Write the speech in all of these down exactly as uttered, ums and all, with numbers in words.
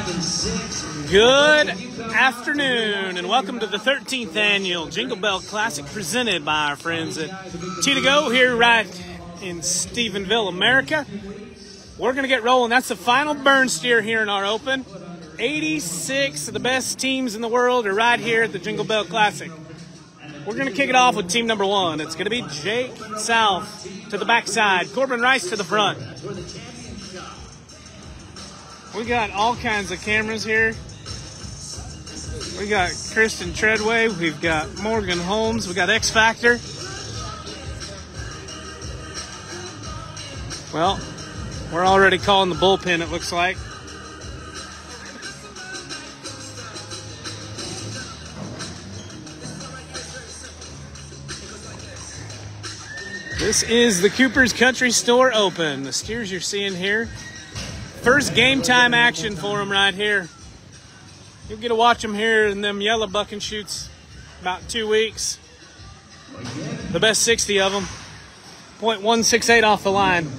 Good afternoon, and welcome to the thirteenth annual Jingle Bell Classic presented by our friends at T to Go here right in Stephenville, America. We're going to get rolling. That's the final burn steer here in our open. eighty-six of the best teams in the world are right here at the Jingle Bell Classic. We're going to kick it off with team number one. It's going to be Jake South to the backside, Corbin Rice to the front. We got all kinds of cameras here. We got Kristen Treadway. We've got Morgan Holmes. We got X Factor. Well, we're already calling the bullpen, it looks like. This is the Cooper's Country Store Open. The steers you're seeing here. First game time action for them right here. You'll get to watch them here in them yellow bucking shoots about two weeks. The best sixty of them. point one six eight off the line.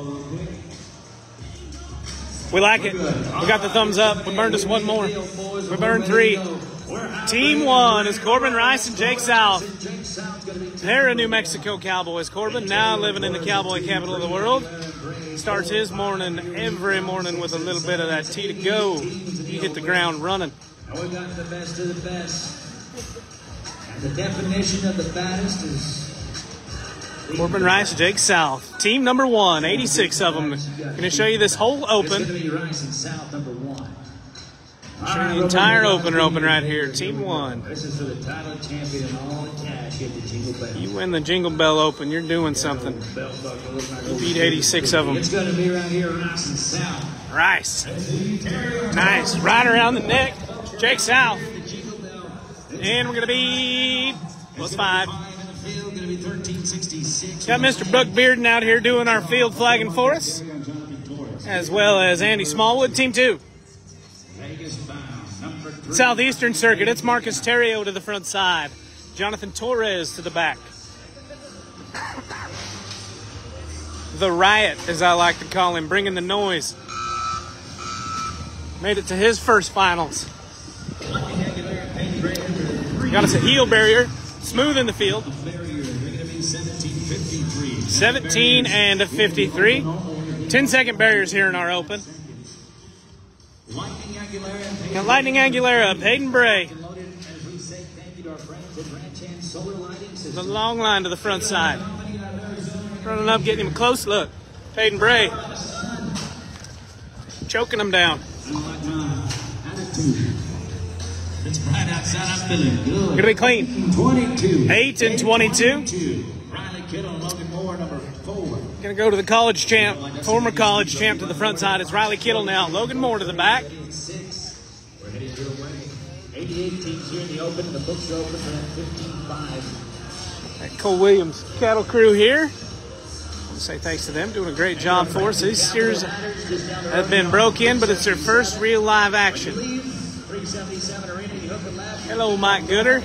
We like it. We got the thumbs up. We burned us one more. We burned three. Team one is Corbin Rice and Jake South. They're a New Mexico Cowboys. Corbin, now living in the cowboy capital of the world, starts his morning every morning with a little bit of that T to Go. He hit the ground running. We got the best of the best. And the definition of the baddest is Corbin Rice, Jake South. Team number one, eighty-six of them. Going to show you this whole open. It's going to be Rice and South number one. Show you the entire opener open right here. Team one. This is for the title champion and all the cash at the Jingle Bell. You win the Jingle Bell Open, you're doing something. You beat eighty-six of them. It's going to be right here, Rice and South. Rice. Nice. Right around the neck. Jake South. And we're going to be plus five. Got Mister Buck Bearden out here doing our field flagging for us, as well as Andy Smallwood, team two. Southeastern Circuit, it's Marcus Terrio to the front side. Jonathan Torres to the back. The Riot, as I like to call him, bringing the noise. Made it to his first finals. Got us a heel barrier, smooth in the field. seventeen and a fifty-three. ten second barriers here in our open. Got Lightning Aguilera, Peyton Bray. The long line to the front side. Running up, getting him a close look. Peyton Bray. Choking him down. It's bright outside. I'm feeling good. Gonna be clean. twenty-two. eight and twenty-two. Riley Kittle, Logan Moore, number four. Gonna go to the college champ, former college champ to the front side. It's Riley Kittle now. Logan Moore to the back. We're headed your way. eighty-eight teams here in the open. The books are open for that fifteen five. That Cole Williams cattle crew here. I want to say thanks to them, doing a great job for us. These steers have been broke in, but it's their first real live action. Hello, Mike Gooder.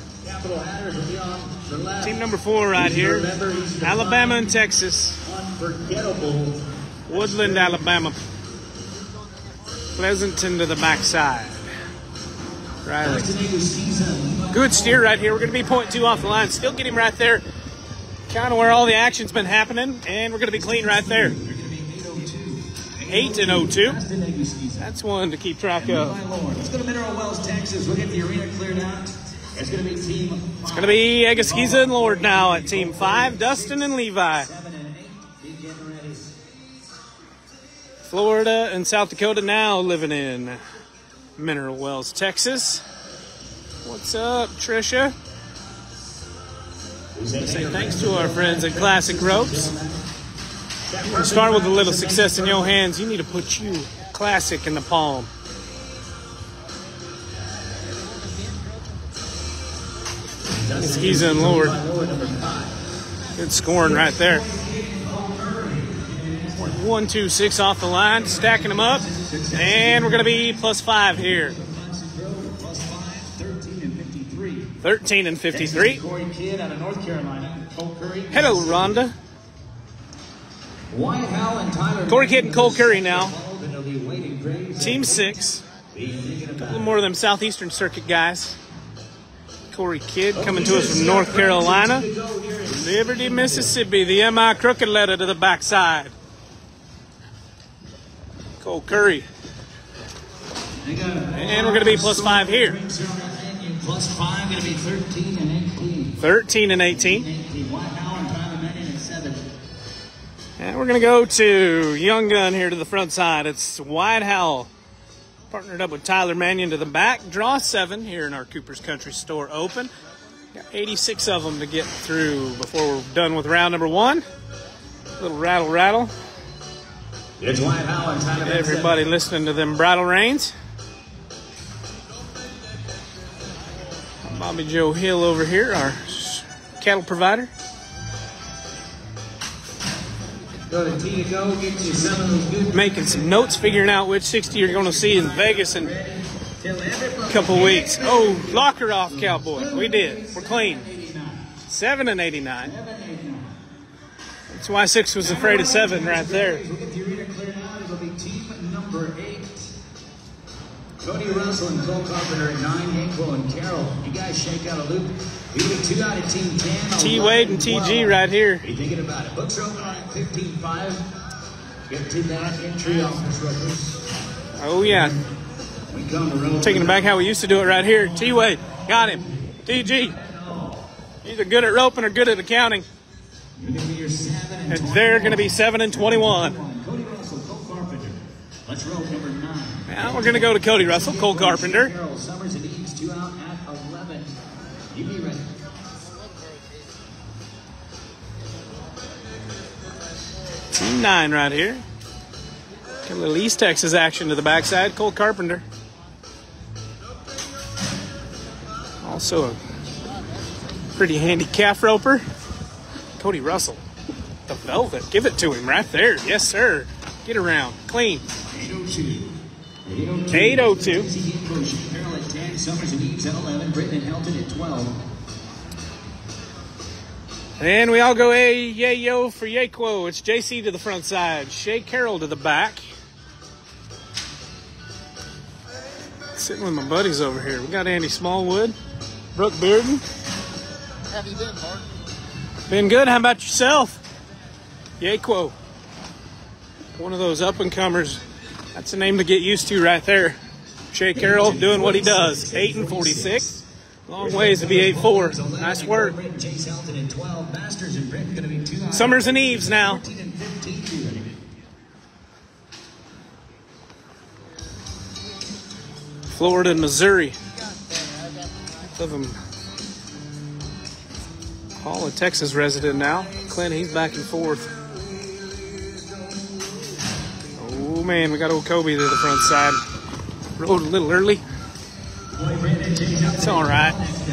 Team number four right here. Alabama and Texas. Woodland, Alabama. Pleasanton to the backside. Riley. Good steer right here. We're going to be point two off the line. Still get him right there. Kind of where all the action's been happening. And we're going to be clean right there. eight and oh two. That's one to keep track of. Let's go to Mineral Wells, Texas. We'll get the arena cleared out. It's going to be team five. It's going to be Agaskiza and Lord now at team five. Dustin and Levi. Florida and South Dakota now living in Mineral Wells, Texas. What's up, Trisha? Say thanks to our friends at Classic Ropes. To start with a little success in your hands, you need to put you Classic in the palm. Agaskiza and Lord. Good scoring right there. One, two, six off the line, stacking them up, and we're going to be plus five here. thirteen and fifty-three. Hello, Rhonda. Corey Kidd and Cole Curry now. Team six. A couple more of them Southeastern Circuit guys. Corey Kidd coming to us from North Carolina. Liberty, Mississippi, the M I crooked letter to the backside. Cole Curry. And we're going to be plus five here. Plus five, going to be thirteen and eighteen. thirteen and eighteen. And we're going to go to Young Gun here to the front side. It's Wyatt Howell. Partnered up with Tyler Mannion to the back. Draw seven here in our Cooper's Country Store Open. Got eighty-six of them to get through before we're done with round number one. Little rattle, rattle. It's Wyatt Howell and Tyler Mannion. Everybody listening to them bridle reins. Bobby Joe Hill over here, our cattle provider. Go to T to go, get you some of those good. Making some notes, figuring out which sixty you're going to see in Vegas in a couple weeks. Oh, locker off, Cowboy. We did. We're clean. seven and eighty-nine. That's why six was afraid of seven right there. We'll get the arena cleared out. It'll be team number eight. Cody Russell and Cole Carpenter at nine. Hanko and Carroll. You guys shake out a loop. You get two out of team ten. T Wade and T G right here. What are you thinking about it? Books are open on fifteen five. Get to that entry office records. Oh, yeah. We come to road. Taking it back how we used to do it right here. T Wade. Got him. T G. Either good at roping or good at accounting. You're going to be your seven and, and they're going to be seven and twenty-one. Cody Russell, Cole Carpenter. Let's roll number nine. Now we're going to go to Cody Russell, Cole Carpenter. Carroll, Summers and Eaves, two out at eleven. You be ready. Team nine right here. Got a little East Texas action to the backside. Cole Carpenter. Also a pretty handy calf roper. Cody Russell. The velvet. Give it to him right there. Yes, sir. Get around. Clean. eight oh two. eight oh two. Carroll at ten. Summers and Eaves at eleven. Britton and Helton at twelve. And we all go a yay yo for Yayquo. It's J C to the front side. Shay Carroll to the back. Sitting with my buddies over here. We got Andy Smallwood, Brooke Bearden. How have you been, Mark? Been good. How about yourself? Yayquo. One of those up and comers. That's a name to get used to right there. Shay Carroll doing what he does. eight and forty-six. Long ways to be eight four. Nice work. Summers and Eaves now. Florida and Missouri. Both of them. Paul, a Texas resident now. Clint, he's back and forth. Oh, man, we got old Kobe to the front side. Rode a little early. It's all right.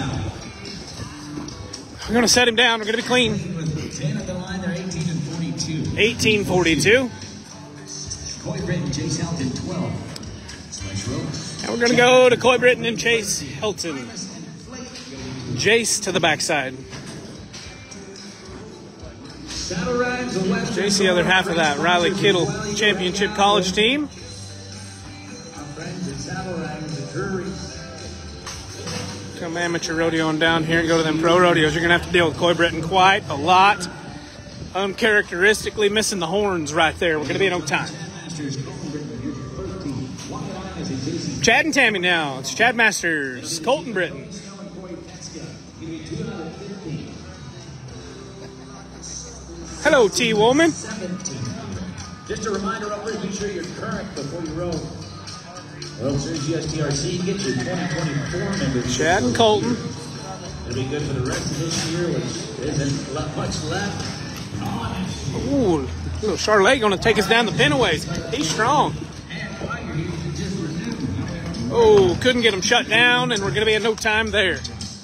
We're going to set him down. We're going to be clean. eighteen forty-two. And we're going to go to Coy Britton and Chase Helton. Jace to the backside. Jace, the other half of that Riley Kittle Championship College team. Come amateur rodeoing down here and go to them pro rodeos. You're going to have to deal with Coy Britton quite a lot. Uncharacteristically missing the horns right there. We're going to be in on time. Chad and Tammy now. It's Chad Masters, Colton Britton. Hello, T. Woolman. Just a reminder, up there, be sure you're current before you roll. World Series U S T R C, get your twenty twenty-four members. Chad and Colton. It'll be good for the rest of this year, which isn't much left. Ooh, little Charlotte going to take us down the pinaways. He's strong. Oh, couldn't get him shut down, and we're going to be in no time there.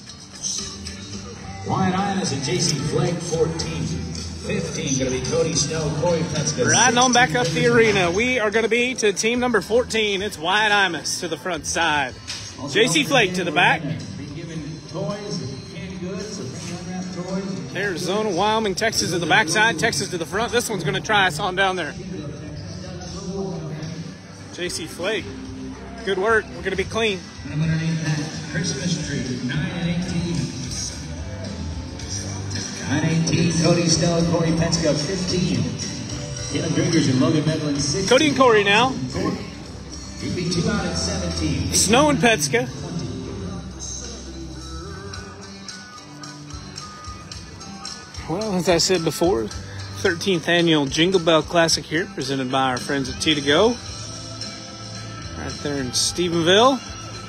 Wyatt Imus and J C Flake, fourteen. fifteen, going to be Cody Snow, Corey Petzka. Riding on back up the arena. We are going to be to team number fourteen. It's Wyatt Imus to the front side. J C Flake to the back. Arizona, Wyoming, Texas to the backside. Texas to the front. This one's going to try us on down there. J C Flake. Good work. We're going to be clean. Number eight, Christmas Tree, nine and eighteen. nine eighteen, Cody Snell and Corey Penska, fifteen. Caleb Driggers and Logan Medlin, sixteen. Cody and Corey now. You'd be two out at seventeen. Snow and Petska. Well, as I said before, thirteenth annual Jingle Bell Classic here, presented by our friends at T to Go. Right there in Stephenville.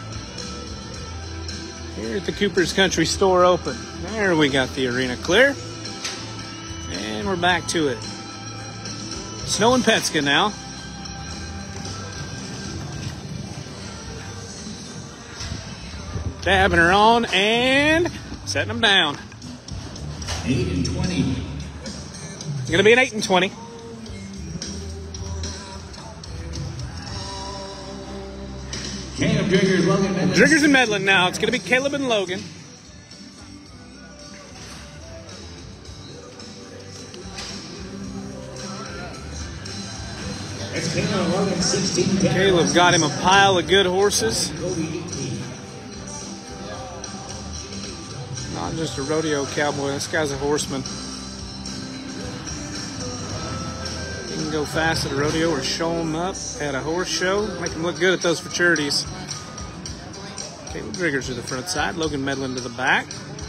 Here at the Cooper's Country Store open. There we got the arena clear. And we're back to it. Snow and Petska now. Dabbing her on and setting them down. eight and twenty. It's going to be an eight and twenty. Caleb Driggers, Logan Medlin. Driggers and Medlin now. It's going to be Caleb and Logan. It's Caleb and Logan, sixteen. Caleb got him a pile of good horses. Not just a rodeo cowboy. This guy's a horseman. He can go fast at a rodeo or show him up at a horse show. Make him look good at those futurities. Caleb Driggers to the front side. Logan Medlin to the back.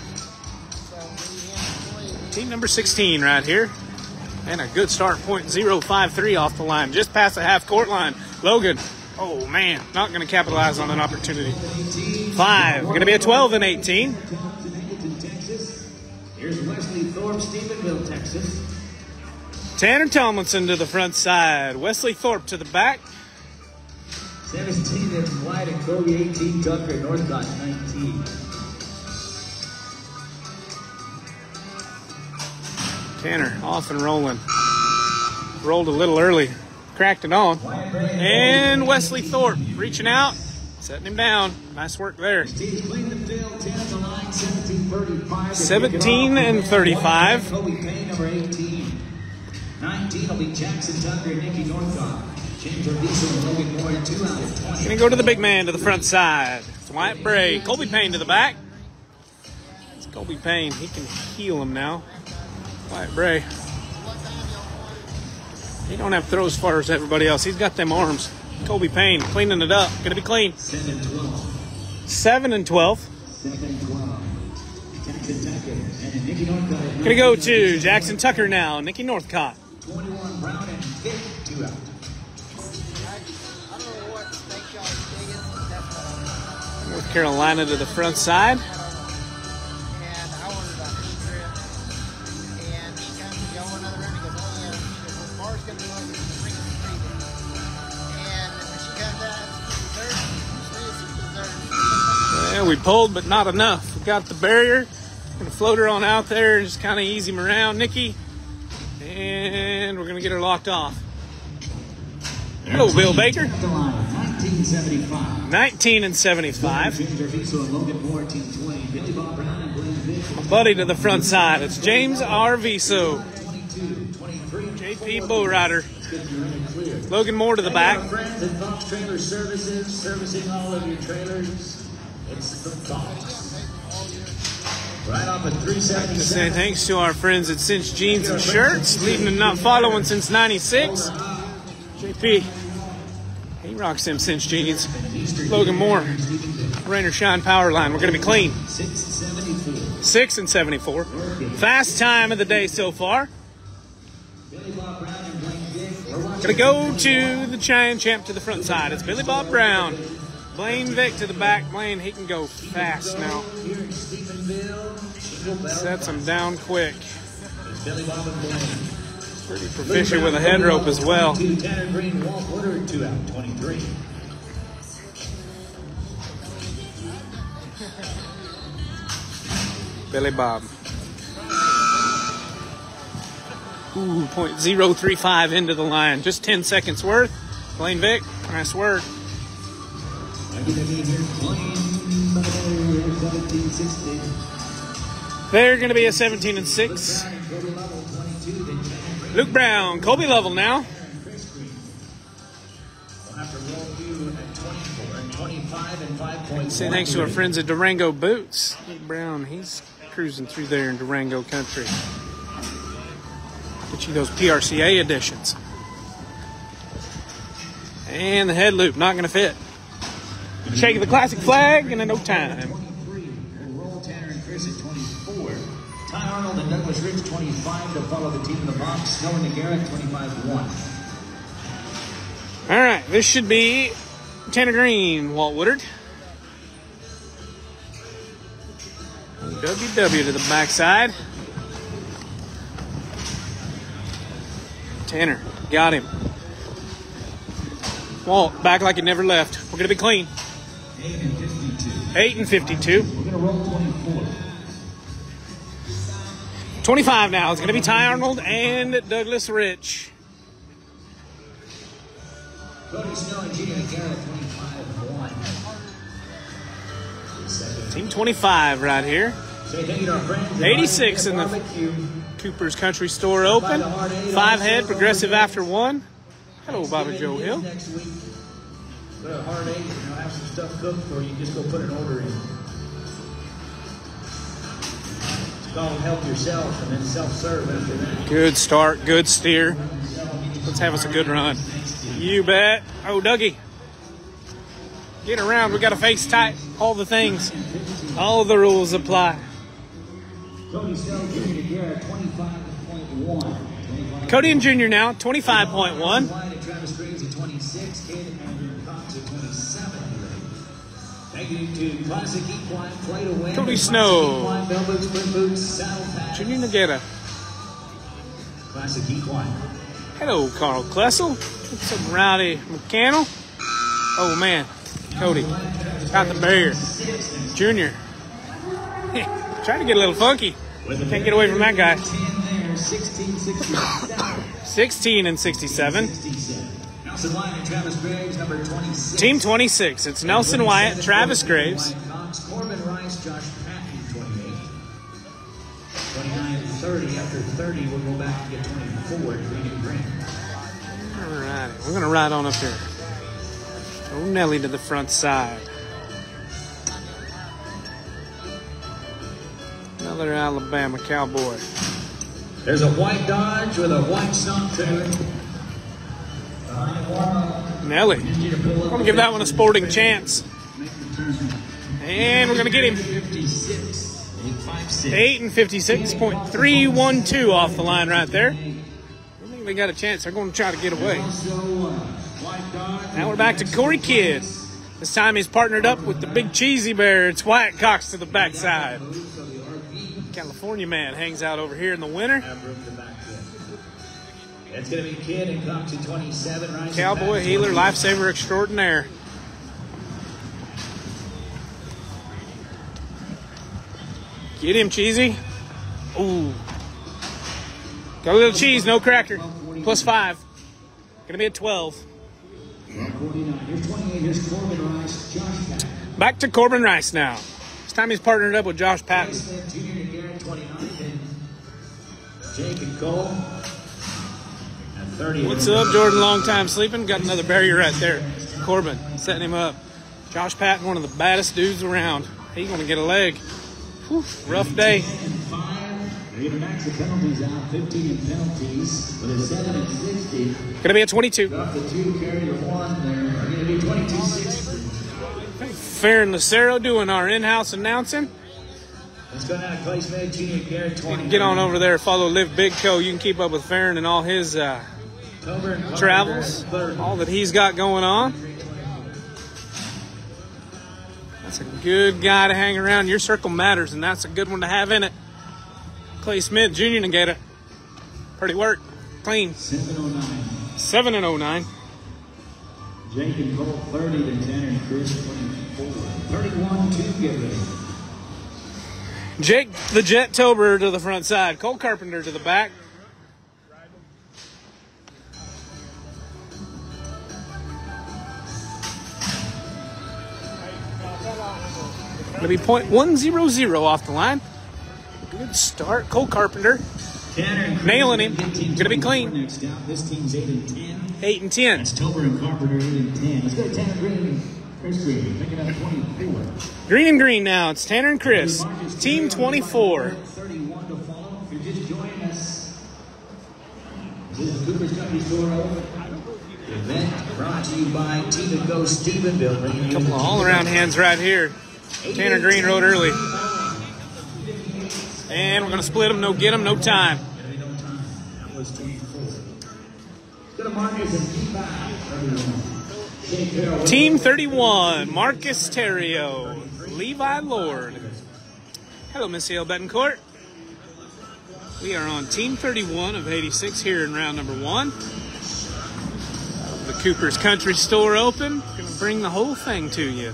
Team number sixteen right here. And a good start, point oh five three off the line. Just past the half court line. Logan, oh man, not going to capitalize on an opportunity. Five, going to be a twelve and eighteen. Here's Wesley Thorpe, Stephenville, Texas. Tanner Tomlinson to the front side. Wesley Thorpe to the back. seventeen in White and Kobe, eighteen. Tucker and Northcott, nineteen. Tanner off and rolling. Rolled a little early. Cracked it on. And Wesley Thorpe reaching out. Setting him down. Nice work there. seventeen and thirty-five. Kobe Payne, number eighteen. nineteen will be Jackson Tucker and Nicky Northcott. James Ordizo and Logan Moore, two out of twenty. Gonna go to the big man to the front side. It's Wyatt Bray. Colby Payne to the back. It's Colby Payne. He can heal him now. Wyatt Bray. He don't have to throw as far as everybody else. He's got them arms. Colby Payne cleaning it up. Gonna be clean. seven and twelve. Seven and twelve. seven and twelve. Jackson Tucker and Nicky Northcott. Gonna go to Jackson Tucker now. Nicky Northcott. twenty-one Brown and Dick, two out. North Carolina to the front side. Yeah, we pulled, but not enough. We got the barrier. Gonna float her on out there and just kind of ease him around, Nikki. And we're gonna get her locked off. Hello, Bill Baker. nineteen seventy-five. nineteen and seventy-five. James Ordizo and Logan Moore, team twenty. Billy Bob Brown and Blaine Vick. Buddy to the front side. It's James Arviso. twenty-two, twenty-three. J P Bowrider. Logan Moore to the back. Our friends at Fox Trailer Services, servicing all of your trailers. It's the Fox. Right off at three seventy-seven. To say thanks to our friends at Cinch Jeans and Shirts, leading and not following since ninety-six. J P, he rocks them Cinch Jeans. Logan Moore, rain or shine power line. We're going to be clean. six and seventy-four. Fast time of the day so far. Going to go to the Giant Champ to the front side. It's Billy Bob Brown. Blaine Vick to the back. Blaine, he can go fast now. Sets him down quick. Pretty proficient with a head rope as well. Billy Bob. Ooh, point oh three five into the line. Just ten seconds worth. Blaine Vick, nice work. They're going to be a seventeen and six. Luke Brown, Colby level now. twenty-five and five point one. Say thanks to our friends at Durango Boots. Nick Brown, he's cruising through there in Durango country. Get you those P R C A editions. And the head loop, not going to fit. Shake of the classic flag, and in no time. twenty-three. Roll Tanner and Chris at twenty-four. Ty Arnold and Douglas Rich, twenty-five, to follow the team in the box. Snow and Garrett, twenty-five one. All right, this should be Tanner Green, Walt Woodard. W W to the backside. Tanner, got him. Walt, back like he never left. We're going to be clean. eight and fifty-two. eight and fifty-two. We're going to roll twenty-four. twenty-five now. It's going to be Ty Arnold and Douglas Rich. Cody Snow and Gina Garrett, twenty-five one. Team twenty-five right here. Say thank you to our friends. eighty-six in the Cooper's Country Store open. Five head, progressive after one. Hello, Bobby Joe Hill. Next week, go to Hard Eight, you know, have some stuff cooked, or you just go put an order in. It's called Help Yourself, and then self-serve after that. Good start, good steer. Let's have us a good run. You bet. Oh, Dougie. Get around. We got to face tight. All the things. All the rules apply. Cody Snow, Junior Garrett, twenty-five point one. Cody and Junior now, twenty-five point one. Travis Graves at twenty-six, Kid and Cox at twenty-seven. Thank you to Classic Equine, Play to Win. Cody Snow. Equine, Bell Boots, Sprint Boots, Saddle Pads. Junior Nagata. Classic Equine. Hello, Carl Klessel. What's up, Rowdy McCannell? Oh, man. Cody. Got the bear. Junior. Trying to get a little funky. Can't get away from that guy. sixteen and sixty-seven. Nelson Wyatt and Travis Graves, number twenty-six. Team twenty-six. It's Nelson Wyatt, Travis Graves. Corbin Rice, Josh Patton, twenty-eight. twenty-nine and thirty. After thirty, we'll go back and get twenty-four. Green and green. All right. We're going to ride on up here. Oh, Nelly to the front side. Another Alabama cowboy. There's a white Dodge with a white stump to it. Nelly. We're going to give that one a sporting chance. And we're going to get him. eight and fifty-six point three one two off the line right there. I think they got a chance. They're going to try to get away. Now we're back to Corey Kidd. This time he's partnered up with the big cheesy bear. It's Wyatt Cox to the backside. California man hangs out over here in the winter. It's going to be Kidd and Cox at twenty-seven. Right, Cowboy, healer, lifesaver extraordinaire. Get him, Cheesy. Ooh. Got a little cheese, no cracker. Plus five. Going to be at twelve. Back to Corbin Rice now. This time he's partnered up with Josh Patton. Jake and Cole. What's up, Jordan? Long time sleeping. Got another barrier right there. Corbin setting him up. Josh Patton, one of the baddest dudes around. He's going to get a leg. Whew, rough day. Going to be a twenty-two. Fair and Lucero doing our in-house announcing. Let's go down to Clay Smith, Junior Garrett, twenty. Get on over there, follow Live Big Co. You can keep up with Farron and all his uh, travels, all that he's got going on. That's a good guy to hang around. Your circle matters, and that's a good one to have in it. Clay Smith, Junior Nagata. Pretty work. Clean. seven oh nine. seven and oh nine. Jake and Cole, thirty to Tanner and Chris, twenty-four. thirty-one to Gibby. Jake the Jet Tober to the front side. Cole Carpenter to the back. Going to be point one zero zero off the line. Good start. Cole Carpenter. Tanner nailing him. Going to be clean. Next out. This team's eight and ten. eight and ten. That's Tober and Carpenter, eight and ten. Let's go to Tanner Green. X-Treme, making up twenty-four. Green and green now. It's Tanner and Chris. Team twenty-four. thirty-one to follow. If you're just joining us, this is Cooper's Country Store open. Event brought to you by T to Go Stephenville. Couple of all-around hands right here. Tanner Green rode early. And we're going to split them. No get them, no time. Team thirty-one, Marcus Terrio, Levi Lord. Hello, Miss Hale Betancourt. We are on Team thirty-one of eighty-six here in round number one. The Cooper's Country Store Open. Going to bring the whole thing to you.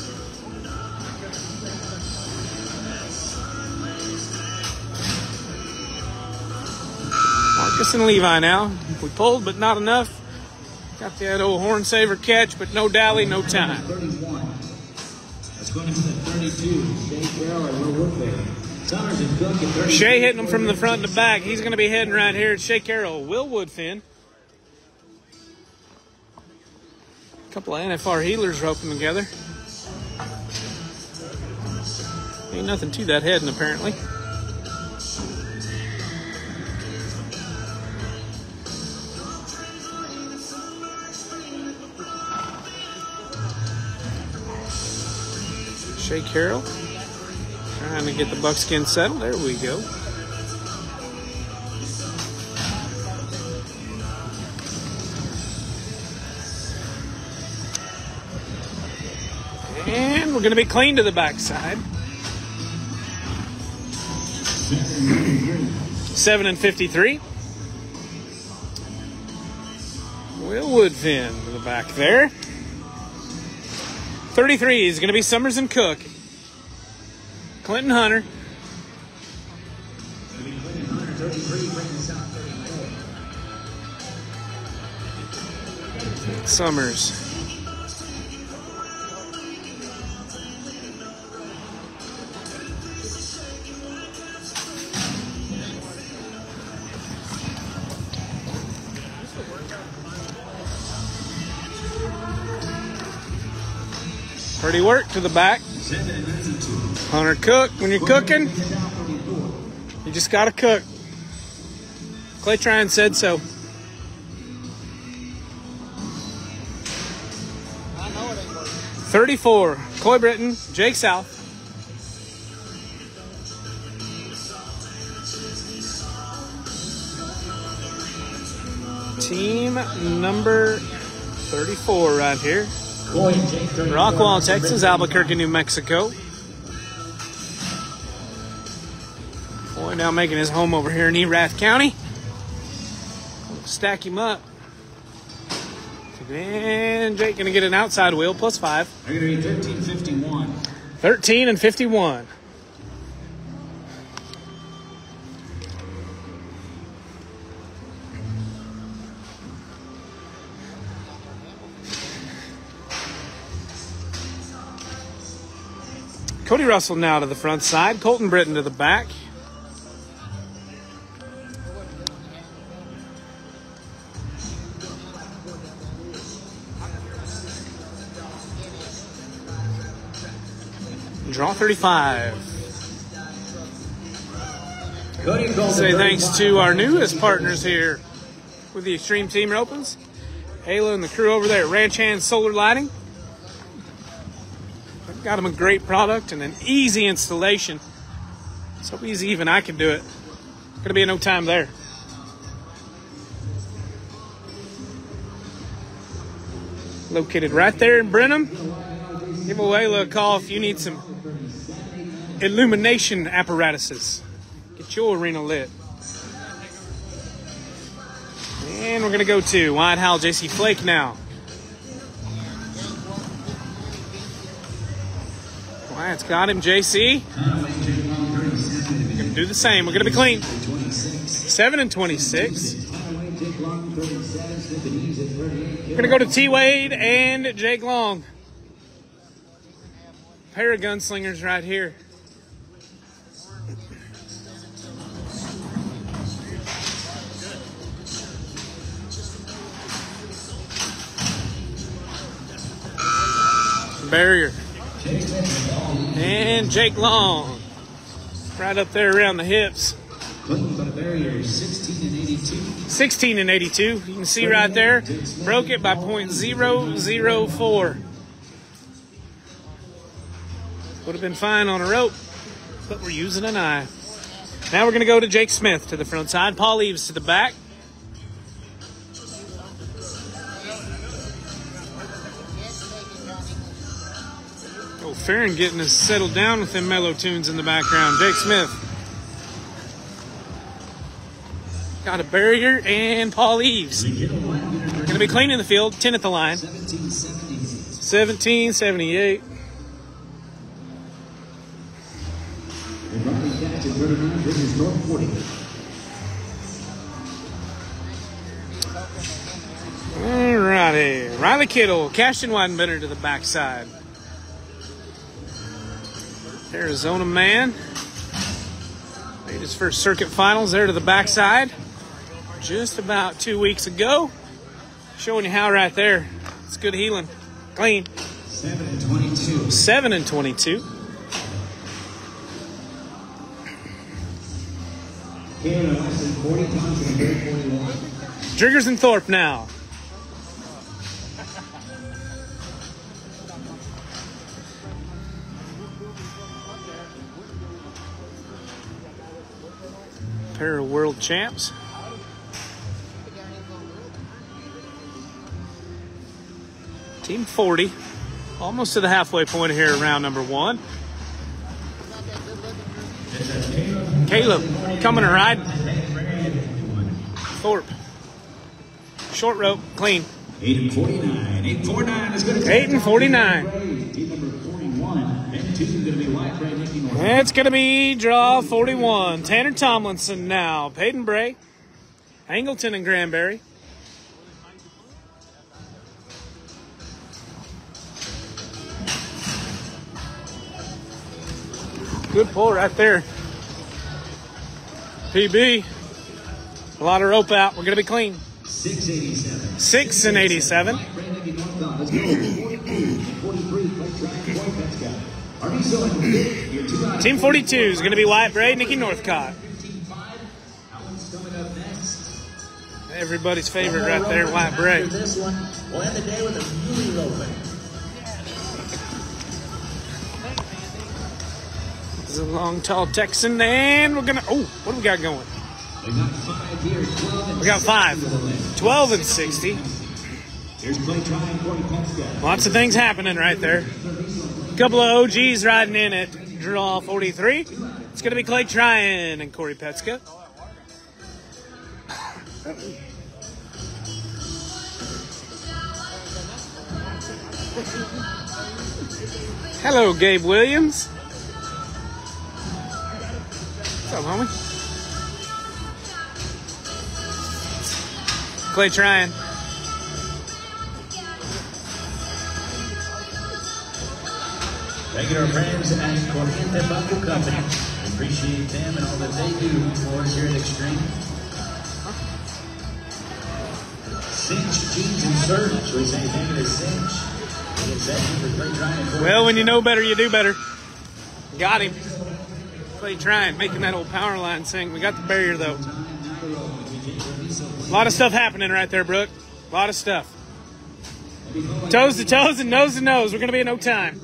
Marcus and Levi now. We pulled, but not enough. Got that old horn saver catch, but no dally, no time. thirty-one. That's going to be the thirty-two. Shea Carroll and Will Woodfin. Summers and Cook at thirty-two. Shea hitting him from the front to back. He's going to be heading right here. Shea Carroll, Will Woodfin. A couple of N F R healers roping together. Ain't nothing to that heading, apparently. Shea Carroll trying to get the buckskin settled. There we go. And we're going to be clean to the backside. seven and fifty-three. Will Woodfin to the back there. thirty-three is going to be Summers and Cook. Clinton Hunter. Summers. Pretty work to the back. Hunter Cook, when you're cooking, you just got to cook. Clay Tryon said so. thirty-four, Coy Britton, Jake South. Team number thirty-four right here. Rockwall, Texas, Albuquerque, New Mexico. Boy, now making his home over here in Erath County. Stack him up. And Jake going to get an outside wheel, plus five. They're going to be thirteen fifty-one. thirteen and fifty-one. Cody Russell now to the front side. Colton Britton to the back. Draw thirty-five. Say thanks to our newest partners here with the X-Treme Team Opens. Ayla and the crew over there at Ranch Hand Solar Lighting. Got them a great product and an easy installation. So easy even I can do it. Gonna be no time there. Located right there in Brenham. Give Ayla a call if you need some illumination apparatuses. Get your arena lit. And we're gonna go to Wyatt Howell, J C Flake now. Wyatt's got him, J C. We're gonna do the same. We're gonna be clean. seven and twenty-six. We're gonna go to T Wade and Jake Long. Pair of gunslingers right here. barrier. And Jake Long. Right up there around the hips. Clean but a barrier, sixteen and eighty-two. sixteen and eighty-two. You can see right there. Broke it by point zero zero four. Would have been fine on a rope, but we're using an eye. Now we're going to go to Jake Smith to the front side. Paul Eves to the back. Oh, Farron getting us settled down with them mellow tunes in the background. Jake Smith. Got a barrier and Paul Eves. Going to be cleaning the field. ten at the line. seventeen seventy-eight. Alrighty. Riley Kittle, Cashton Weidenbender to the backside. Arizona man. Made his first circuit finals there to the backside. Just about two weeks ago. Showing you how right there. It's good healing. Clean. Seven and twenty-two. Seven and twenty-two. Driggers and Thorpe now. Pair of world champs. Team forty. Almost to the halfway point here, round number one. Caleb coming to ride. Thorpe. Short rope, clean. Eight and forty-nine. Eight forty-nine is going to Eight and forty-nine. Team number forty-one. And two is going to be White Bray, Nicky North. It's going to be draw forty-one. Tanner Tomlinson now. Peyton Bray. Angleton and Granberry. Good pull right there. P B. A lot of rope out. We're going to be clean. six eighty-seven. Six and eighty-seven. Team forty-two is going to be Wyatt Bray, Nicky Northcott. Everybody's favorite right there, Wyatt Bray. This one, we'll end the day with a really roping. This is a long, tall Texan, and we're going to... Oh, what do we got going? We got five here, twelve and We got five. twelve and sixty. Here's Clay trying Corey Penska. Lots of things happening right there. A couple of O Gs riding in at draw forty-three. It's going to be Clay Tryon and Corey Petska. Hello, Gabe Williams. What's up, homie? Clay Tryon. Thank you to our friends at Corriente Buckle Company. We appreciate them and all that they do for us here at X-Treme. Cinch, jeans, and shirts. We say thank you to Cinch. Well, when you know better, you do better. Got him. Clay Tryon making that old power line sing. We got the barrier, though. A lot of stuff happening right there, Brooke. A lot of stuff. Toes to toes and nose to nose. We're going to be in no time.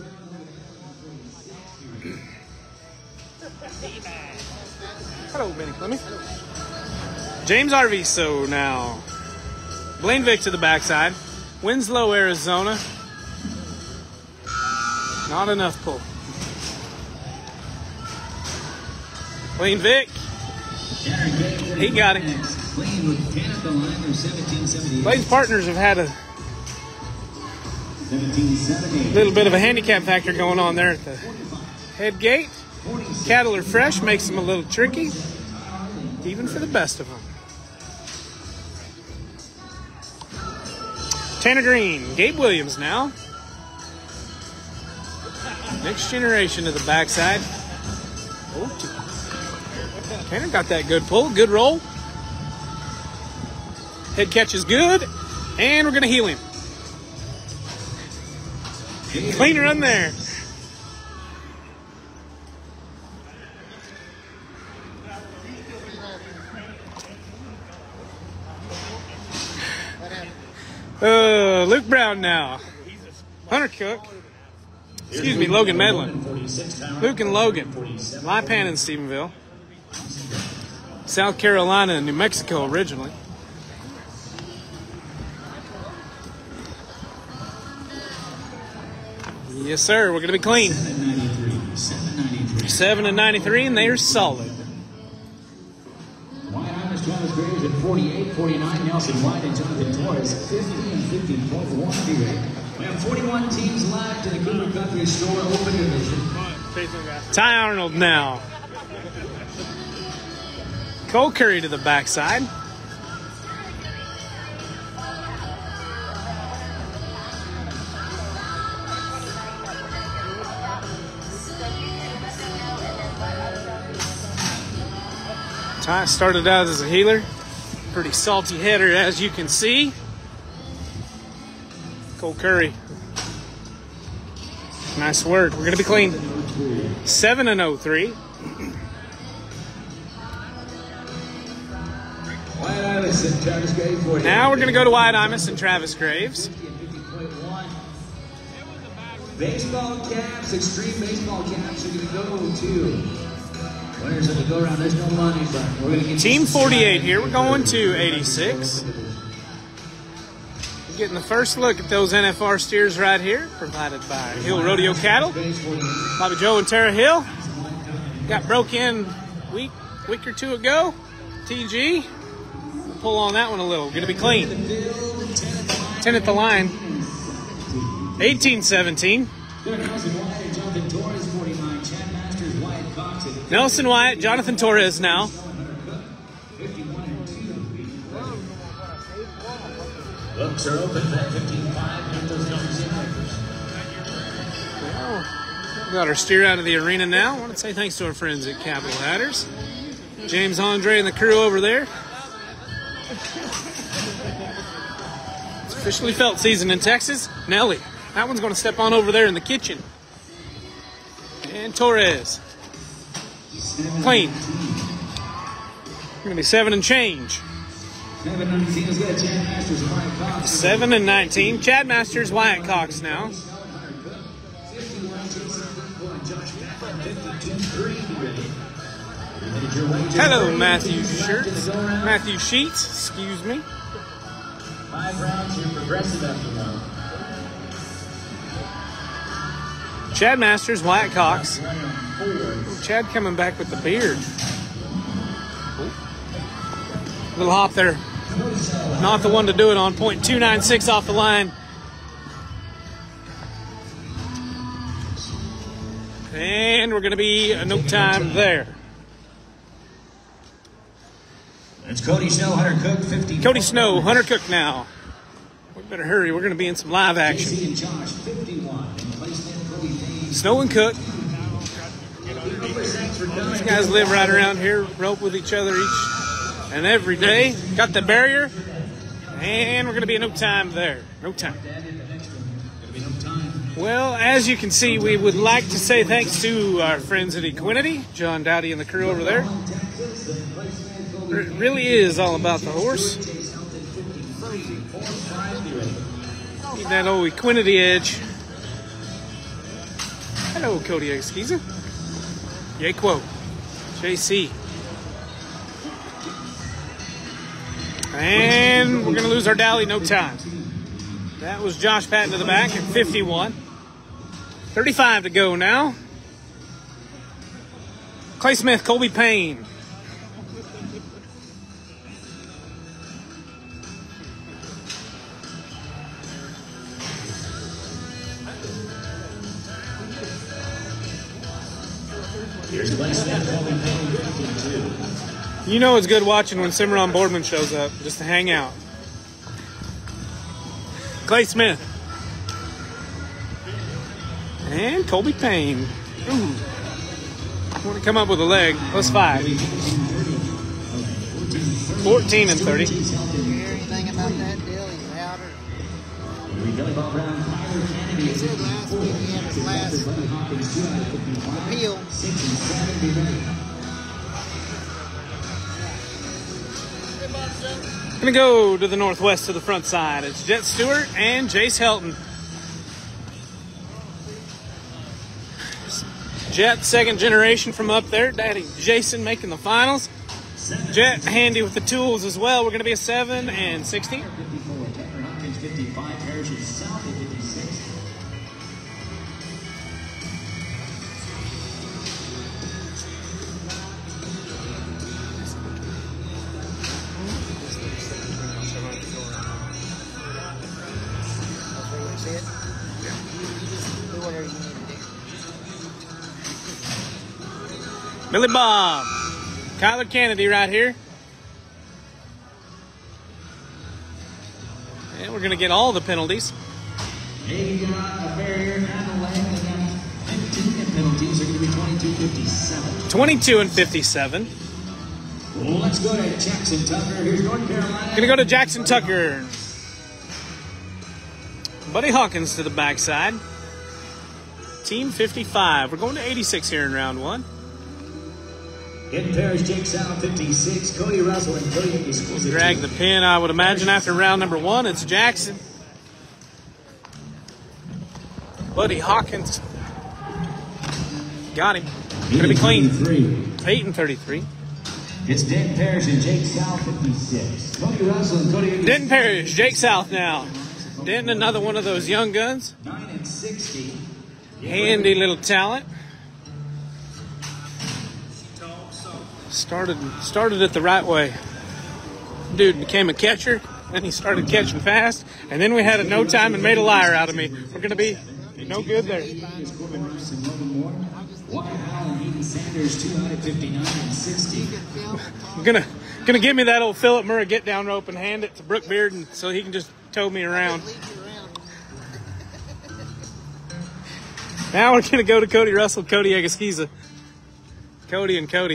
Hello, Benny Clemmy. James Arviso now. Blaine Vick to the backside. Winslow, Arizona. Not enough pull. Blaine Vick. He got it. Blaine's partners have had a little bit of a handicap factor going on there at the head gate. Cattle are fresh, makes them a little tricky, even for the best of them. Tanner Green, Gabe Williams now. Next generation to the backside. Oh, Tanner got that good pull, good roll. Head catch is good, and we're going to heel him. Clean run there. Uh, Luke Brown now. Hunter Cook. Excuse me, Logan Medlin. Luke and Logan. Lipan in Stephenville. South Carolina and New Mexico originally. Yes, sir. We're going to be clean. seven and ninety-three, and they are solid. Travis Graves at forty-eight, forty-nine, Nelson White and Jonathan Torres, fifty and fifty point one B-rate. We have forty-one teams left in the Cooper Country Store Open Division. Ty Arnold now. Cole Curry to the backside. Ty started out as a healer. Pretty salty header, as you can see. Cole Curry. Nice work. We're going to be clean. seven and oh three. Now we're going to go to Wyatt Imus and Travis Graves. Baseball caps, X-Treme baseball caps are going to go to winners of the go-around. There's no money, but we're going to get Team forty-eight here. We're going to eighty-six. We're getting the first look at those N F R steers right here, provided by Hill Rodeo Cattle. Bobby Joe and Tara Hill. Got broke in a week, week or two ago. T G. We'll pull on that one a little. We're going to be clean. ten at the line. eighteen seventeen. Nelson Wyatt, Jonathan Torres now. Looks are open at fifteen five. We got our steer out of the arena now. I want to say thanks to our friends at Capital Hatters. James Andre and the crew over there. It's officially felt season in Texas. Nelly. That one's going to step on over there in the kitchen. And Torres. Clean. We're going to be seven and change. seven and nineteen. Chad Masters, Wyatt Cox now. Hello, Matthew Shirts. Matthew Sheets, excuse me. Five rounds here, progressive after one. Chad Masters, Wyatt Cox. Oh, Chad coming back with the beard. Oh. Little hop there. Not the one to do it on. point two nine six off the line. And we're going to be a no time there. It's Cody Snow, Hunter Cook, fifty. Cody Snow, Hunter Cook now. We better hurry. We're going to be in some live action. Snow and Cook. These guys live right around here, rope with each other each and every day. Got the barrier, and we're going to be in no time there. No time. Well, as you can see, we would like to say thanks to our friends at Equinity, John Dowdy and the crew over there. It really is all about the horse. Need that old Equinity edge. Hello, Cody Exquiza. Yay, quote. J C. And we're going to lose our Dally no time. That was Josh Patton to the back at fifty-one. thirty-five to go now. Clay Smith, Colby Payne. You know it's good watching when Cimarron Boardman shows up, just to hang out. Clay Smith. And Colby Payne. Ooh. Want to come up with a leg. Let's five. fourteen and thirty. Did you hear anything about that deal? He's out or? Billy Bob Brown, Tyler Kennedy at fifty-four. Last Buddy Hawkins, two out of fifty-five. appeal. Six and seven, be ready. Gonna go to the northwest to the front side. It's Jet Stewart and Jace Helton. Jet, second generation from up there. Daddy Jason making the finals. Jet handy with the tools as well. We're going to be a seven and sixteen. fifty-four, Tyler Hawkins, fifty-five, Parishes South at fifty-six. Billy Bob. Tyler Kennedy right here. And we're going to get all the penalties. Maybe got a barrier and a leg, and then fifteen penalties are going to be twenty-two fifty-seven. twenty-two and fifty-seven. Well, let's go to Jackson Tucker. Here's North Carolina. Going to go to Jackson Tucker. Buddy Hawkins to the backside. Team fifty-five. We're going to eighty-six here in round one. In pairs, Jake South, fifty-six, Cody Russell and Cody Exquisite. Drag the pin, I would imagine, after round number one. It's Jackson. Buddy Hawkins. Got him. Going to be clean. Peyton, thirty-three. It's Denton Parrish and Jake South, fifty-six. Cody Russell and Cody Denton Parrish, Jake South now. Denton, another one of those young guns. nine and sixty. Handy little talent. Started started it the right way. Dude became a catcher, then he started catching fast, and then we had a no time and made a liar out of me. We're going to be no good there. I'm gonna gonna give me that old Philip Murray get down rope and hand it to Brooke Bearden so he can just tow me around. Now we're gonna go to Cody Russell, Cody Agaskiza. Cody and Cody.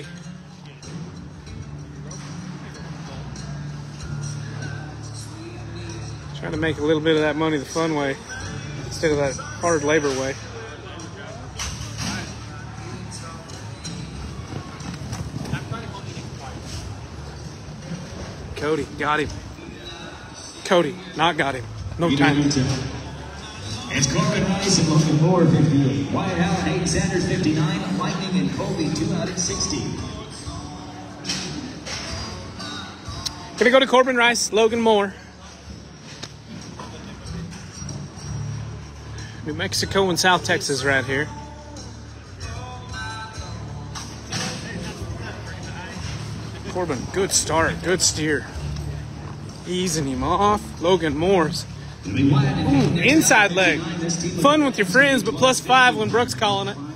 Trying to make a little bit of that money the fun way instead of that hard labor way. Cody, got him. Cody, not got him. No time. It's Corbin Rice and Logan Moore, fifty-eight. Wyatt Allen, Hayden Sanders, fifty-nine. Lightning and Colby, two out at sixty. Gonna go to Corbin Rice, Logan Moore. New Mexico and South Texas right here. Corbin, good start, good steer. Easing him off. Logan Moore's. Ooh, inside leg. Fun with your friends, but plus five when Brooke's calling it.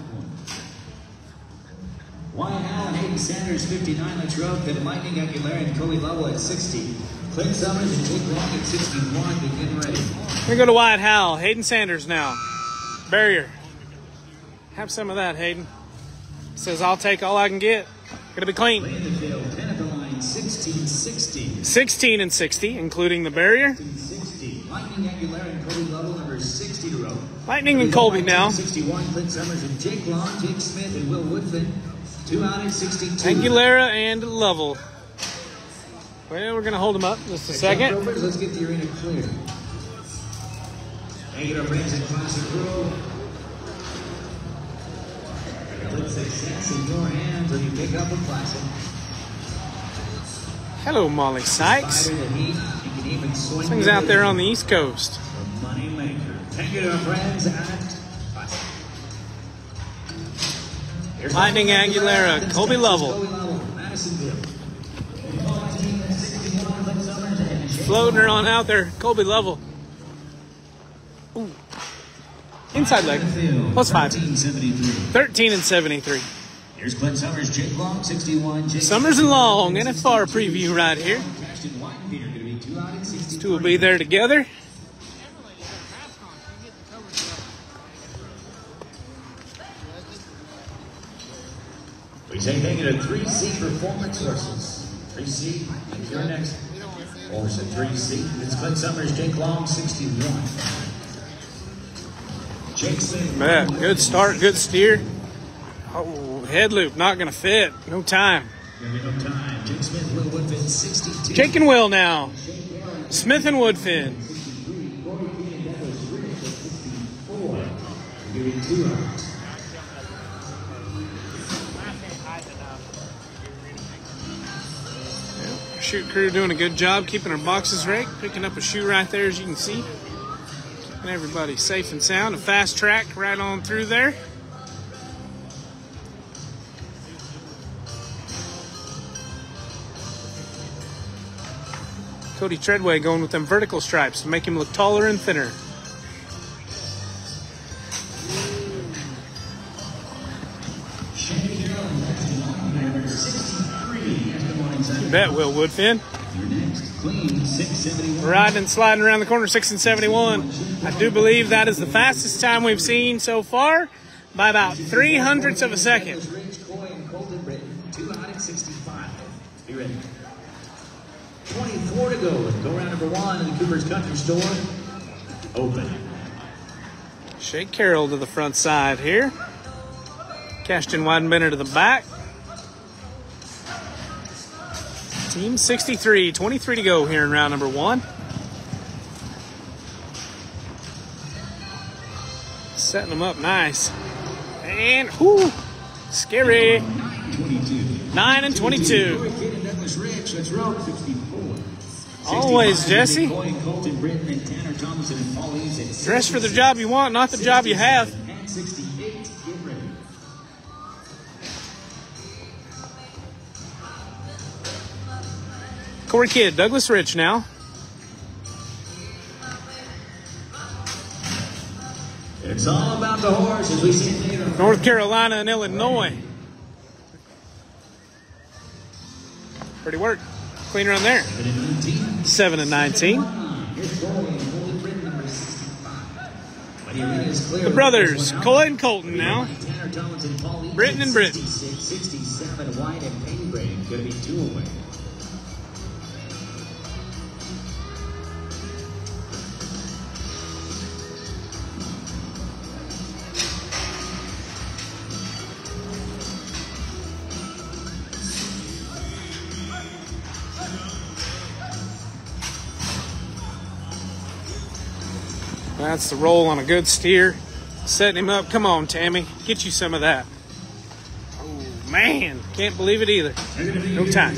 Wyatt Allen, Hayden Sanders, fifty-nine. Let's rope. Then Lightning Aguilera and Cody Lovell at sixty. Clint Summers and Jake Long at sixty-one. Begin ready. We're going to go to Wyatt Howell. Hayden Sanders now. Barrier. Have some of that, Hayden. Says, I'll take all I can get. Going to be clean. Play in the field. ten at the line. sixteen sixty. sixteen and sixty, including the barrier. sixty. Lightning Aguilera and Cody Lovell, number sixty to rope. Lightning and Colby now. sixty-one. Clint Summers and Jake Long, Jake Smith and Will Woodfin. Two out at sixty-two. Aguilera and Lovell. Well, we're going to hold them up just a second. Let's get the arena clear. Thank you to our friends at Classic Row. Put success in your hands when you pick up a Classic. Hello, Molly Sykes. Spider the heat. You can even swing Things out there on the East Coast. the money maker. Thank you to our friends at Classic. Here's Lightning Aguilera, Colby Lovell. Colby Lovell, Madisonville. Floating her on out there, Colby Lovell. Ooh. Inside leg. Plus five. thirteen and seventy-three. Here's Clint Summers, Jake Long, sixty-one. Jake Summers and Long, N F R preview right here. These two will be there together. We say thank you to three C Performance Horses. three C, your next. Horse at three C. It's Clint Summers, Jake Long, sixty-one. Jake Smith. Man, good start, good steer. Oh, head loop, not going to fit. No time. Gonna be no time. Jake Smith, Will Woodfin, sixty-two. Jake and Will now. Smith and Woodfin. Give me two out. Shoot crew doing a good job keeping our boxes raked, picking up a shoe right there as you can see. Keeping everybody safe and sound. A fast track right on through there. Cody Treadway going with them vertical stripes to make him look taller and thinner. You bet, Will Woodfin. Riding and sliding around the corner, six and seventy-one. I do believe that is the fastest time we've seen so far by about three hundredths of a second. Two out at sixty-five. Be ready. twenty-four to go. Go round number one in the Cooper's Country Store. Open. Shake Carroll to the front side here. Cashton Weidenbender to the back. Team sixty-three, twenty-three to go here in round number one. Setting them up nice. And, whoo, scary. nine and twenty-two. Always, Jesse. Dress for the job you want, not the job you have. Corey Kidd, Douglas Rich now. It's all about the horse as we see it later. North Carolina and Illinois. Pretty work. Clean run there. seven and nineteen. The brothers, Coy and Colton now. Britton and Britton. sixty-seven, White and Painbrain. Going to be two away. That's the roll on a good steer. Setting him up. Come on, Tammy. Get you some of that. Oh, man. Can't believe it either. No time.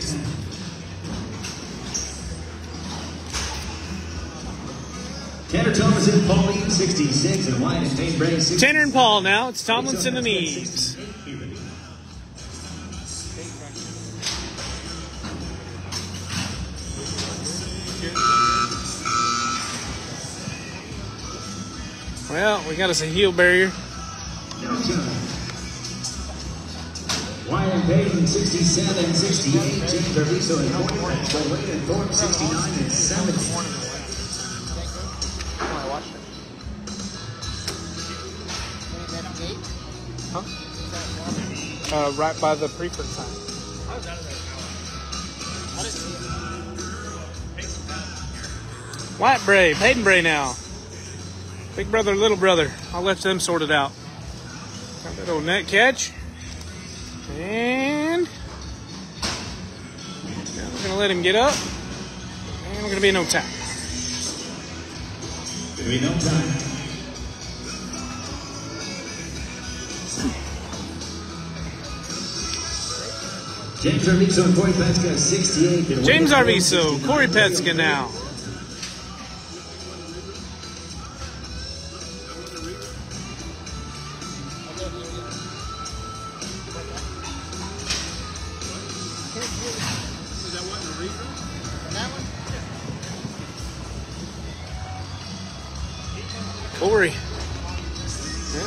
Tanner Thomas and Pauline, sixty-six, and White and Painbrain, sixty-six. Tanner and Paul now. It's Tomlinson and Eves. Well, we got us a heel barrier. White and Payton, sixty-seven, sixty-eight. James Arvizo and Howard. Wade and Thorpe, sixty-nine and seventy. Huh? Uh, right by the preferred sign. White Bray, Hayden Bray now. Big brother, little brother. I'll let them sort it out. Got that old net catch. And now we're going to let him get up. And we're going to be in no time. Going to be no time. James Arvizo and Corey Petska, sixty-eight. James Arvizo, Corey Petska now. Corey. Yeah.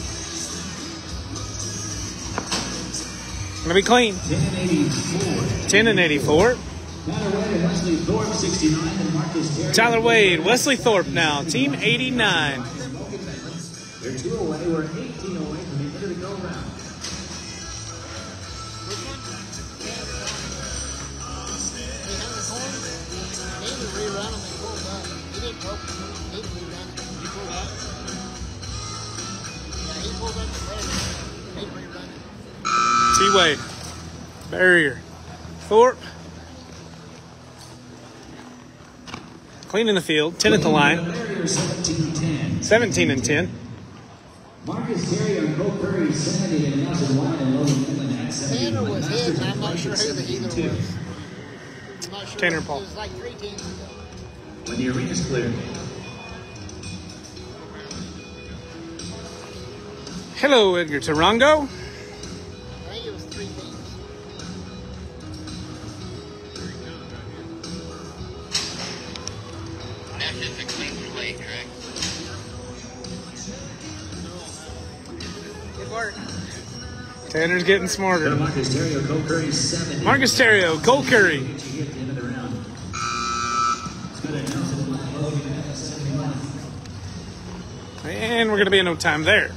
Gonna be clean. ten and eighty-four. Tyler Wade, Wesley Thorpe now. Team eighty-nine. They're two away. We're eighteen away from the end of the go round. T-Wade. Barrier. Thorpe. Cleaning the field. ten at the line. seventeen and ten. Marcus Terry on Cole Curry, seventy, and Nelson White and Logan Midland at seventy. Tanner was his, and I'm not sure who the either was. I'm not sure. Tanner It Paul. was like three teams ago. When the arena's clear. Hello, Edgar Tarango. I think it was three teams. That's just a clean slate, correct? Good work. Tanner's getting smarter. Marcus Terry on Cole Curry, seventy. Marcus Terrio, Cole Curry. At the end of the round. Let's go to Nelson White, Logan at seventy-one. And we're going to be in no time there.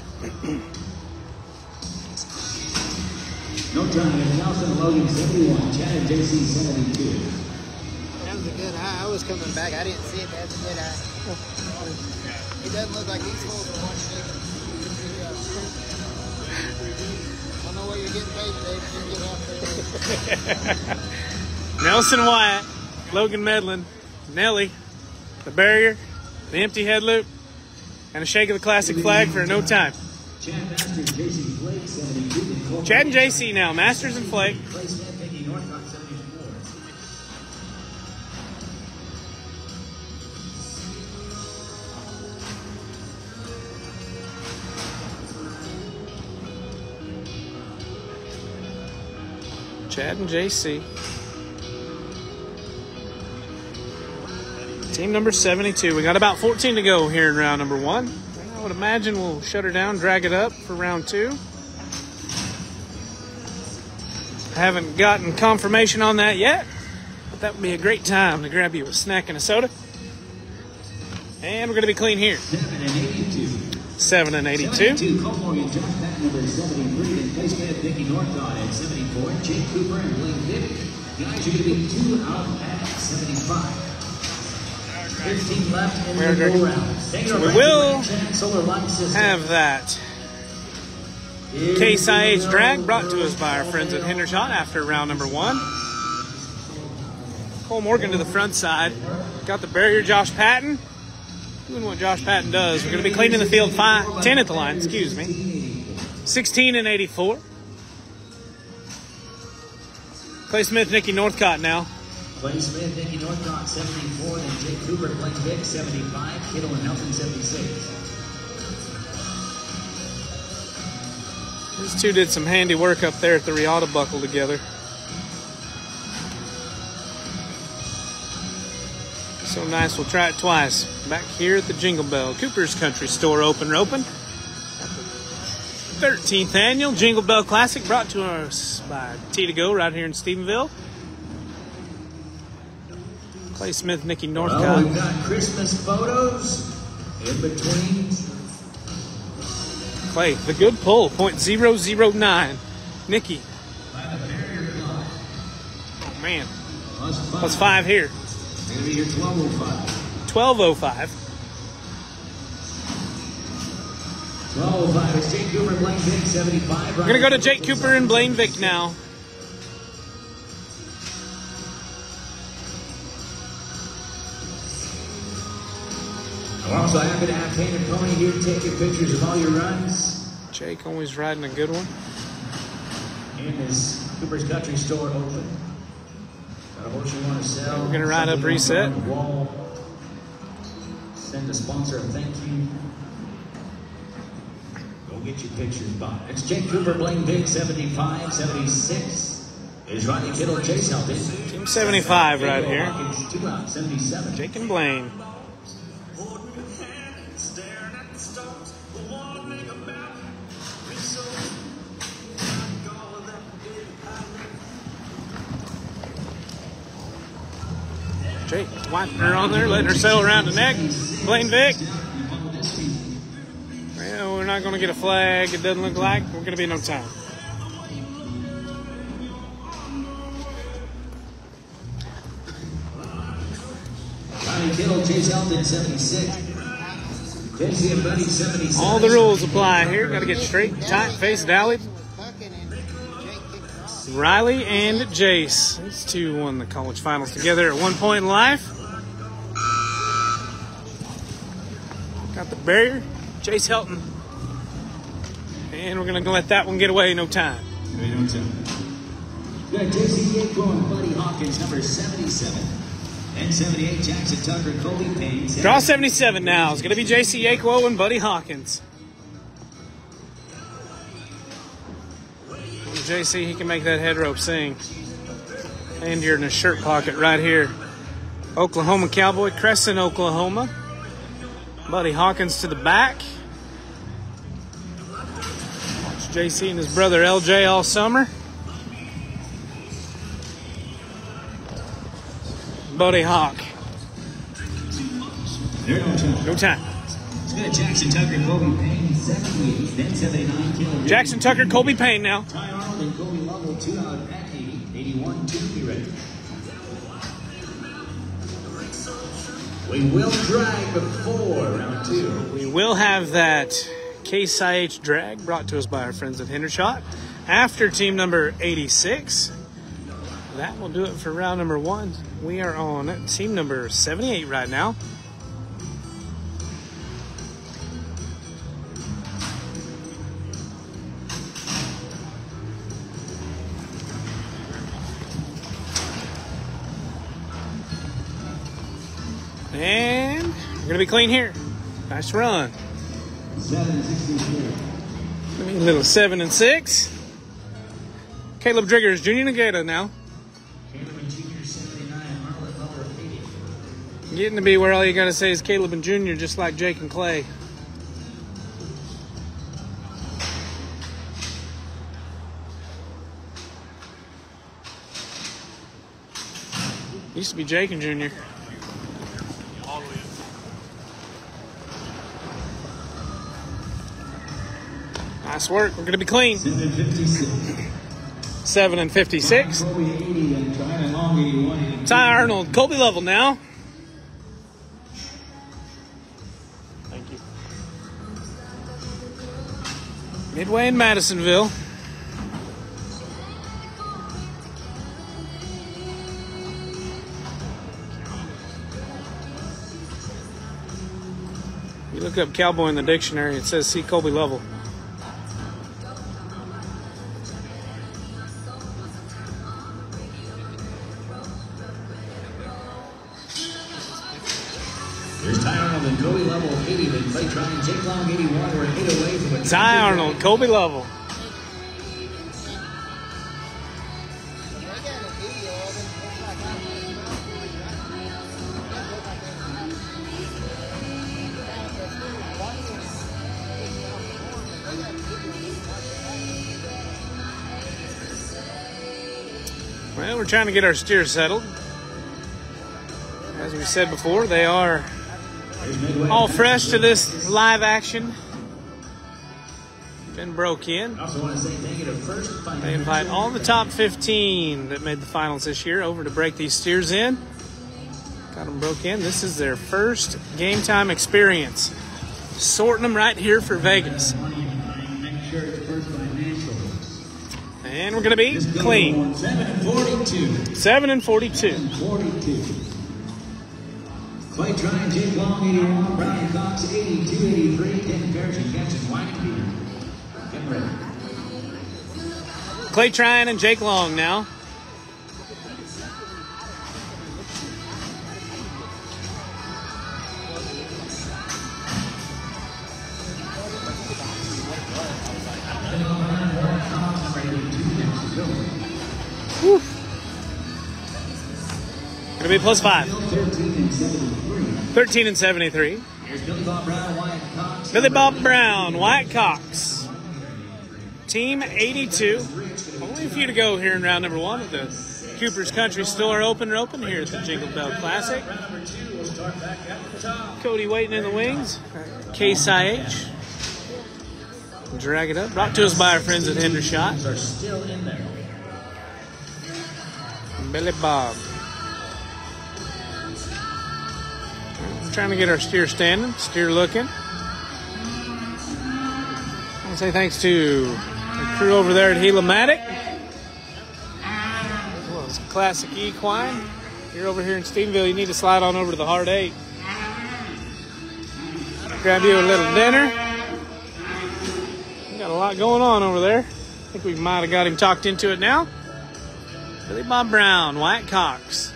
No time, and Nelson Logan, seventy-one. Chad and J C, seventy-two. That was a good eye. I was coming back. I didn't see it. That's a good eye. It doesn't look like these fools are watching it. I don't know what you're getting paid today, but you get off there. Nelson Wyatt, Logan Medlin, Nelly, the barrier, the empty head loop, and a shake of the classic flag for no time. Chad Masters, J C Flake, seventy-two. Nicole Chad and J C now, Masters and Flake. Clay Smith, Mickey Northcott, seventy-four. Chad and J C. Team number seventy-two. We got about fourteen to go here in round number one. I would imagine we'll shut her down, drag it up for round two. I haven't gotten confirmation on that yet, but that would be a great time to grab you a snack and a soda. And we're going to be clean here. seven and eighty-two. seven and eighty-two. seventy-two, Cole Morgan, Josh Patton, number seventy-three, and Clay Smith, Mickey Northcott at seventy-four, Jake Cooper and Blaine Vick. Guys, you're going to be two out at seventy-five. fifteen left in We're the good. go round. So we will have that Case I H drag brought to us by our friends at Hendershot after round number one. Cole Morgan to the front side. Got the barrier, Josh Patton. Doing what Josh Patton does. We're going to be cleaning the field five, ten at the line, excuse me. sixteen and eighty-four. Clay Smith, Nicky Northcott now. Clay Smith, Mickey Northcott, seventy-four, then Jake Cooper, Blaine Vick, seventy-five, Kittle and Nelson, seventy-six. These two did some handy work up there at the Riata buckle together. So nice, we'll try it twice. Back here at the Jingle Bell Cooper's Country Store, open open. thirteenth annual Jingle Bell Classic brought to us by T to Go right here in Stephenville. Clay Smith, Nicky Northcott. Well, we've got Christmas photos in between. Clay, the good pull, point zero zero nine. Nicky. Oh, man. Plus five. Plus five here. It's going to be your twelve oh five. twelve oh five. twelve oh five is Jake Cooper, Blaine Vick, seventy-five. We're going to go to Jake Cooper and Blaine Vick now. We're also happy to have Painted Pony here taking pictures of all your runs. Jake always riding a good one. And this Cooper's Country Store open. Got a horse you want to sell. We're gonna ride up reset. On the wall. Send a sponsor a thank you. Go get your pictures by. It's Jake Cooper, Blaine Vick, seventy-five, seventy-six. Is Rodney Kittle, Chase Helton. Team seventy-five right here. Hawkins, two out, seventy-seven. Jake and Blaine. Jake wiping her on there, letting her sail around the neck. Blaine Vick. Well, we're not going to get a flag. It doesn't look like. We're going to be in no time. Rodney Kittle, Chase Helton, seventy-six. Casey and Buddy, seventy-seven. All the rules apply here. Got to get straight, tight, face, dally. Pucking and Jake Riley and Jace. These two won the college finals together at one point in life. Got the barrier, Jace Helton. And we're going to let that one get away no time. We got J C Yaco and Buddy Hawkins, number seventy-seven. And seventy-eight, Jackson Tucker, Colby Payne. Draw seventy-seven now. It's going to be J C Yaco and Buddy Hawkins. J C, he can make that head rope sing. And you're in a shirt pocket right here. Oklahoma Cowboy, Crescent, Oklahoma. Buddy Hawkins to the back. Watch J C and his brother L J all summer. Buddy Hawk. No time. It's good. Jackson Tucker, Colby Payne, seventy-eight, then seventy-nine, Taylor. Jackson Tucker, Colby Payne now. Ty Arnold and Colby Lovell, two out at eighty, eighty-one, two, be ready. We will drag before round two. We will have that Case I H drag brought to us by our friends at Hendershot. After team number eighty-six, that will do it for round number one. We are on team number seventy-eight right now. And we're going to be clean here. Nice run. seven sixty-four. A little seven and six. Caleb Driggers, Junior Negata now. Caleb and Junior, seventy-nine, Arnold Lover, eighty. Getting to be where all you got to say is Caleb and Junior, just like Jake and Clay. Used to be Jake and Junior Nice work. We're going to be clean. seven fifty-six. seven and fifty-six. Colby eighty and Ty Long eighty-one. Ty Arnold, Colby level now. Thank you. Midway in Madisonville. You look up cowboy in the dictionary, it says see Colby level. Here's Ty Arnold and Colby Lovell, eighty. Then Clay Trine, Jake Long, eighty-one. We're eight away from a Ty Arnold, Colby level. Well, we're trying to get our steers settled. As we said before, they are all fresh to this live action. Been broke in. Also want to say thank you to First Financial. They invite all the top fifteen that made the finals this year over to break these steers in. Got them broke in. This is their first game time experience. Sorting them right here for Vegas. Make sure it's First Financial. And we're going to be clean. seven and forty-two. seven and forty-two. forty-two. Clay Trine, Jake Long, eighty-one. Brian Cox, eighty-two, eighty-three. Dan Parrish and Captain Weinke. Get ready. Clay Trine and Jake Long now. Whew. Gonna be plus five. thirteen and seventy-three. Here's Billy Bob Brown, Wyatt Cox. Billy Bob Brown, Wyatt Cox. Team eighty-two. Only a few to go here in round number one. The Cooper's Country still are open and open here at the Jingle Bell Classic. Cody waiting in the wings. Case I H. Drag it up. Brought to us by our friends at Hendershot. Are still in there. Billy Bob. I'm trying to get our steer standing, steer looking. I want to say thanks to the crew over there at Helimatic. Classic Equine. If you're over here in Stephenville, you need to slide on over to the Hard Eight. Grab you a little dinner. We got a lot going on over there. I think we might have got him talked into it now. Billy Bob Brown, Wyatt Cox.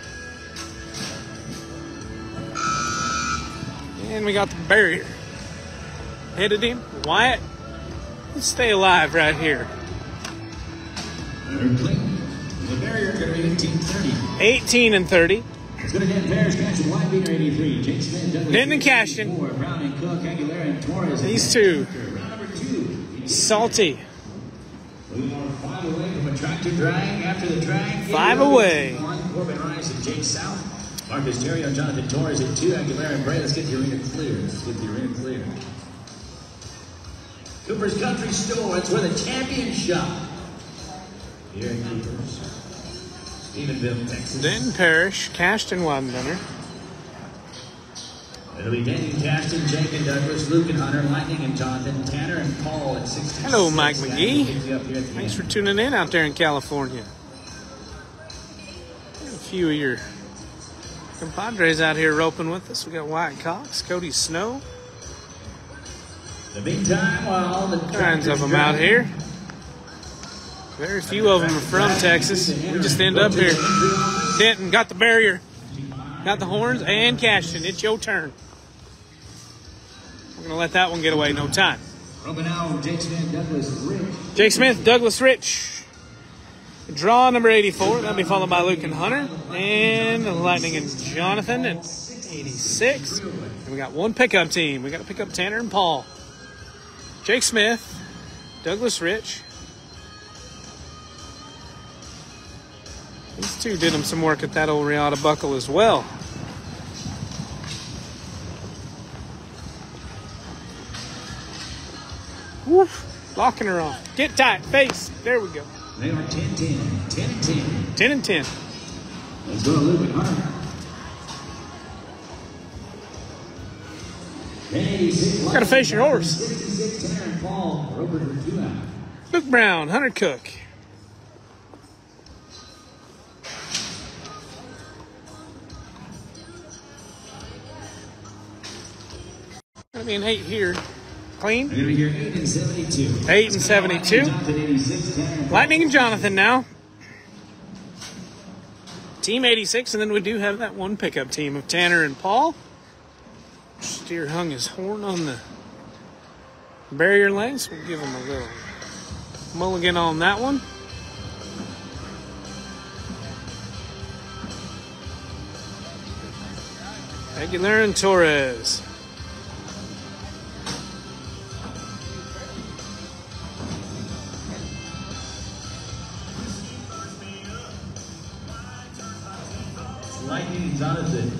And we got the barrier. Headed him. Wyatt, let's stay alive right here. The barrier going to be eighteen thirty. eighteen and thirty. It's going to get Bears catching wide beater eighty-three. Jake Smith, Douglas. Denton and Cashton. Four, Brown and Cook, Aguilera and Torres. These two. Round number two. Salty. We are five away from a tractor drag. After the drag, Five away. One, Corbin Rice and Jake South. Marcus Terrio, Jonathan Torres at two. Aguilera and Bray. Let's get the arena clear. Let's get the arena clear. Cooper's Country Store. It's where the champions shop. Here in Cooper's. Stephenville, Texas. Denton Parrish, Cashton Wadendunner. It'll be Denton, Cashton, Jake and Douglas, Luke and Hunter, Lightning and Jonathan, Tanner and Paul at sixty-six. Hello, Mike McGee. Thanks for tuning in out there in California. Got a few of your compadres out here roping with us. We got Wyatt Cox, Cody Snow. The big time while all the Kinds of them out here. Very few of them are from Texas. We just end up here. Denton got the barrier, got the horns, and Cashton. It's your turn. We're going to let that one get away no time. Roping out Jake Smith, Douglas Rich. Jake Smith, Douglas Rich. Draw number eighty-four. That'll be followed by Luke and Hunter. And Lightning and Jonathan at eighty-six. And we got one pickup team. We got to pick up Tanner and Paul. Jake Smith, Douglas Rich. These two did them some work at that old Riata buckle as well. Woof. Locking her off. Get tight. Face. There we go. They are ten ten. ten and ten. ten and ten. Let's go to Luke and Hunter. Got to face your horse. sixty-six, Tanner and Paul. Roper for two out. Luke Brown, Hunter Cook. Gonna be an eight here. Clean. We're gonna be here eight and seventy-two. Eight and seventy-two. Lightning and Jonathan now. Team eighty-six, and then we do have that one pickup team of Tanner and Paul. Steer hung his horn on the barrier lane, so we'll give him a little mulligan on that one. Aguilera and Torres. Lightning and Jonathan.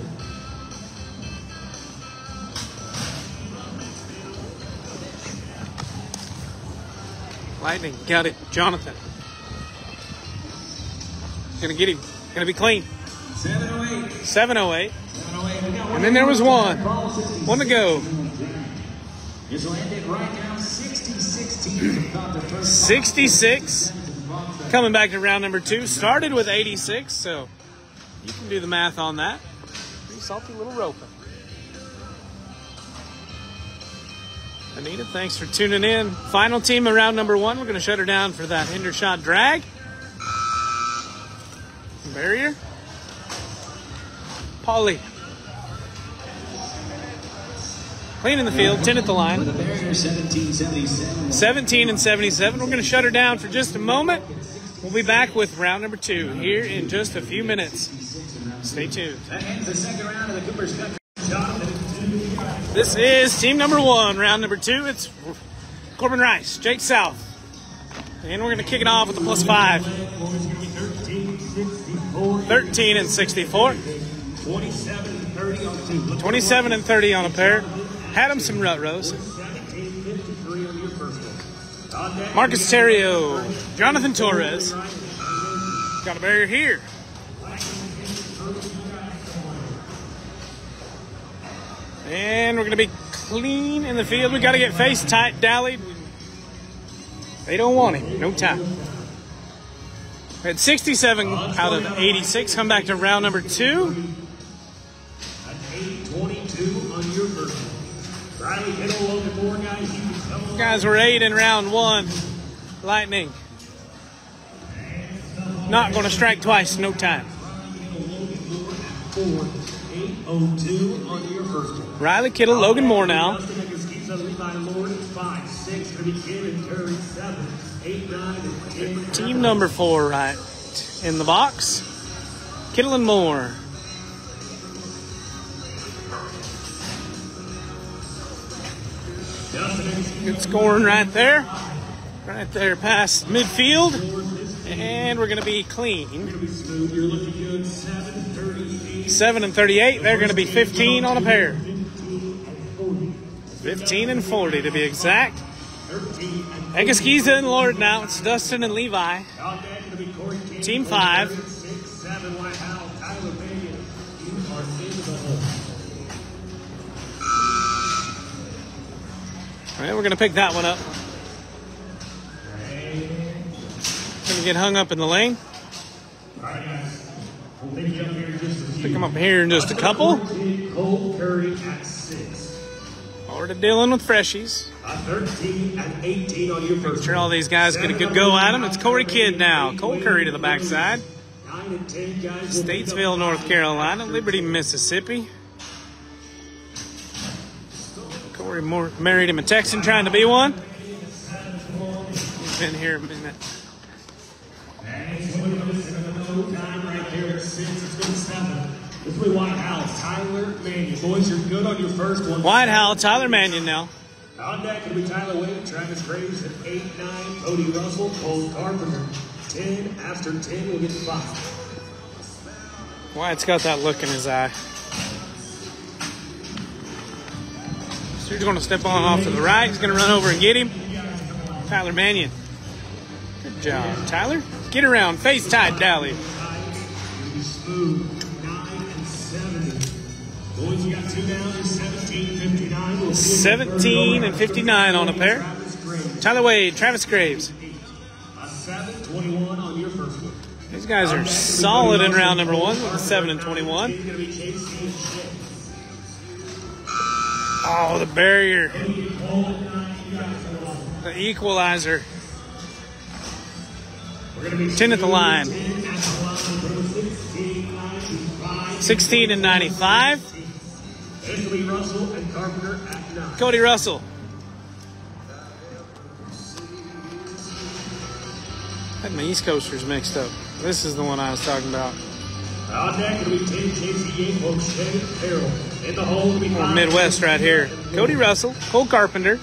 Lightning got it. Jonathan. Gonna get him. Gonna be clean. seven oh eight. seven oh eight. seven oh eight. We got And then there was one. One to go. This will end it right now. sixty-six teams caught the first. sixty-six. Coming back to round number two. Started with eighty-six, so you can do the math on that. Pretty salty little roping. Anita, thanks for tuning in. Final team of round number one. We're going to shut her down for that Hendershot drag. Barrier. Paulie. Clean in the field, ten at the line. With a barrier, seventeen seventy-seven. seventeen and seventy-seven. We're going to shut her down for just a moment. We'll be back with round number two here in just a few minutes. Stay tuned. That ends the second round of the Cooper's Country. This is team number one, round number two. It's Corbin Rice, Jake South. And we're going to kick it off with the plus five. thirteen and sixty-four. twenty-seven and thirty on a pair. Had him some rut rows. Marcus Terrio, Jonathan Torres. Got a barrier here. And we're going to be clean in the field. We got to get face tight, dallied. They don't want him. No time. We had sixty-seven out of eighty-six. Come back to round number two. eight twenty-two on your first one. Riley Kittle, Logan Moore, guys. You can come on. Guys were eight in round one. Lightning. Not going to strike twice, no time. eight oh two on your first one. Riley Kittle, Logan Moore now. Team number four right in the box. Kittle and Moore. Good scoring right there. Right there past midfield. And we're going to be clean. seven and thirty-eight. They're going to be fifteen on a pair. fifteen and forty to be exact. Egaskiza and Lord now. It's Dustin and Levi. Team five. All right, we're going to pick that one up. Going to get hung up in the lane. Pick them up here in just a couple. Already dealing with freshies. Make sure all these guys get a good go at them. It's Corey Kidd now. Cole Curry to the backside. Statesville, North Carolina. Liberty, Mississippi. Corey Moore married him a Texan, trying to be one. He's been here a minute. White House, Tyler Mannion. Boys, you're good on your first one. White House, Tyler Mannion now. On deck will be Tyler Wade, Travis Graves at eight nine, Cody Russell, Cole Carpenter. ten after ten will get five. Wyatt's got that look in his eye. So he's going to step on off to the right. He's going to run over and get him. Tyler Mannion. Good job, Tyler. Get around. Face tight, Dally. Boys, you got two down. seventeen fifty-nine. seventeen and fifty-nine on a pair. Tyler Wade, Travis Graves. A seven twenty-one on your first one. These guys are solid in round number one with a seven and twenty-one. Oh, the barrier. The equalizer. ten at the line. sixteen and ninety-five. Cody Russell. Had my East Coasters mixed up. This is the one I was talking about. Or Midwest right here. Cody Russell, Cole Carpenter.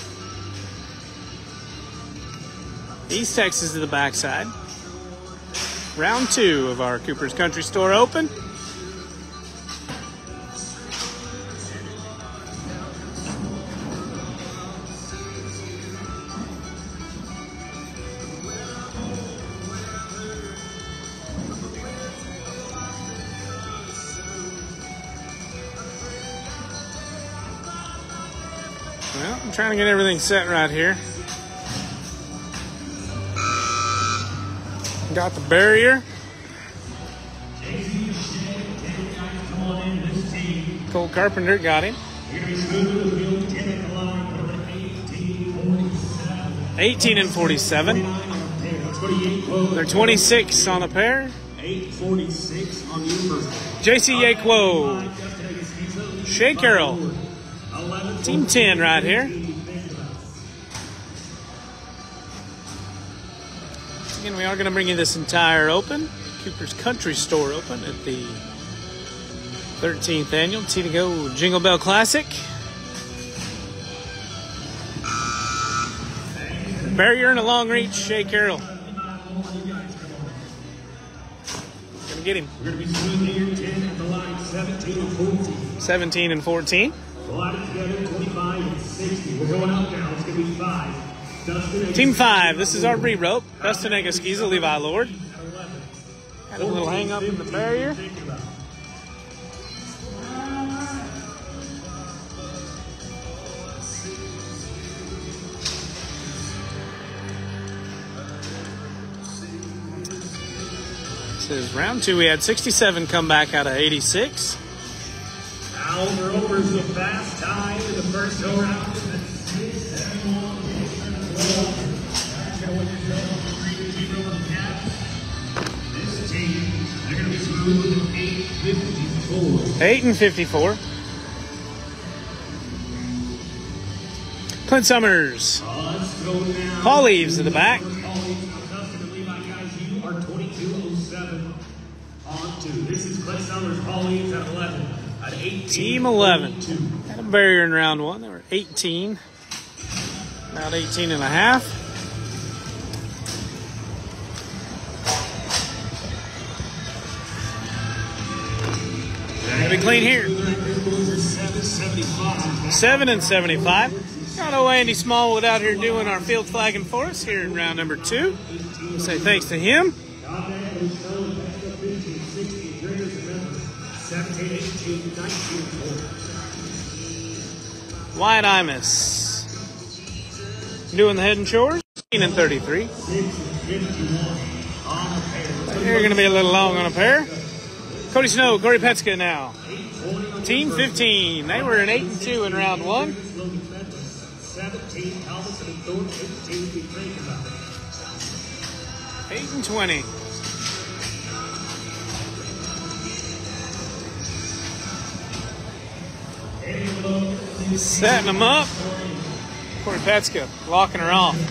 East Texas to the backside. Round two of our Cooper's Country Store Open. Well, I'm trying to get everything set right here. Got the barrier. Cole Carpenter got him. eighteen and forty-seven. They're twenty-six on a pair. J C Yakwo. Shea Carroll. Team ten right here. Again, we are going to bring you this entire Open, Cooper's Country Store Open at the thirteenth Annual T to Go Jingle Bell Classic. Barrier and a long reach, Shea Carroll. Gonna get him. We're going to be swinging here, ten at the line, seventeen and fourteen. seventeen and fourteen. Collided together, twenty-five and sixty. We're going out now. It's going to be five. Dustin Team five. This is our re-rope. Dustin Egaskiza, Levi Lord. Had a little hang up in the barrier. Says round two, we had sixty-seven come back out of eighty-six. Now for overs the fast tie in the first go round. This team, they're going to be smooth eight fifty-four. eight and fifty-four. Clint Summers. Paul Eves at the back. This is Clint Summers, Paul Eves at eleven. At eighteen. Team eleven. Had a barrier in round one. They were eighteen. About eighteen and a half. Gonna be clean here. Seven and seventy-five. Got old Andy Smallwood out here doing our field flagging for us here in round number two. We'll say thanks to him. Wyatt Imus doing the head and shoulders. eighteen and thirty-three. They're going to be a little long on a pair. Cody Snow, Corey Petska now. Team fifteen. They were an eight and two in round one. eight and twenty. Setting them up. Corey Petska locking her off.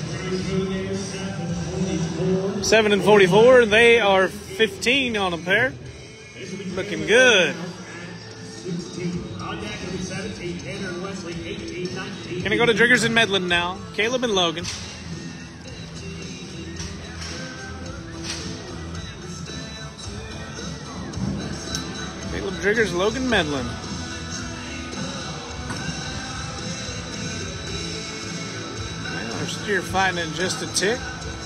seven and forty-four. They are fifteen on a pair. Looking good. Gonna go to Driggers and Medlin now. Caleb and Logan. Caleb Driggers, Logan Medlin. Well, our steer fighting it just a tick.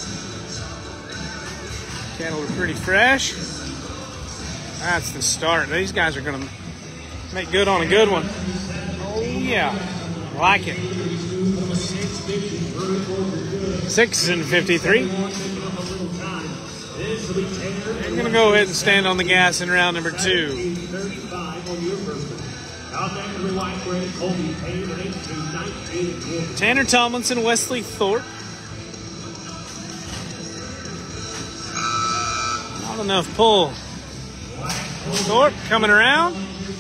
Cattle are pretty fresh. That's the start. These guys are going to make good on a good one. Oh, yeah. Like it. six and fifty-three. They're going to go ahead and stand on the gas in round number two. Tanner Tomlinson, Wesley Thorpe. Not enough pull. Thorpe coming around.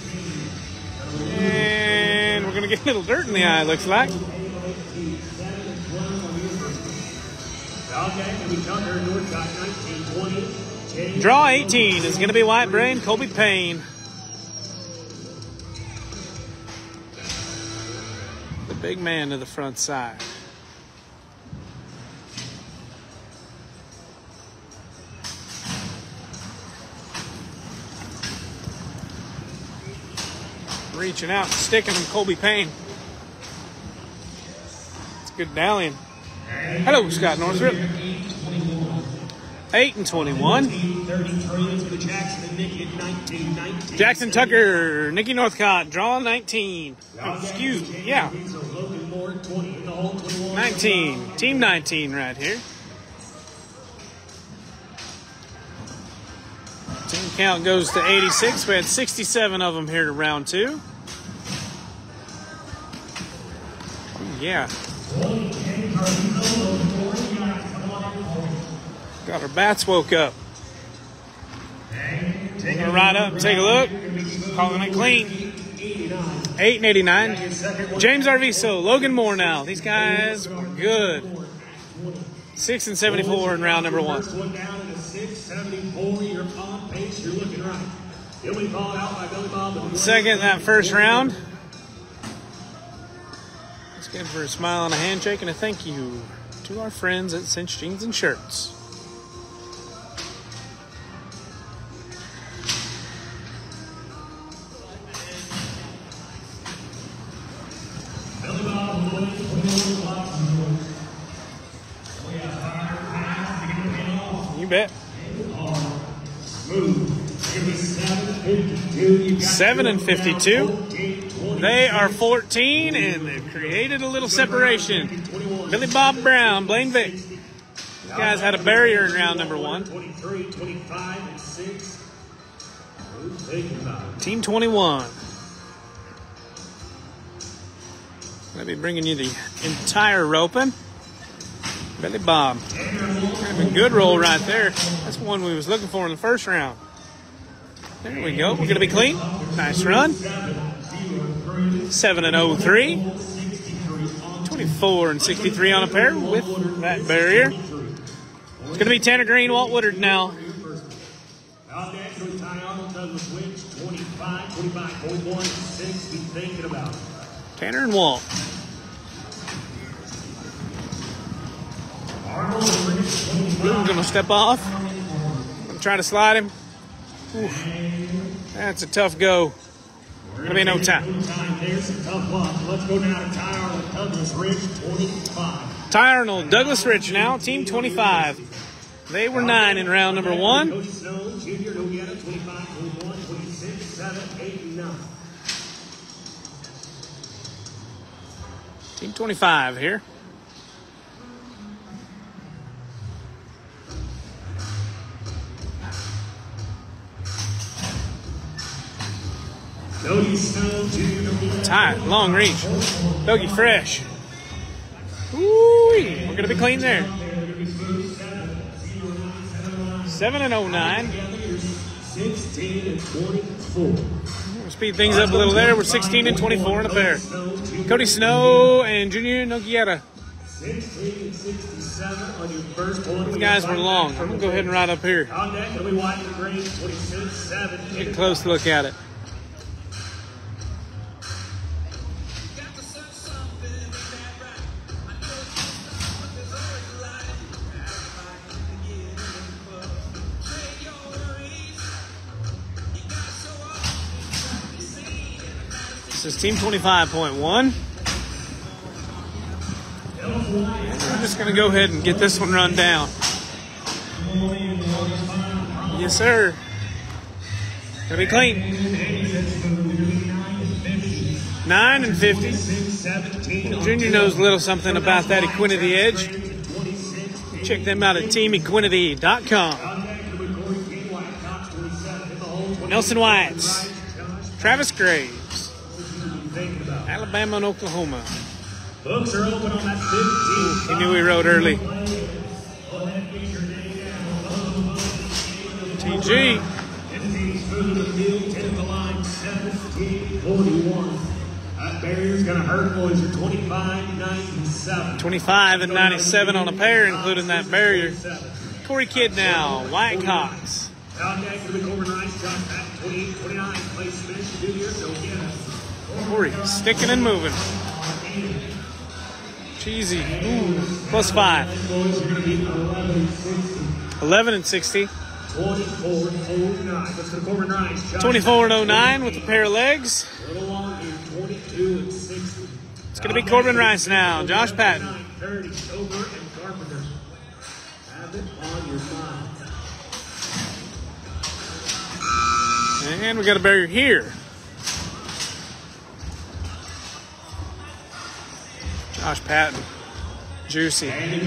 And we're going to get a little dirt in the eye, looks like. Draw eighteen is going to be White Brain, Colby Payne. The big man to the front side. Reaching out and sticking him, Colby Payne. It's good dallying. Hello, Scott Northrop. eight and twenty-one. Jackson Tucker, Nikki Northcott, draw nineteen. Oh, excuse me, yeah. nineteen. Team nineteen right here. Team count goes to eighty-six. We had sixty-seven of them here to round two. Yeah. Got our bats woke up. Taking a ride up, take a look. Calling it clean. eight and eighty-nine. James Arviso, Logan Moore now. These guys were good. six and seventy-four in round number one. Second, that first round. Let's give for a smile and a handshake and a thank you to our friends at Cinch Jeans and Shirts. You bet. Seven and fifty-two. They are fourteen, and they've created a little separation. Billy Bob Brown, Blaine Vick. Guys had a barrier in round number one. twenty-three, twenty-five, and six. Who's taking about? Team twenty-one. I'll be bringing you the entire roping. Billy Bob. Having a good roll right there. That's one we was looking for in the first round. There we go. We're going to be clean. Nice run. seven and oh three. twenty-four and sixty-three on a pair with that barrier. It's going to be Tanner Green, Walt Woodard now. Tanner and Walt. Blue's going to step off. I'm trying to slide him. Oof. That's a tough go. Going to be no time. There's a tough one. Let's go down to Ty Arnold, Douglas Rich, twenty-five. Ty Arnold, Douglas Rich now, team twenty-five. They were nine in round number one. Cody Snow, Junior, Noguera, twenty-five, twenty-one, twenty-six, seven, eight, and nine. Team twenty-five here. Cody Snow, Junior, Noguera. Tight, long reach. Bogey fresh. Ooh, we're going to be clean there. seven and oh nine. sixteen and twenty-four. We'll speed things up a little there. We're sixteen and twenty-four in a pair. Cody Snow and Junior Noguera. sixteen and sixty-seven on your first one. These guys were long. I'm going to go ahead and ride up here. On deck, it'll be wide and green, twenty-six, seven. Get a close look at it. This is team twenty-five point one. We're just going to go ahead and get this one run down. Yes, sir. Gonna be clean. nine and fifty. Junior knows a little something about that Equinity Edge. Check them out at team equinity dot com. Nelson Whites. Travis Graves. Alabama and Oklahoma. Books are open on that fifteen. He knew he rode early. T G. That barrier's going to hurt, boys. You're twenty-five, ninety-seven. twenty-five and ninety-seven on a pair, including that barrier. Corey Kidd now, White Cox. Corey sticking and moving. Cheesy. Ooh, plus five. eleven and sixty. twenty-four and oh nine with a pair of legs. It's going to be Corbin Rice now. Josh Patton. And we got a barrier here. Josh Patton. Juicy.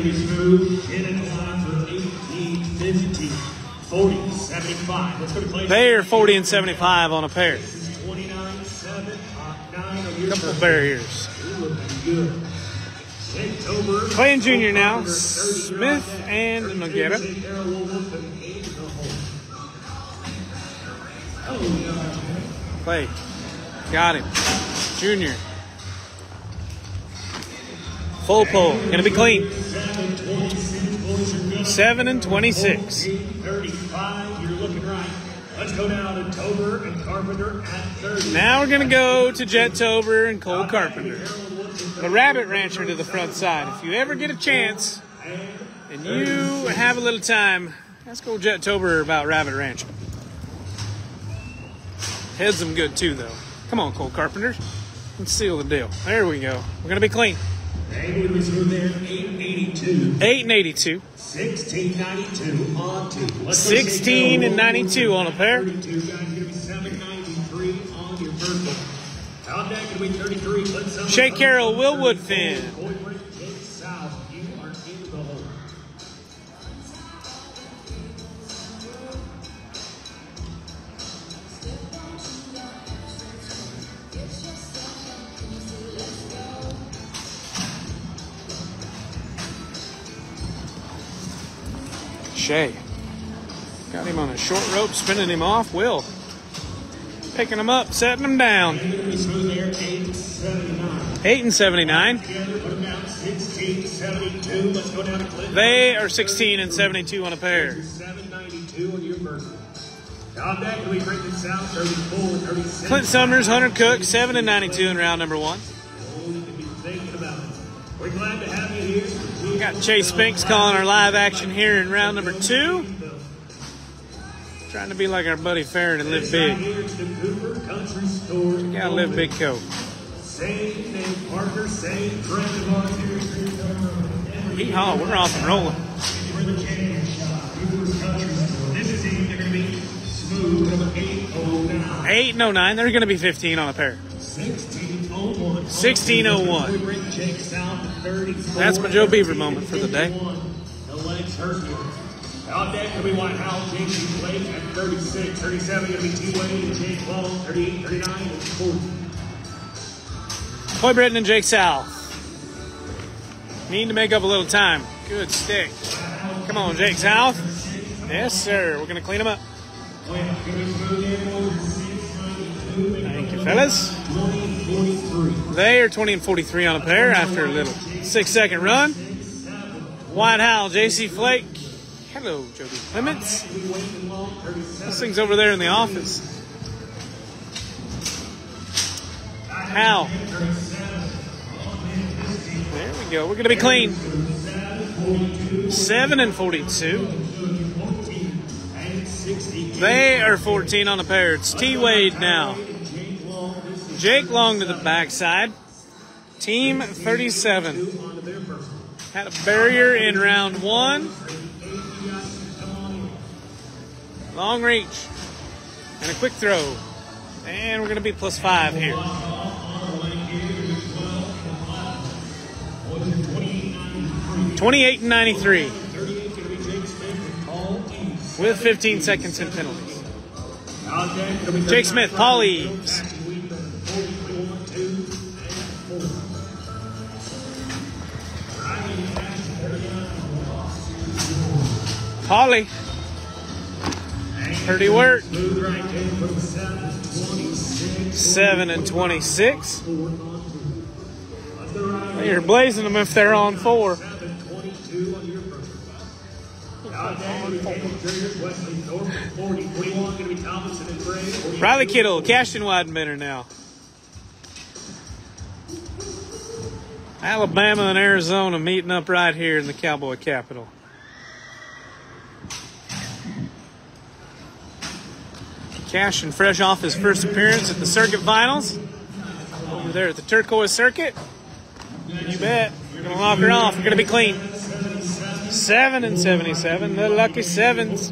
They are forty and seventy-five on a pair. Couple of barriers. Playing junior now. Smith and Noguera. Play. Got him. Junior. Full pull. Gonna be clean. Seven and twenty-six. Let's go down to Tober and Carpenter at thirty. Now we're gonna go to Jet Tober and Cole Carpenter. The Rabbit Rancher to the front side. If you ever get a chance and you have a little time, let's go Jet Tober about Rabbit Rancher. Heads them good too, though. Come on, Cole Carpenter. Let's seal the deal. There we go. We're gonna be clean. eight eighty-two. Eight and eighty-two. Sixteen ninety-two on two. Sixteen and ninety-two on a pair. Thirty-two guys gonna be seven ninety-three on your first one. Out deck gonna be thirty-three. Let's Shay Carroll, Will Woodfin. Shea. Got him on a short rope, spinning him off. Will picking him up, setting him down. eight and seventy-nine. They are sixteen and seventy-two on a pair. Clint Summers, Hunter Cook, seven and ninety-two in round number one. We got Chase Spinks calling our live action here in round number two. Trying to be like our buddy Farron and live big. You gotta live big, Co. Yeehaw, we're off and rolling. eight and oh nine. They're going to be fifteen on a pair. sixteen oh one. That's my Joe Beaver moment for the day. Out deck, going to be White House, J C Blake at thirty-six, thirty-seven, going to be T-Wade and Jake Long, thirty-eight, thirty-nine, and forty. Coy Britton and Jake South. Need to make up a little time. Good stick. Come on, Jake South. Yes, sir. We're going to clean them up. Thank you, fellas. They are twenty and forty-three on a pair after a little six-second run. White House, J C Flake. Hello, Jody Clements. This thing's over there in the office. Hal. There we go. We're going to be clean. seven and forty-two. They are fourteen on the pair. It's T-Wade now. Jake Long to the backside. Team thirty-seven. Had a barrier in round one. Long reach. And a quick throw. And we're going to be plus five here. twenty-eight and ninety-three. With fifteen seconds in penalties. Jake Smith, Paul Eves. Polly. Pretty work. seven and twenty-six. You're blazing them if they're on four. Riley Kittle, Cashton Weidenbender now. Alabama and Arizona meeting up right here in the Cowboy capital. Cashton fresh off his first appearance at the circuit finals. Over there at the Turquoise Circuit. You bet. You're going to knock her off. You're going to be clean. seven and seventy-seven. The lucky sevens.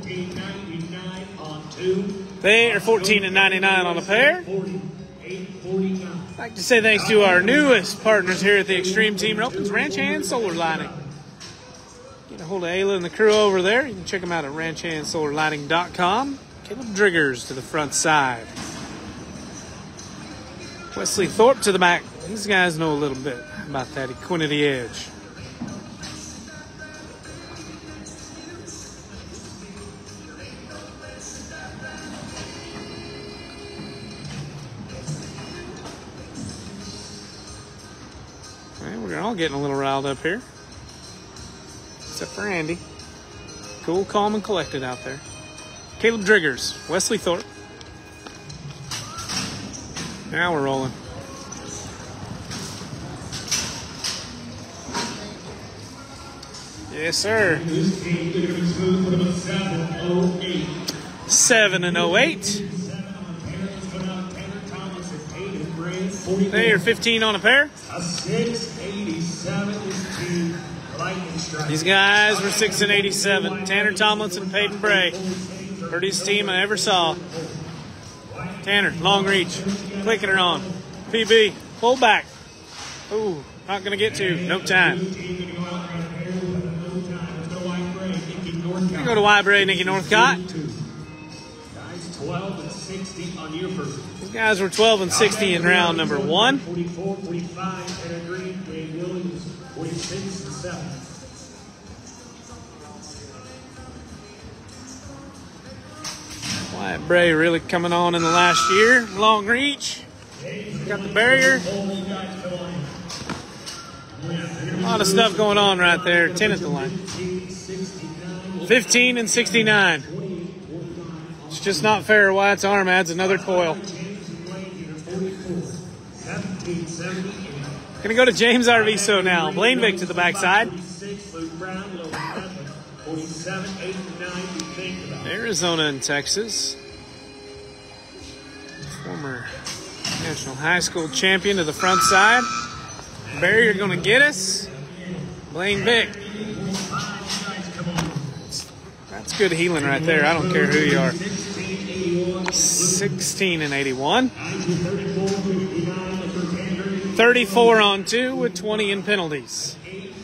They are fourteen and ninety-nine on a pair. I'd like to say thanks to our newest partners here at the X-Treme Team Ropens, Ranch Hand Solar Lighting. Get a hold of Ayla and the crew over there. You can check them out at ranch hand solar lighting dot com. Caleb Driggers to the front side. Wesley Thorpe to the back. These guys know a little bit about that Equinity Edge. We're all getting a little riled up here. Except for Andy. Cool, calm, and collected out there. Caleb Driggers, Wesley Thorpe. Now we're rolling. Yes, sir. seven and oh eight. They are fifteen on a pair. These guys were six and eighty-seven. Tanner Tomlinson, Peyton Bray. Prettiest team I ever saw. Tanner, long reach. Clicking her on. P B, pull back. Ooh, not going to get to. No time. We go to Wybray, Nikki Northcott. These guys were twelve and sixty in round number one. forty-four, forty-five, Tanner Green, Dave Williams, forty-six and seven. That Bray really coming on in the last year. Long reach. Got the barrier. A lot of stuff going on right there. ten at the line. fifteen and sixty-nine. It's just not fair. Wyatt's arm adds another coil. Gonna go to James Arviso now. Blaine Vick to the backside. Arizona and Texas. Former national high school champion to the front side. Barrier gonna get us. Blaine Vick. That's good healing right there. I don't care who you are. sixteen and eighty-one. thirty-four on two with twenty in penalties.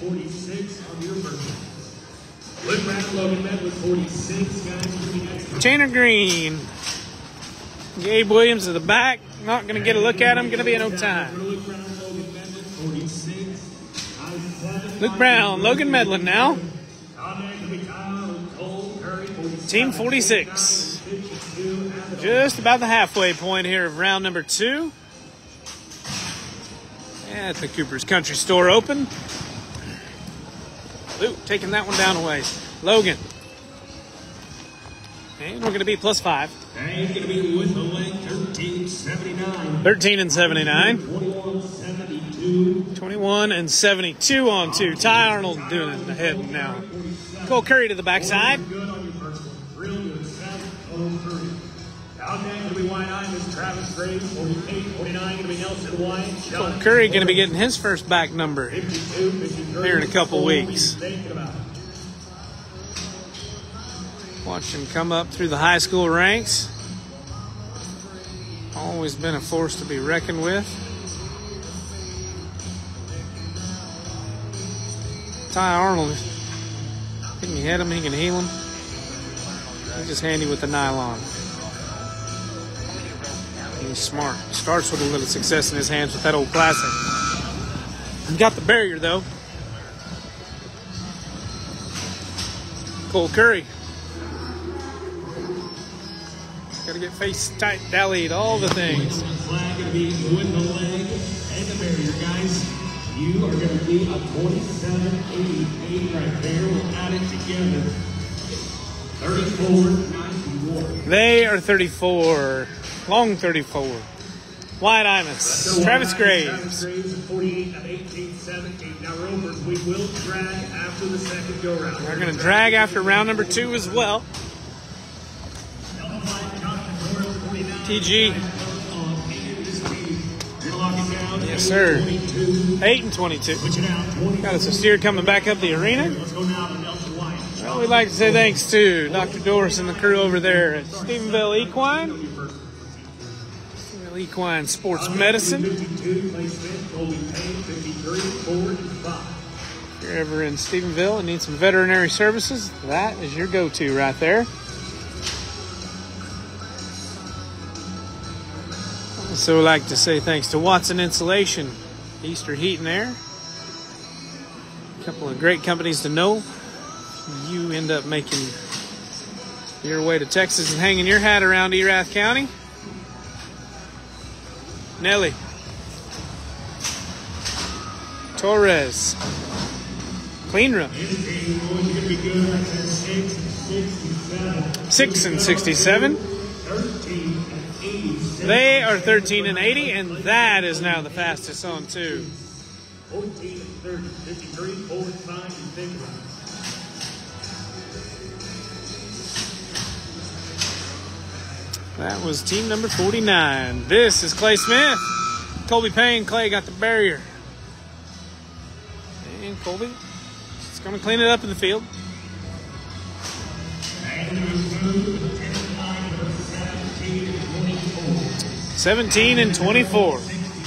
Tanner Green. Gabe Williams to the back. Not going to get a look at him. Going to be in no time. Luke Brown. Logan Medlin now. Team forty-six. Just about the halfway point here of round number two. At the Cooper's Country Store Open. Luke taking that one down a ways. Logan. And we're going to be plus five. And going to be with the leg, thirteen seventy-nine. thirteen and seventy-nine. twenty-one seventy-two. twenty-one and seventy-two on two. Ty Arnold doing it in the head now. Cole Curry to the backside. Good on your first one. Real good. Seven, oh, three. Out there going to be White Eye, Miss Travis Graves, forty-eight, forty-nine, going to be Nelson White. Cole Curry going to be getting his first back number fifty-two, fifty-three. here in a couple weeks. Thinking about it. Watch him come up through the high school ranks. Always been a force to be reckoned with. Ty Arnold, he can hit him, he can heal him. He's just handy with the nylon. He's smart. Starts with a little success in his hands with that old classic. He got the barrier though. Cole Curry. Got to get face tight, dallied, all the things. Flag going to be with the leg and the barrier, guys. You are going to be a twenty-seven eighty-eight right there. We'll add it together. thirty-four ninety-one. They are thirty-four. Long thirty-four. Wyatt Imus. Travis Graves. Travis Graves at forty-eight of eighteen seventeen. Now, Rovers, we will drag after the second go round. We're going to drag after round number two as well. T G. Yes, sir. eight and twenty-two. Got us a steer coming back up the arena. Well, we'd like to say thanks to Doctor Doris and the crew over there at Stephenville Equine. Stephenville Equine Sports Medicine. If you're ever in Stephenville and need some veterinary services, that is your go-to right there. So I'd like to say thanks to Watson Insulation, Easter Heat and Air. A couple of great companies to know. You end up making your way to Texas and hanging your hat around Erath County. Nelly. Torres. Clean room. six and sixty-seven. They are thirteen and eighty, and that is now the fastest on two. fourteen and thirty, fifty-three, forty-five, and fifty. That was team number forty-nine. This is Clay Smith. Colby Payne. Clay got the barrier. And Colby is going to clean it up in the field. seventeen and twenty-four.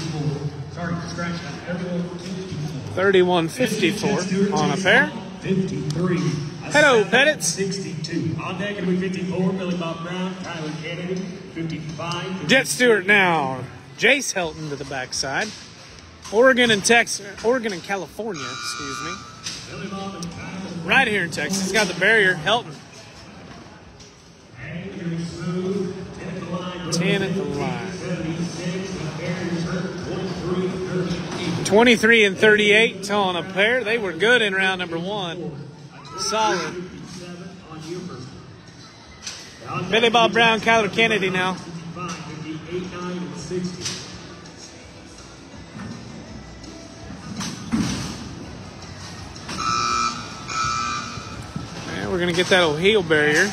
thirty-one fifty-four on a pair. Hello, Pettits. sixty-two. On deck, it'll be fifty-four. Billy Bob Brown, Tyler Kennedy, fifty-five. Jet Stewart now. Jace Helton to the backside. Oregon and Texas, Oregon and California, excuse me. Right here in Texas. Got the barrier. Helton. And smooth. ten at the line. twenty-three and thirty-eight on a pair. They were good in round number one. Solid. Billy Bob Brown, Kyler Kennedy now. And we're going to get that old heel barrier.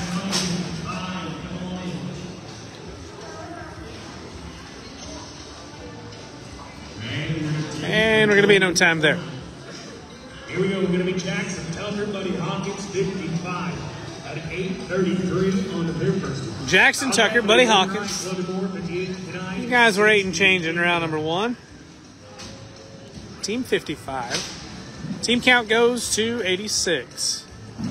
And we're going to be in no time there. Here we go. We're going to be Jackson Tucker, Buddy Hawkins, fifty-five. At eight thirty-three on the pair first. Jackson Tucker, Buddy Hawkins. You guys were eight and change in round number one. Team fifty-five. Team count goes to eighty-six.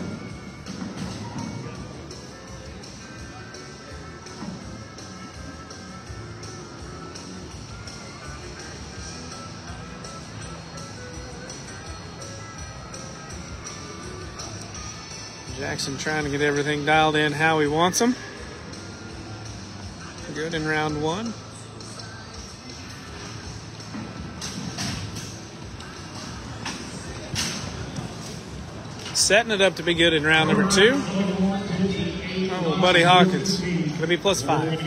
Jackson trying to get everything dialed in how he wants them. Good in round one. Setting it up to be good in round number two. Oh, Buddy Hawkins. Going to be plus five.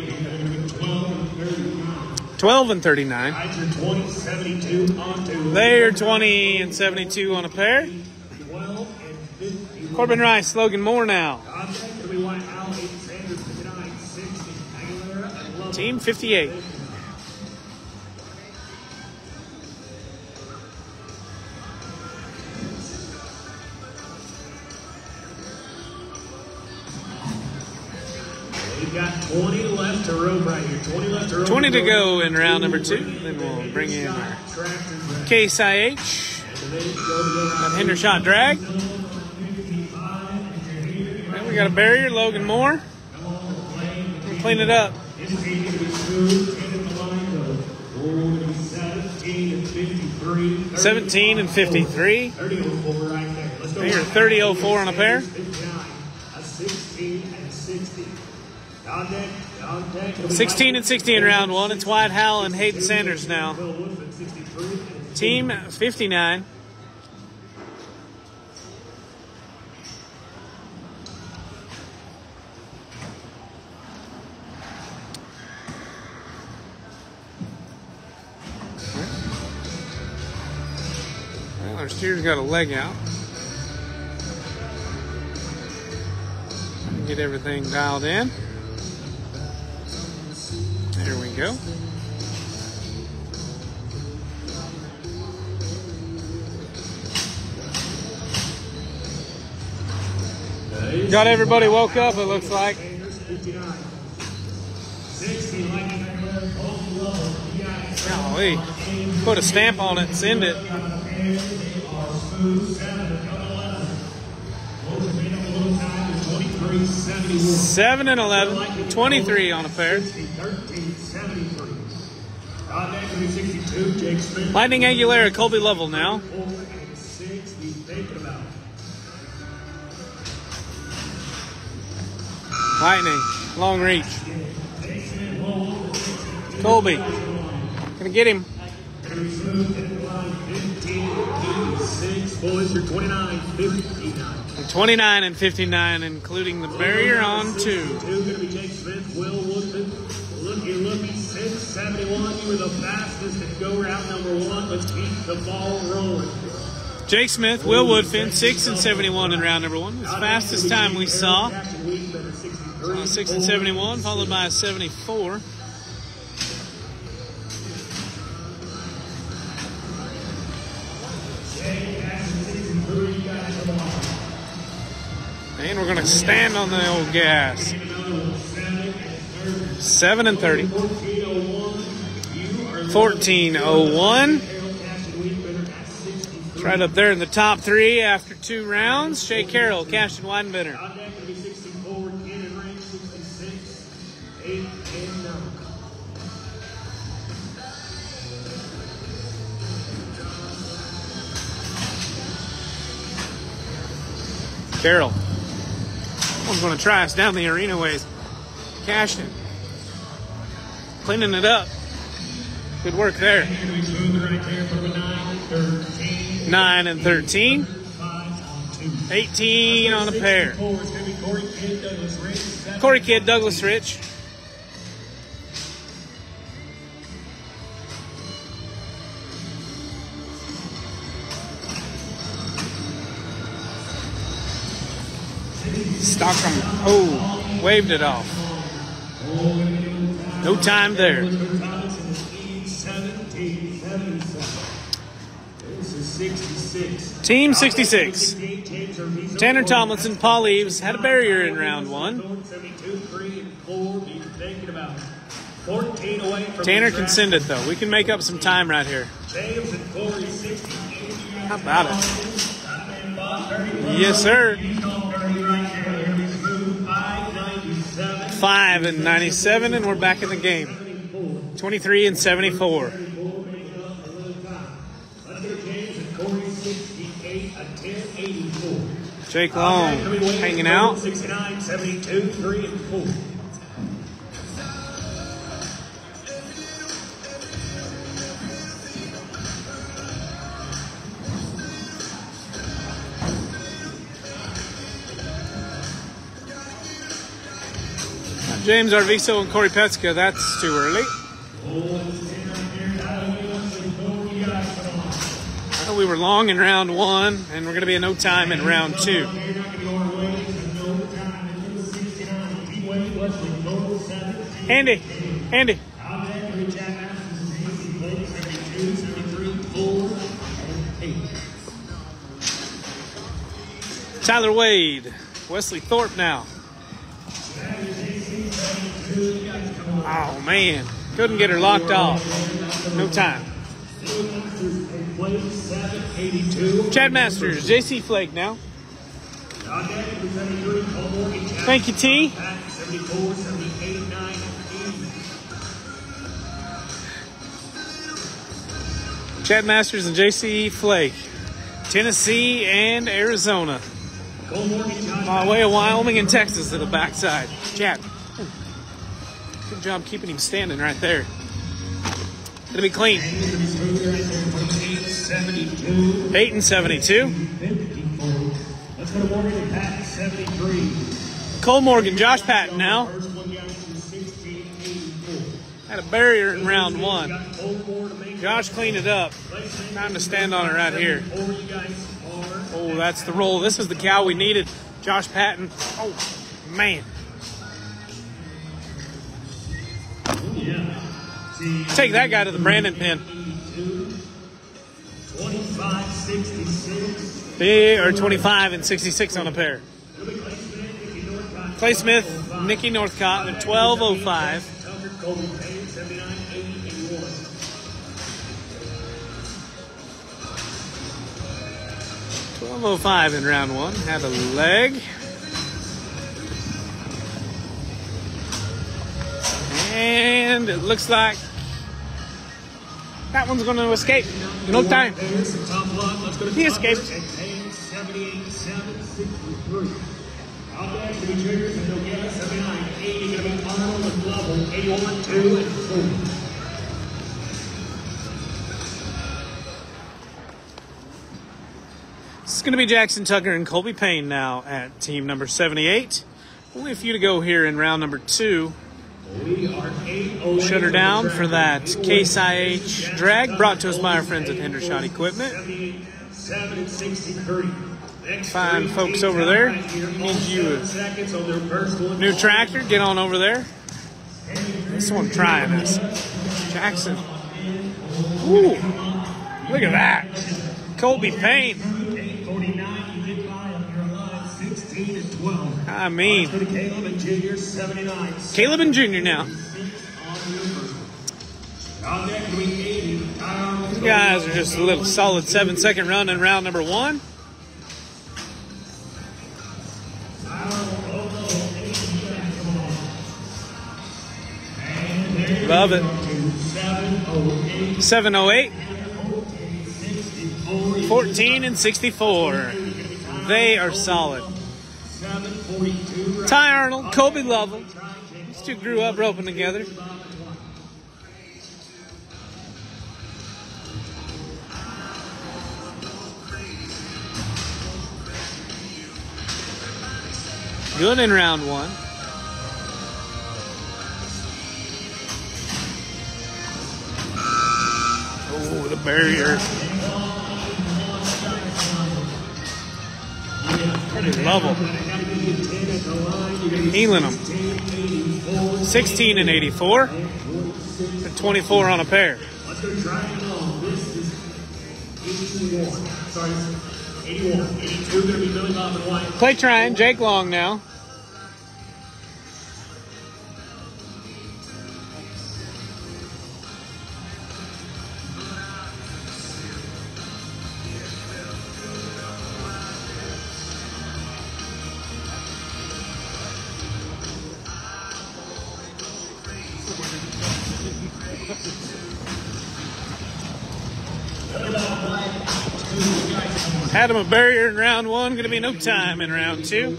twelve and thirty-nine. They're twenty and seventy-two on a pair. Corbin Rice, Logan Moore now. Team fifty-eight. We've got twenty left to rope right here. twenty left to rope. twenty to go in round number two. Then we'll bring in our Case I H. That Hendershot drag. And we got a barrier, Logan Moore. We'll clean it up. seventeen and fifty-three. They are thirty oh four on a pair. sixteen and sixty in round one. It's Wyatt Howell and Hayden Sanders now. Team fifty-nine. Well, our steer's got a leg out. Get everything dialed in. There we go. Got everybody woke up, it looks like. Golly. Put a stamp on it and send it. seven and eleven. twenty-three on a pair. Lightning Aguilera, Colby Lovell now. Lightning, long reach. Colby, gonna get him. twenty-nine and fifty-nine, including the barrier on two. Looky, looky, six seventy-one. You were the fastest at go route number one. Let's keep the ball rolling. Jake Smith, Will Woodfin, six and seventy-one in round number one. His fastest time we saw. Uh, six and seventy-one, followed by a seventy-four. And we're going to stand on the old gas. seven and thirty. fourteen oh one. It's right up there in the top three after two rounds. Shay Carroll, Cashin Weidenbender. Carroll. One's going to try us down the arena ways. Cashton. cleaning it up. Good work there. nine and thirteen. eighteen on a pair. Corey Kidd, Douglas Rich. Stockholm, oh, waved it off. No time there. Team sixty-six. Tanner Tomlinson, Paul Eves had a barrier in round one. Tanner can send it though. We can make up some time right here. How about it? Yes, sir. Five and ninety-seven, and we're back in the game. Twenty-three and seventy-four. Jake Long hanging out. James Arviso and Corey Petska, that's too early. Well, we were long in round one, and we're going to be in no time in round two. Andy, Andy. Tyler Wade, Wesley Thorpe now. Oh, man. Couldn't get her locked off. No time. Chad Masters, J C Flake now. Thank you, T. Chad Masters and J C Flake. Tennessee and Arizona. By way of Wyoming and Texas to the backside. Chad. Good job keeping him standing right there. Gonna be clean. Eight and seventy-two. Cole Morgan, Josh Patton now. Had a barrier in round one. Josh cleaned it up. Time to stand on it right here. Oh, that's the roll. This is the cow we needed. Josh Patton. Oh, man. Take that guy to the Brandon pin. Big, or twenty-five and sixty-six on a pair. Clay Smith, Nikki Northcott, and twelve oh five. twelve oh five in round one. Had a leg. And it looks like that one's going to escape. No time. He escaped. This is going to be Jackson Tucker and Colby Payne now at team number seventy-eight. Only a few to go here in round number two. Shut her down for that Case I H drag brought to us by our friends at Hendershot Equipment. Fine folks over there. Need you a new tractor. Get on over there. This one trying this. Jackson. Ooh, look at that. Colby Payne. I mean, Caleb and Junior now. These guys are just a little solid seven second run in round number one. Love it. seven oh eight. fourteen and sixty-four. They are solid. Ty Arnold, Kobe Lovell. These two grew up roping together. Good in round one. Oh, the barrier. Level. Healing them. sixteen and eighty-four. And twenty-four on a pair. Play trying. Jake Long now. Had him a barrier in round one. Going to be no time in round two.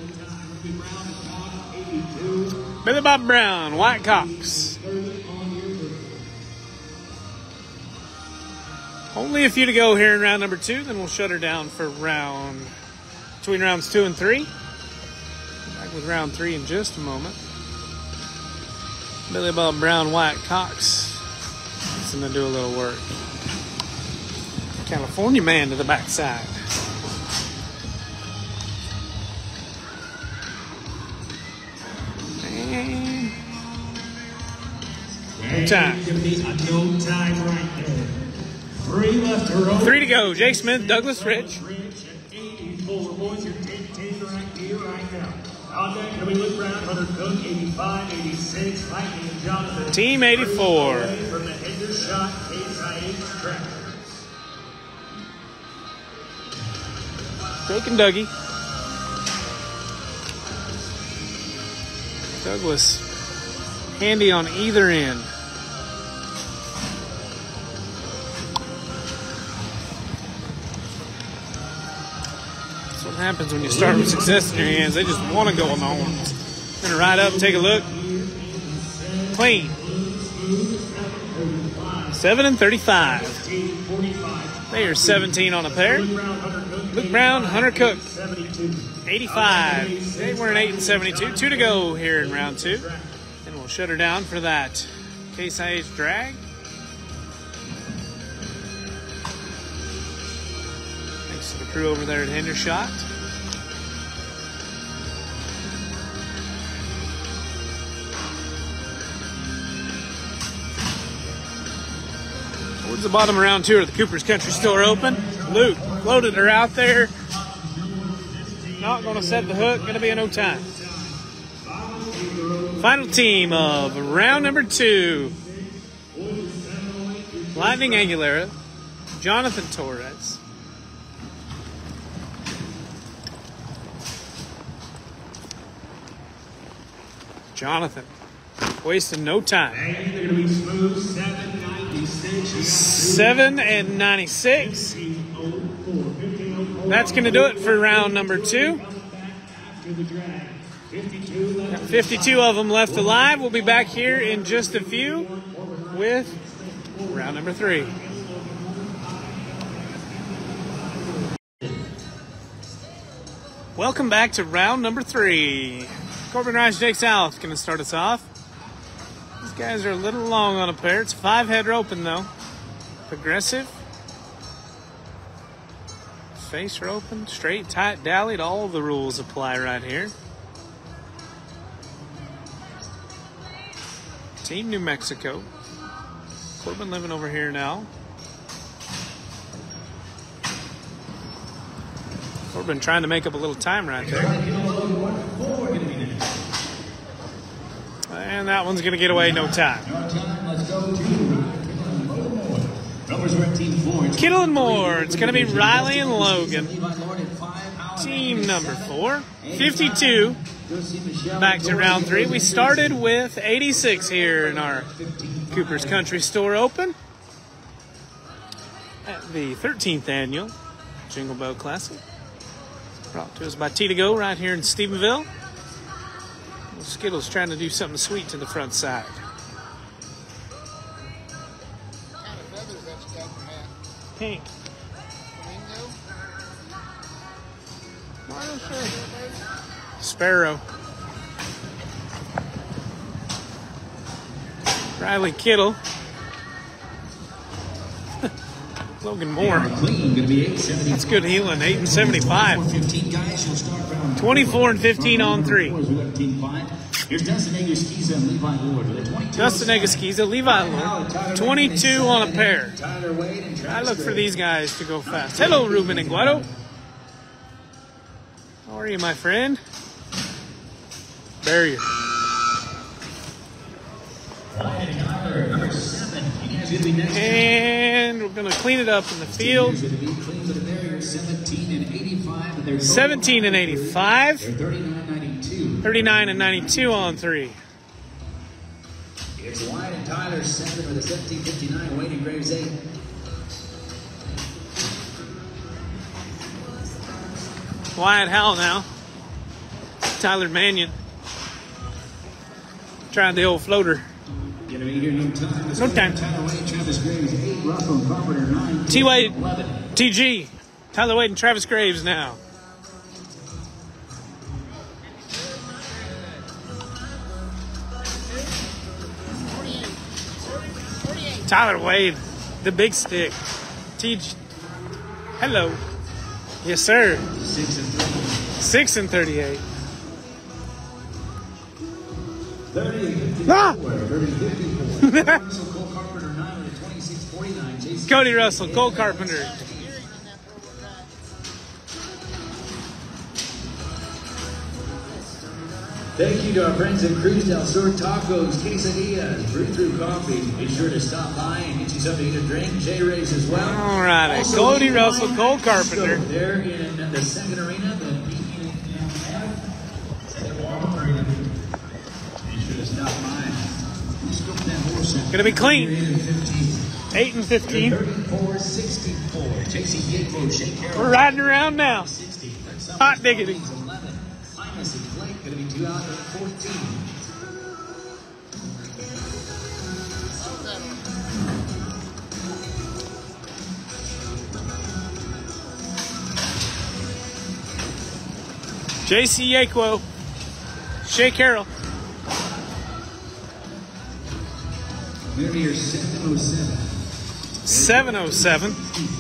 Billy Bob Brown, White Cox. Only a few to go here in round number two. Then we'll shut her down for round between rounds two and three. Back with round three in just a moment. Billy Bob Brown, White Cox. He's going to do a little work. California man to the backside. And no time. No time right there. Three left to roll. Three to go. Jake Smith, Douglas Rich. eighty-four boys, you're ten ten right here, right now. On deck, coming with Brown, Hunter Cook, eighty-five, eighty-six, Lightning and Jonathan. Team eighty-four. From the Hendershot Case I H track. Jake and Dougie. Douglas handy on either end. That's what happens when you start with success in your hands. They just want to go on the horns. Then ride up, take a look. Clean. seven and thirty-five. They are seventeen on a pair. Luke Brown, Hunter Cook, eighty-five. They were an eight and seventy-two. Two to go here in round two. And we'll shut her down for that Case I H drag. Thanks to the crew over there at Hendershot. Towards the bottom of round two of the Cooper's Country Store Open. Luke loaded her out there. Not going to set the hook. Going to be a no time. Final team of round number two. Lightning Aguilera, Jonathan Torres. Jonathan wasting no time. seven and ninety-six. That's going to do it for round number two. Got fifty-two of them left alive. We'll be back here in just a few with round number three. Welcome back to round number three. Corbin Rice, Jake South going to start us off. These guys are a little long on a pair. It's a five head open though. Progressive. Face roping, straight, tight, dallied. All the rules apply right here. Team New Mexico. Corbin living over here now. Corbin trying to make up a little time right there. And that one's going to get away no time. Kittle and Moore. It's going to be Riley and Logan. Team number four. fifty-two. Back to round three. We started with eighty-six here in our Cooper's Country Store Open at the thirteenth annual Jingle Bell Classic. Brought to us by T to Go right here in Stephenville. Skittles trying to do something sweet to the front side. Pink. Flamingo? Sparrow. Riley Kittle. Logan Moore. That's good healing. eight and seventy-five. twenty-four and fifteen on three. Here's Dustin Egeskiza and Levi Lord. Dustin Egeskiza, Levi Lord. twenty-two on a pair. I look for these guys to go fast. Hello, Ruben and Guado. How are you, my friend? Barrier. And we're going to clean it up in the field. seventeen and eighty-five. thirty-nine and ninety-two on three. It's Wyatt and Tyler seven with a seventeen fifty-nine. Wayne and Graves eight. Wyatt Howell now. Tyler Mannion. Trying the old floater. Gonna be here no time. No time. Tyler Wade, Travis Graves eight. Russell Carpenter nine. T Wade, T G. Tyler Wade and Travis Graves now. Tyler Wade, the big stick. T G. Hello. Yes, sir. Six and three. Six and thirty-eight. Thirty and fifty-four. Ah! Thirty and fifty-four. Russell Cole Carpenter nine with a twenty-six forty-nine. Jason Cody Russell, Cole Carpenter. Thank you to our friends at Cruz del Sur Tacos, Quesadillas, Brew Through Coffee. Be sure to stop by and get you something to eat or drink. J-Rays as well. All right, Cody Russell, Cole Carpenter. There in the second arena, the B P F arena. Be sure to stop by. Scope that horse out. Gonna be clean. Eight and fifteen. thirty-four sixty-four. J C Gateway, Shake Carroll. We're riding around now. Hot diggity. Imus and Blake going to be two out of fourteen. J C Yakwo. Shea Carroll. Maybe you're seven oh seven. seven oh seven.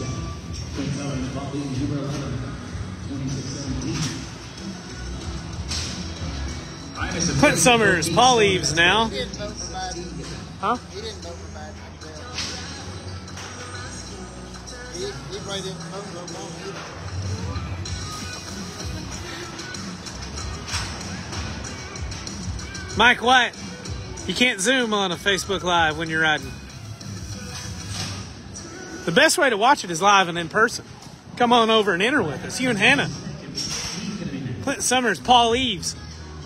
Clint Summers, Paul Eves now. He didn't vote for Biden. Huh? He didn't vote for Biden. He, he probably didn't vote for Obama either. Mike White, you can't zoom on a Facebook Live when you're riding. The best way to watch it is live and in person. Come on over and enter with us. You and Hannah. Clint Summers, Paul Eves.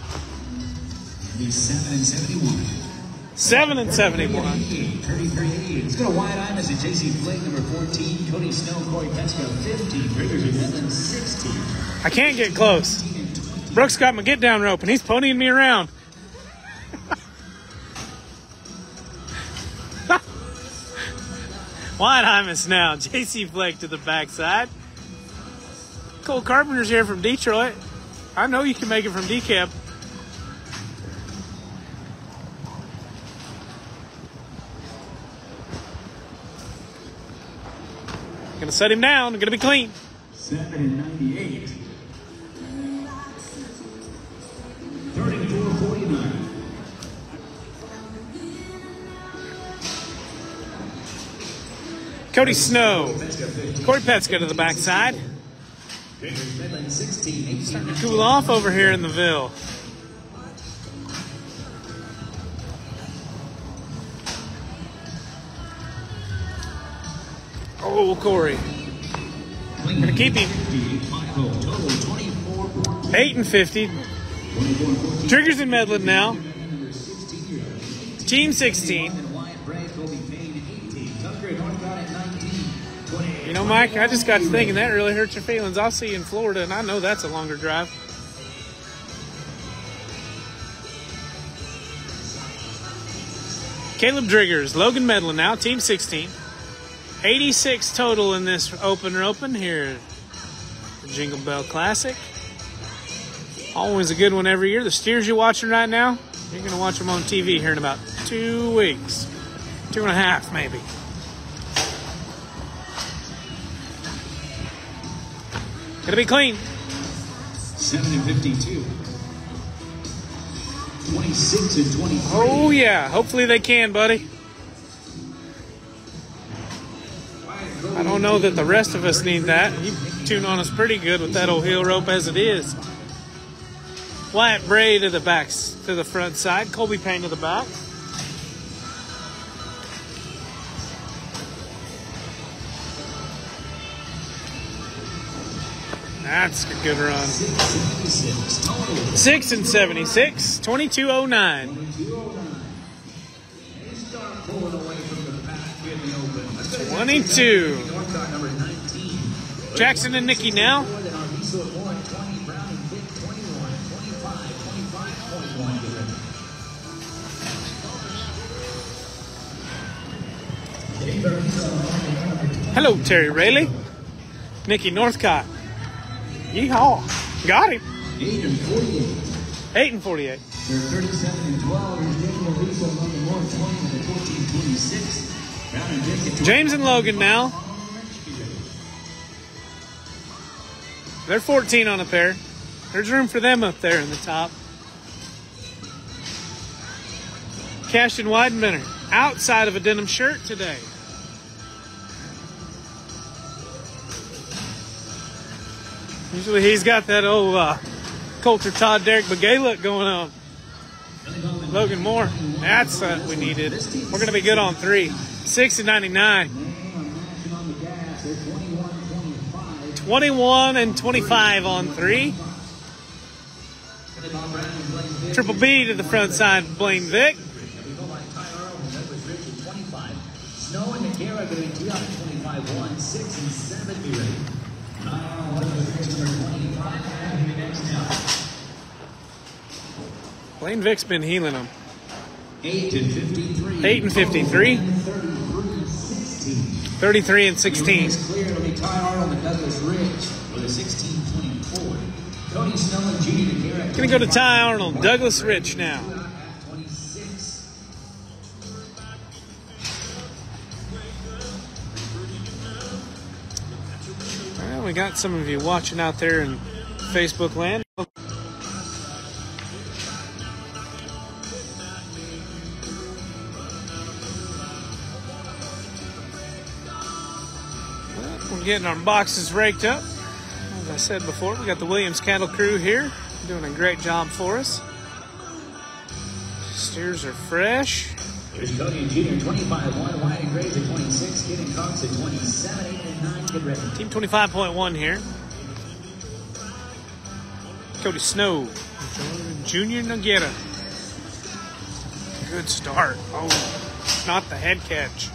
seven and seventy-one. seven and seventy-one. thirty-three eighty. Let's go to Wyatt Imus at J C Flake, number fourteen. Cody Snow, Corey Petska, fifteen. Riggers and Midland, sixteen. I can't get close. Brooks got my get down rope and he's ponying me around. Wyatt Imus now. J C Flake to the backside. Cole Carpenter's here from Detroit. I know you can make it from D C A B. Gonna set him down. Gonna be clean. seven and ninety-eight. thirty-four forty-nine. Cody Snow. Corey Petska to the backside. Starting to cool off over here in the Ville. Oh, Corey. Gonna keep him. eight and fifty. Triggers in Medlin now. Team sixteen. You know, Mike, I just got to thinking that really hurts your feelings. I'll see you in Florida, and I know that's a longer drive. Caleb Driggers, Logan Medlin now, Team sixteen. eighty-six total in this opener open here at the Jingle Bell Classic. Always a good one every year. The steers you're watching right now, You're going to watch them on T V here in about two weeks. Two and a half, maybe. It'll be clean. seven and fifty-two. twenty-six and twenty-three. Oh, yeah. Hopefully they can, buddy. I don't know that the rest of us need that. You tune on us pretty good with that old heel rope as it is. Wyatt Bray to the back, to the front side. Colby Payne to the back. That's a good run. six and seventy-six, twenty-two oh nine. twenty-two. Jackson and Nikki now. Hello, Terry Rayleigh. Nikki Northcott. Yeehaw. Got him. eight and forty-eight. eight and forty-eight. They're thirty-seven and twelve. Here's Daniel Riesel, number one, twenty and fourteen twenty-six. Brown and Dick at James and Logan now. They're fourteen on a pair. There's room for them up there in the top. Cashton Weidenbender outside of a denim shirt today. Usually he's got that old uh, Coulter Todd Derek Begay look going on. Logan Moore, that's what we needed. We're going to be good on three. six and ninety-nine. twenty-one and twenty-five on three. Triple B to the front side, Blaine Vick. Snow and the Kara going to be up twenty-five one, six and seven. Be ready. Blaine Vick's been healing them. eight and fifty-three. eight and fifty-three. thirty-three and sixteen. Clear. It'll be Ty Arnold and Douglas Ridge with a sixteen twenty-four. Cody Snow and Junior DeGarrett. Gonna go to Ty Arnold, Douglas Rich now. twenty-six. Well, we got some of you watching out there in Facebook land. We're getting our boxes raked up. As I said before, we got the Williams Cattle Crew here doing a great job for us. Steers are fresh. Here's Cody and Junior, twenty-five one, Wyatt and Graves at twenty-six, Kid and Cox at twenty-seven, eight and nine, get ready. Team twenty-five point one here. Cody Snow, Junior Noguera. Good start. Oh, not the head catch.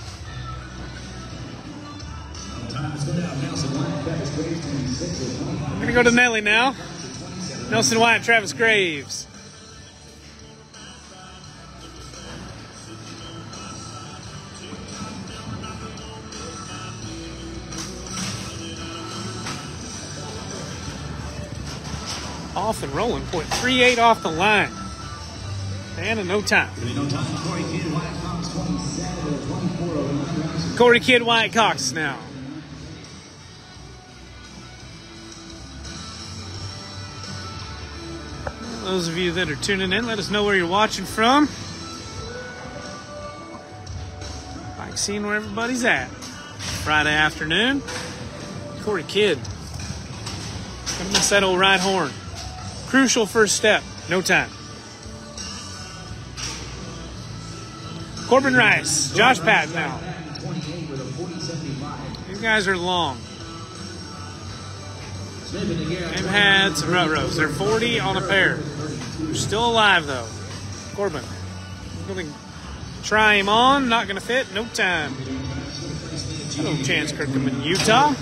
We're going to go to Nelly now. Nelson Wyatt, Travis Graves. Off and rolling. point three eight off the line. And in no time. Corey Kidd, Wyatt Cox now. Those of you that are tuning in, let us know where you're watching from. Like seeing where everybody's at. Friday afternoon. Corey Kidd. Gonna miss that old right horn. Crucial first step. No time. Corbin Rice. Josh Patton now. These guys are long. They've had some rut rows. They're forty on a pair. They're still alive, though. Corbin. Going to try him on. Not going to fit. No time. Hello, Chance Kirkham in Utah.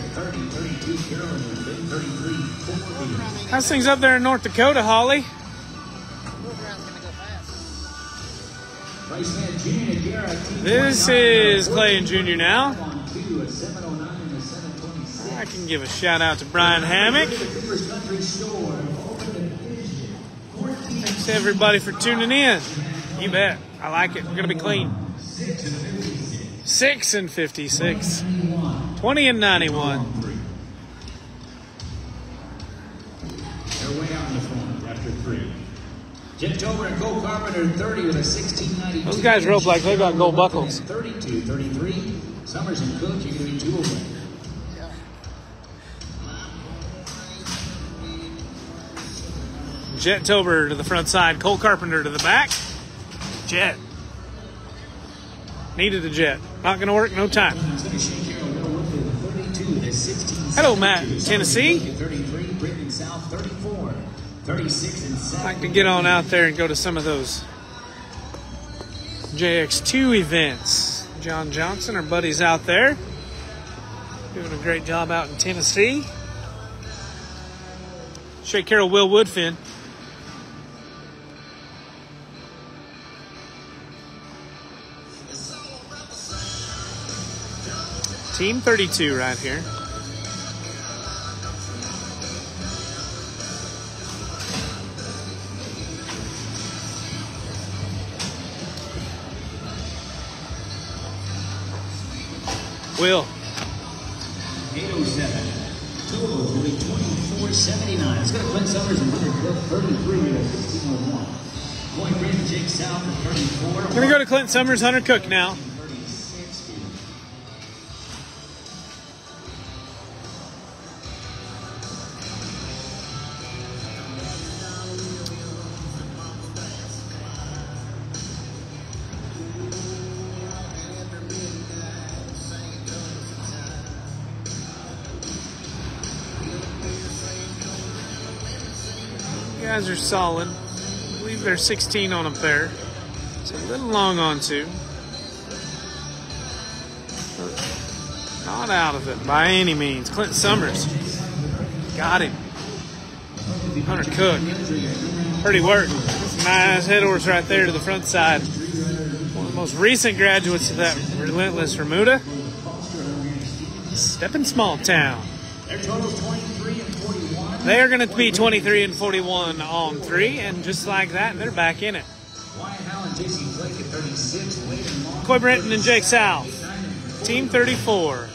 How's things up there in North Dakota, Holly? This is Clay and Junior now. I can give a shout out to Brian Hammock. Thanks to everybody for tuning in. You bet. I like it. We're going to be clean. six and fifty-six. twenty and ninety-one. They're way out in the front after three. Jentover and Cole Carpenter thirty with a sixteen ninety-two. Those guys rope like they got gold buckles. thirty-two thirty-three. Summers and Cook, you're going to be two away. Jet Tober to the front side. Cole Carpenter to the back. Jet. Needed a jet. Not going to work, no time. Hello, Matt. Tennessee. I'd like to get on out there and go to some of those J X two events. John Johnson, our buddies out there, doing a great job out in Tennessee. Shay Carroll, Will Woodfin. Team thirty-two right here. Will. eight oh seven. Total will be twenty-four seventy-nine. Let's go to Clint Summers and Hunter Cook, thirty-three at sixteen oh one. Boy, Brandon Jake South at thirty-four. We're going to go to Clint Summers, Hunter Cook now. Guys are solid. I believe they're sixteen on a pair. It's a little long on two. Not out of it by any means. Clint Summers. Got him. Hunter Cook. Pretty work. Nice head horse right there to the front side. One of the most recent graduates of that relentless Remuda. Stepping Small Town. Their total's twenty-three and forty-one. They are going to be twenty-three and forty-one on three, and just like that, they're back in it. Wyatt Howell and J C Blake at thirty-six. Layden Long. Coy Brenton and Jake South. Team thirty-four.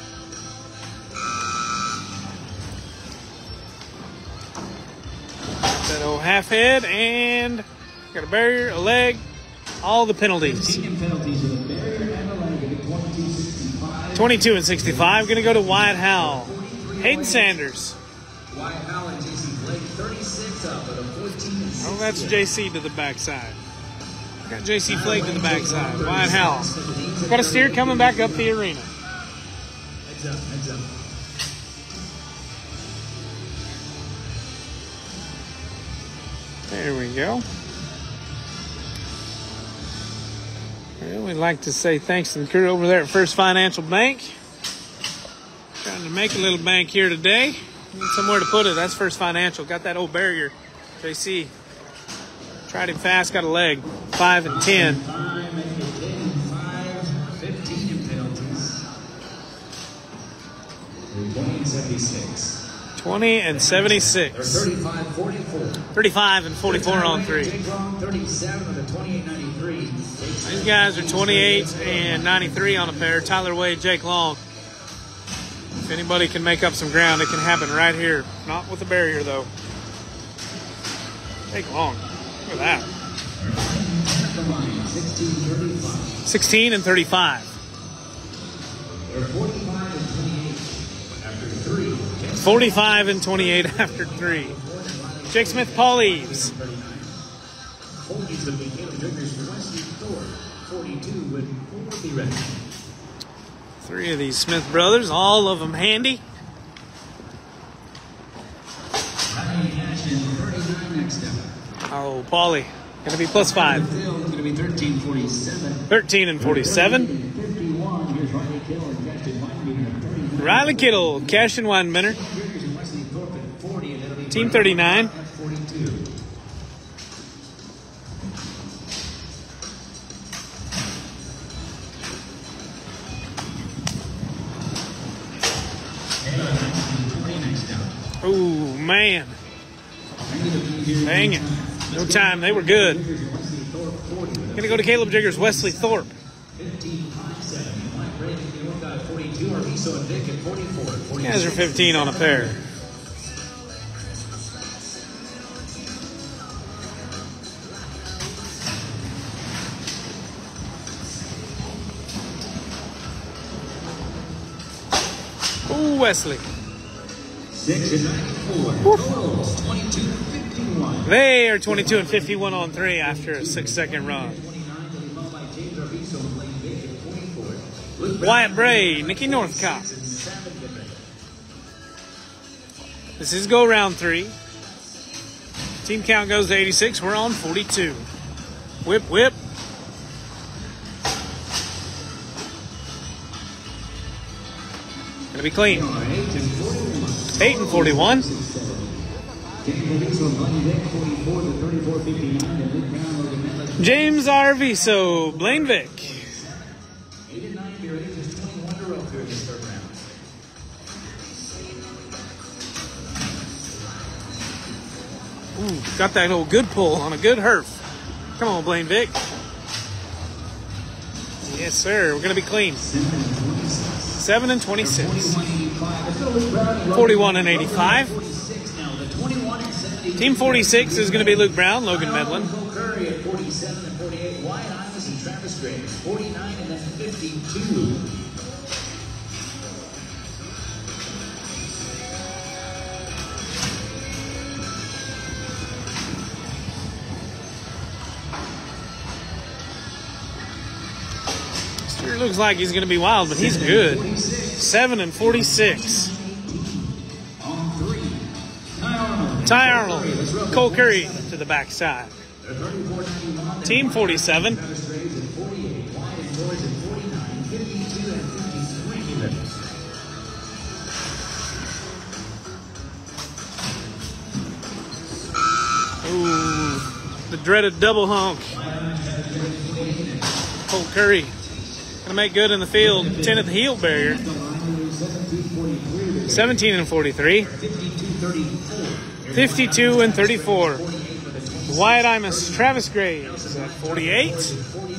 That old half head, and got a barrier, a leg, all the penalties. penalties with a barrier and a leg at twenty-two sixty-five. twenty-two and sixty-five. Going to go to Wyatt Howell. Hayden Sanders. Wyatt Howell and J C Blake, thirty-six up at a fourteen and sixty. Oh, that's J C to the backside. Got J C Flake to the backside. Wyatt Howell. Got a steer coming back up the arena. Heads up, heads up. There we go. Well, we'd like to say thanks to the crew over there at First Financial Bank. Trying to make a little bank here today. Need somewhere to put it. That's First Financial. Got that old barrier. J C. Tried him fast, got a leg. Five and ten. Five, make it ten and five, fifteen in penalties. twenty and seventy-six. Twenty and Or seventy-six. thirty-five forty-four. Thirty-five and forty-four on three. thirty-seven with a twenty-eight ninety-three. These guys are twenty-eight and ninety-three on a pair. Tyler Wade, Jake Long. If anybody can make up some ground, it can happen right here. Not with a barrier, though. Jake Long. Look at that. sixteen thirty-five. sixteen and thirty-five. They're forty-five and twenty-eight after three. forty-five and twenty-eight after three. Jake Smith, Paul Eves. Holdings of the Caleb Drinkers for Wesley Thor. forty-two with four be ready. Three of these Smith brothers, all of them handy. Ryan Cash is thirty-nine next up. Oh, Paulie, gonna be plus five. Phil is going to be thirteen forty-seven. thirteen and forty-seven. fifty-one. Here's Riley Kittle and Justin Weinberger. thirty-nine. Riley Kittle, Cash and Weinbender. Drinkers and Wesley Thorpe at forty. And that'll be Team thirty-nine. at forty-two. Oh, man. Dang it. No time. They were good. Going to go to Caleb Jiggers, Wesley Thorpe. You guys are fifteen on a pair. Ooh, Wesley. They are twenty-two and fifty-one on three after a six-second run. Wyatt Bray, Nikki Northcott. This is go round three. Team count goes to eighty-six. We're on forty-two. Whip, whip. Gonna be clean. eight and forty-one. James Arviso, Blaine Vick. Ooh, got that old good pull on a good herf. Come on, Blaine Vick. Yes, sir. We're going to be clean. seven and twenty-six. forty-one and eighty-five. Team forty-six is going to be Luke Brown, Logan Medlin. forty-nine and then fifty-two. Sure looks like he's going to be wild, but he's good. seven and forty-six. Ty Arnold, Cole Curry to the backside. Team forty-seven. Ooh, the dreaded double honk. Cole Curry gonna make good in the field. ten at the heel barrier. seventeen and forty-three. fifty-two and thirty-four. Wyatt Imus, Travis Graves at forty-eight.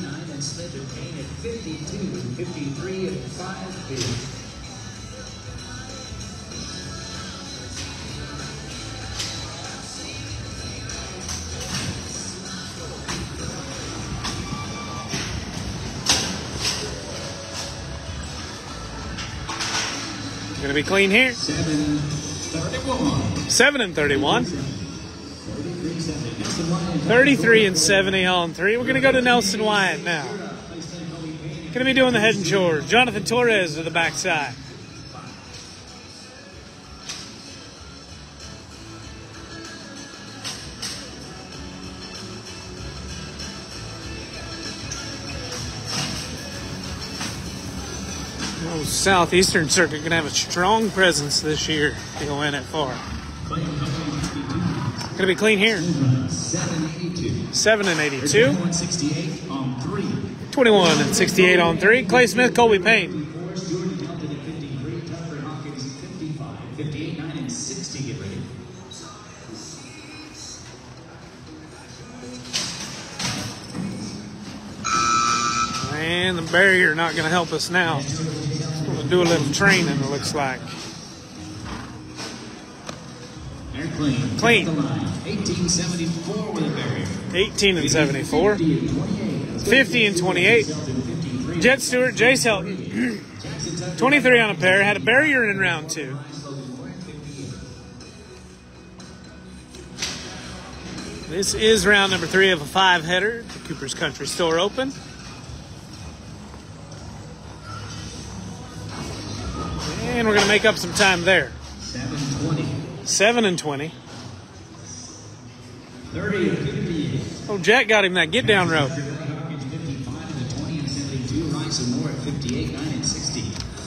Gonna be clean here. Seven and thirty-one. thirty-three and seventy on three. We're gonna go to Nelson Wyatt now. Gonna be doing the head and shoulders. Jonathan Torres to the backside. Oh, Southeastern Circuit going to have a strong presence this year to go in at far. Going to be clean here. seven and eighty-two. twenty-one and sixty-eight on three. Clay Smith, Colby Payne. And the barrier not going to help us now. We'll do a little training, it looks like. Clean. Clean. eighteen seventy-four with a barrier. eighteen and seventy-four. fifty and twenty-eight. Jet Stewart, Jace Helton. twenty-three on a pair. Had a barrier in round two. This is round number three of a five-header. The Cooper's Country Store Open. And we're going to make up some time there. seven twenty. seven and twenty. thirty and fifty. Oh, Jack got him that get-down rope. fifty-five and the twenty and seventy-two. Rice and Moore at fifty-eight, nine and sixty.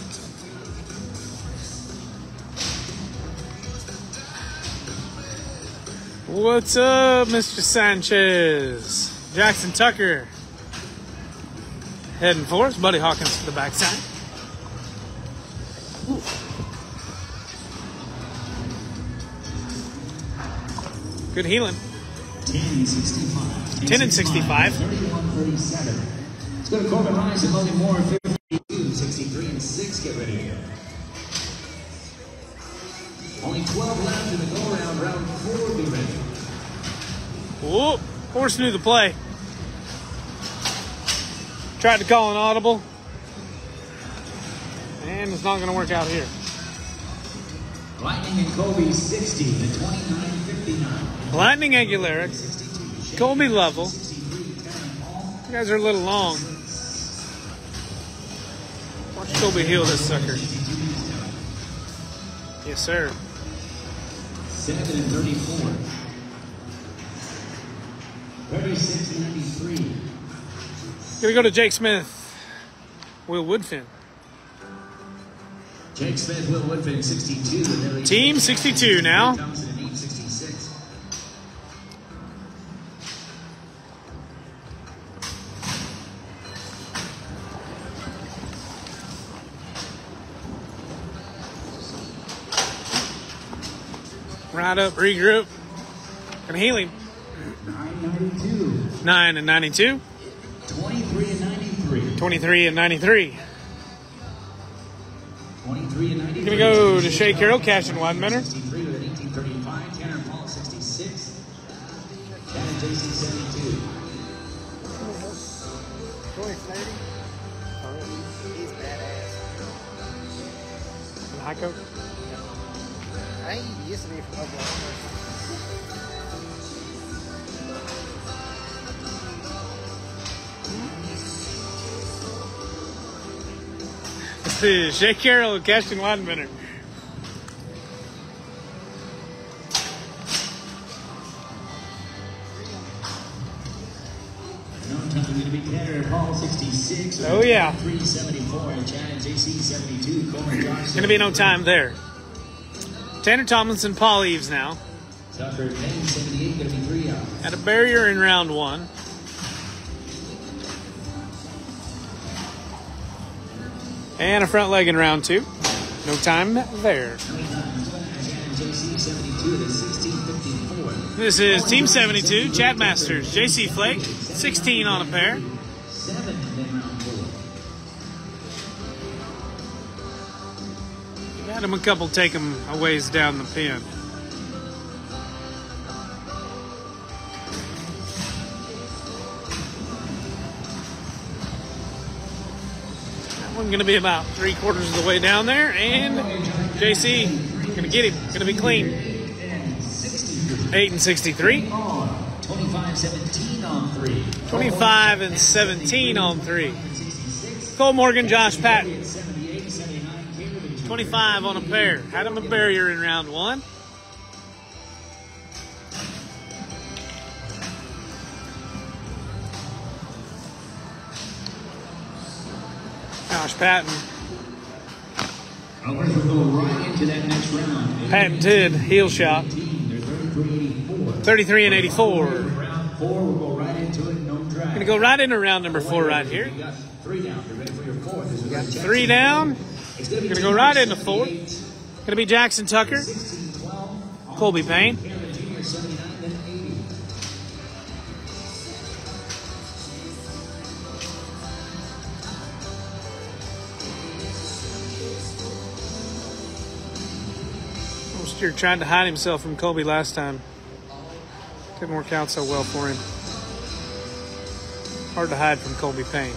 What's up, Mister Sanchez? Jackson Tucker heading for us. Buddy Hawkins to the backside. Ooh. Good healing. ten sixty-five. ten and sixty-five. thirty-one thirty-seven. Let's go to Corbin Rice and Logan Moore, fifty-two sixty-three and six. Get ready to go. Only twelve left in the go-around. Round four, be ready. Whoop. Horse knew the play. Tried to call an audible. And it's not going to work out here. Lightning and Kobe sixty to twenty-nine fifty-nine. Lightning Aguilera, Colby Lovell. You guys are a little long. Watch Colby heal this sucker. Yes, sir. seven and thirty-four. thirty-six ninety-three. Gonna go to Jake Smith. Will Woodfin. Jake Smith, Will Woodfin, sixty-two. Team sixty-two now. Right up, regroup, and heal him. nine ninety-two. nine and ninety-two. twenty-three and ninety-three. twenty-three and ninety-three. twenty-three and ninety-three. Gonna go to Shea Carroll, cash and wide minute. sixty-three with an eighteen thirty-five. Tanner Paul, sixty-six. Tanner J C, seventy-two. Troy Flaherty? He's badass. And high coat. I think he used to be from Oklahoma. This is Shea Carroll, cash and wide minute. No time going to be Tanner Paul, sixty-six. Oh, yeah. three seventy-four. And Chad J C, seventy-two. Coleman Johnson. Gonna be no time there. Tanner Tomlinson, Paul Eves now. Tucker Payne, seventy-eight. Going to be three out. At a barrier in round one. And a front leg in round two. No time there. This is Team seventy-two, Chad Masters, J C Flake, sixteen on a pair. Seven in round four. Got him a couple, take him a ways down the pin. That one's going to be about three quarters of the way down there, and J C going to get him, going to be clean. eight and sixty-three. twenty-five seventeen on three. twenty-five and seventeen on three. Cole Morgan, Josh Patton. twenty-five on a pair. Had him a barrier in round one. Josh Patton. Others will go right into that next round. Patented heel shot. thirty-three and eighty-four. Round four will go right into it. No drag. Gonna go right into round number four right here. You got three down. You're ready for your fourth. Got Three down. Gonna go right into four. Gonna be Jackson Tucker. Colby Payne. Steer tried to hide himself from Colby last time. Didn't work out so well for him. Hard to hide from Colby Payne.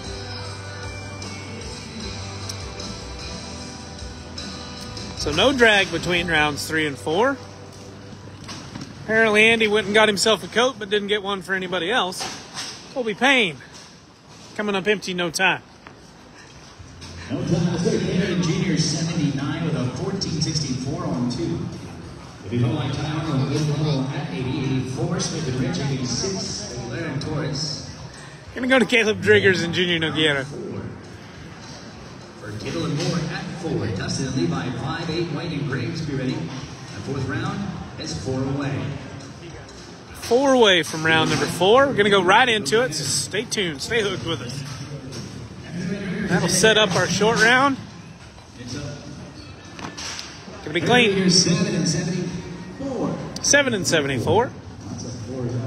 So no drag between rounds three and four. Apparently Andy went and got himself a coat, but didn't get one for anybody else. Colby Payne coming up empty, no time. No time. Let's go to Canadian Junior seventy-nine with a fourteen sixty-four on two. If you don't like time, we'll go at eighty eighty-four. Smith and Rich, eighty-six. Aguilera and Torres. Gonna go to Caleb Driggers and Junior Noguera. For Kittle and Moore at four. Dustin and Levi, five, eight. White and Graves, be ready. The fourth round is four away. Four away from round number four. We're gonna go right into it, so stay tuned, stay hooked with us. That'll set up our short round. Gonna be clean. seven and seventy-four. Seven and seventy-four. That's a four.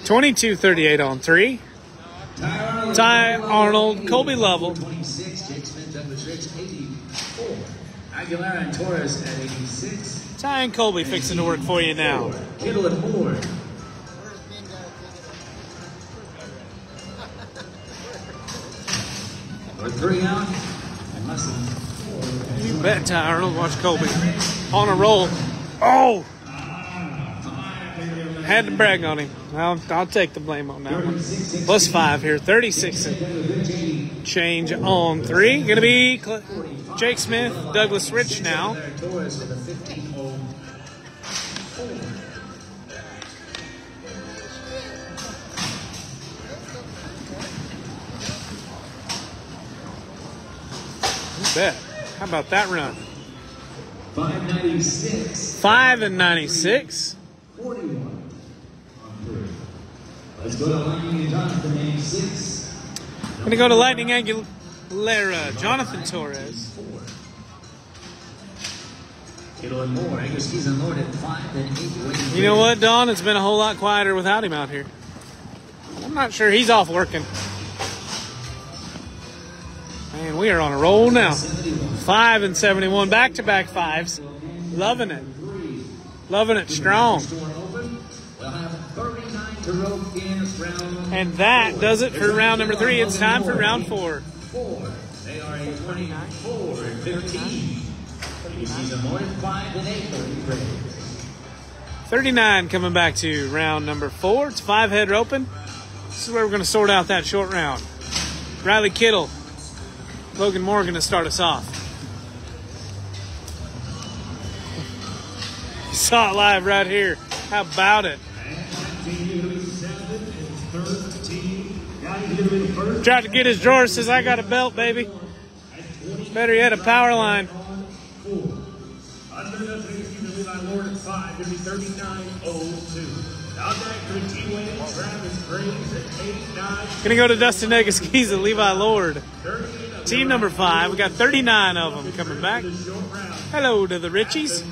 twenty-two thirty-eight on three. Ty Arnold, Colby Lovell. twenty-six, Jake Smith, Douglas Rich, eighty-four. Aguilera and Torres at eighty-six. Ty and Colby fixing to work for you now. Kittle and Moore. For three out. And less than four. You bet Ty Arnold. Watch Colby. On a roll. Oh! Had to brag on him. I'll, I'll take the blame on that one. Plus five here. thirty-six and change on three. Going to be Cl Jake Smith, Douglas Rich now. You bet. How about that run? five ninety-six. five and ninety-six. forty-one. Let's go to Lightning and Jonathan, name six. Going to go to Lightning Aguilera, Jonathan Torres. Kittle and Moore, Angus Keys and Lord at five and eight. You know what, Don? It's been a whole lot quieter without him out here. I'm not sure he's off working. Man, we are on a roll now. Five and seventy-one, back-to-back fives. Loving it. Loving it strong. And that does it for round number three. It's time for round four. Four. They are a twenty-four and fifteen. You see the more than five and eight. thirty-nine coming back to round number four. It's five head roping. This is where we're going to sort out that short round. Riley Kittle, Logan Morgan to start us off. You saw it live right here. How about it? Tried to get his drawer, says I got a belt, baby. Better yet, a power line. Gonna go to Dustin Negaskiza, Levi Lord. Team number five. We got thirty-nine of them coming back. Hello to the Richies.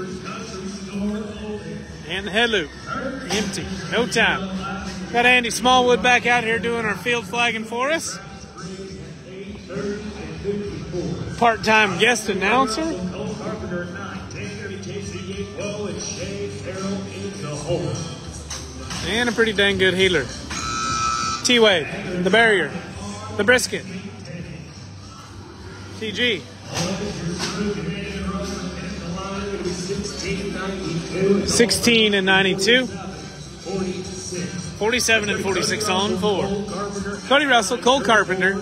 And the head loop. Empty. No time. Got Andy Smallwood back out here doing our field flagging for us. Part-time guest announcer. And a pretty dang good healer. T-Wade, the barrier, the brisket. T G. sixteen and ninety-two. forty-seven and forty-six on four. Cody Russell, Cole Carpenter.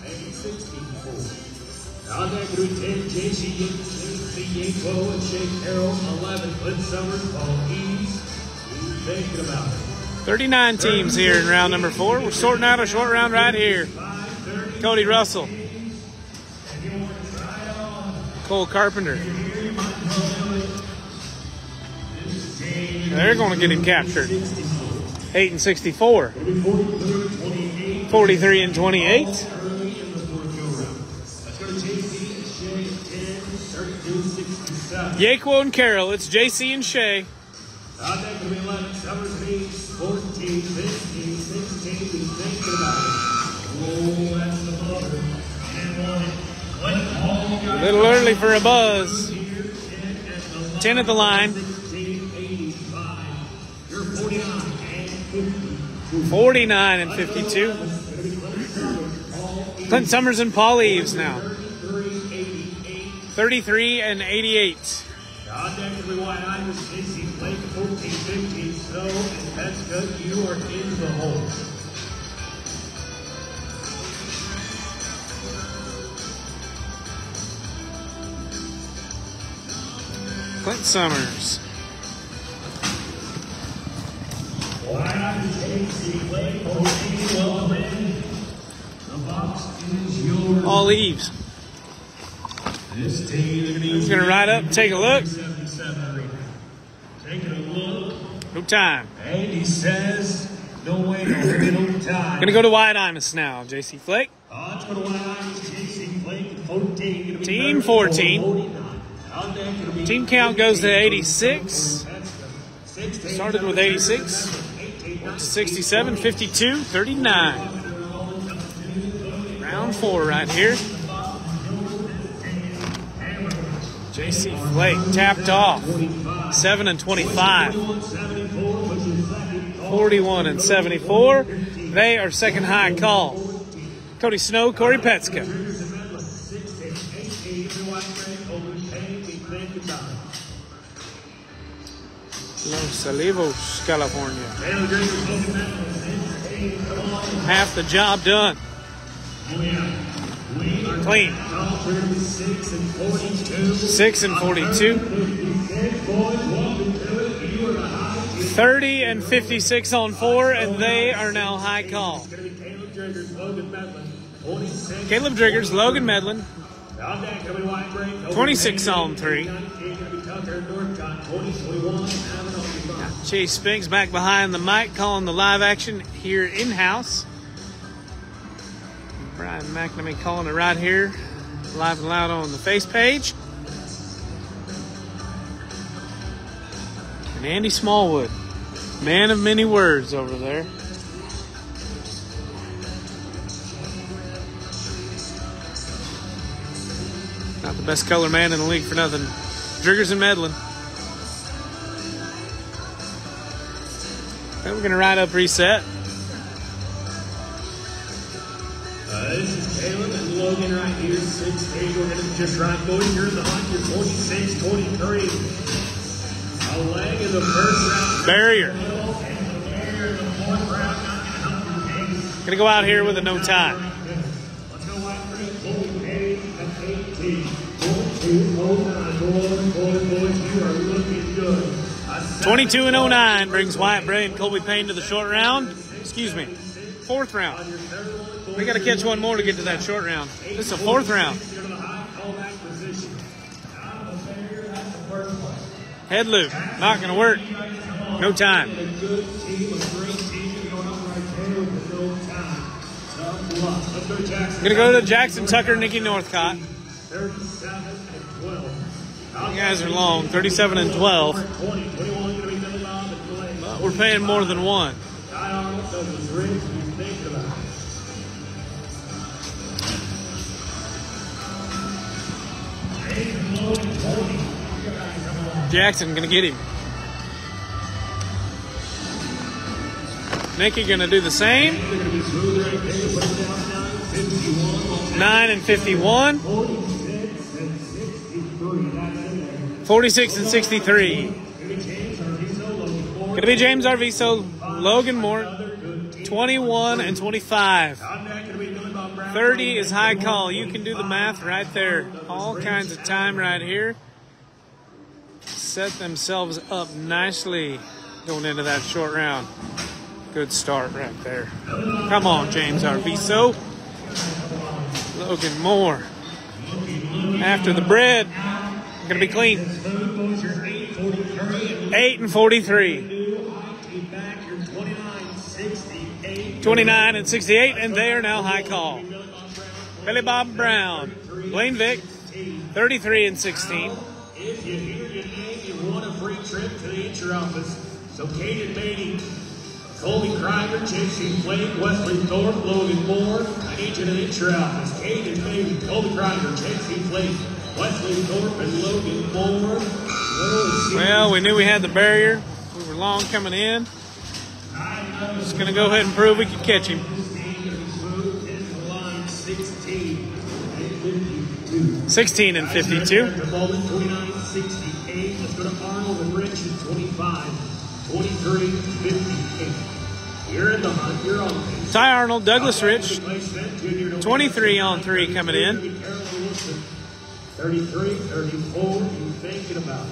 thirty-nine teams here in round number four. We're sorting out a short round right here. Cody Russell. Cole Carpenter. They're going to get him captured. eight and sixty-four. forty-three and twenty-eight. Yaquo and Carroll. It's J C and Shea. A little early for a buzz. ten at the line. forty-nine and fifty-two. Clint Summers and Paul Eves now. thirty-three and eighty-eight. You are in the hole. Clint Summers. All Eves. He's going to ride up and take a look. Taking a look. No time. And he says, no way, no time. Going to go to White Imus now. J C Flake. Uh, let's go to White Imus. J C Flake, fourteen. Team fourteen. Team count goes to eighty-six. Started with eighty-six. sixty-seven, fifty-two, thirty-nine. Round four right here. J C Flake tapped off. seven and twenty-five. forty-one and seventy-four. They are second high call. Cody Snow, Corey Petska. Los Olivos, California. Half the job done. Clean. six and forty-two. thirty and fifty-six on four, and they are now high call. Caleb Driggers, Logan Medlin. twenty-six on three. Chase Spinks back behind the mic calling the live action here in-house. Brian McNamee calling it right here, live and loud on the face page. And Andy Smallwood, man of many words over there. Not the best color man in the league for nothing. Driggers and Medlin. Then we're going to ride up reset. Uh, this is Caleb and Logan right here, six eight. We're going to just right going. You're in the hunt. You're twenty-six twenty-three. A leg of the first round. Barrier. Going to go out here with a no time. Let's go white green. eight and eighteen. twenty-two oh nine. Boys, boys, boys, you are looking good. twenty-two and oh nine brings Wyatt Bray and Colby Payne to the short round. Excuse me, fourth round. We got to catch one more to get to that short round. This is a fourth round. Head loop, not going to work. No time. Going to go to Jackson Tucker, Nikki Northcott. You guys are long, thirty-seven and twelve. But we're paying more than one. Jackson gonna get him. Nikki gonna do the same. Nine and fifty-one. forty-six and sixty-three. Gonna be James Arviso, Logan Moore, twenty-one and twenty-five. thirty is high call. You can do the math right there. All kinds of time right here. Set themselves up nicely going into that short round. Good start right there. Come on, James Arviso. Logan Moore. After the bread, going to be clean. eight and forty-three. twenty-nine and sixty-eight, and they are now high call. Billy Bob Brown. Blaine Vick, thirty-three and sixteen. If you hear your name, you want a free trip to the H R office. So Caden Beatty, Colby Kreiger, J C Flake, Wesley Thorpe, Logan Moore. I need you to the H R office. Caden Beatty, Colby Kreiger, J C Flake, Wesley Thorpe, and Logan Moore. Well, we knew we had the barrier. We were long coming in. Just going to go ahead and prove we could catch him. sixteen and fifty-two. Let's go to Arnold and Rich at twenty-five, twenty-three, fifty-eight. You're in the hunt. You're on. Ty Arnold, Douglas Rich, twenty-three on three coming in. thirty-three, thirty-four. You thinking about it?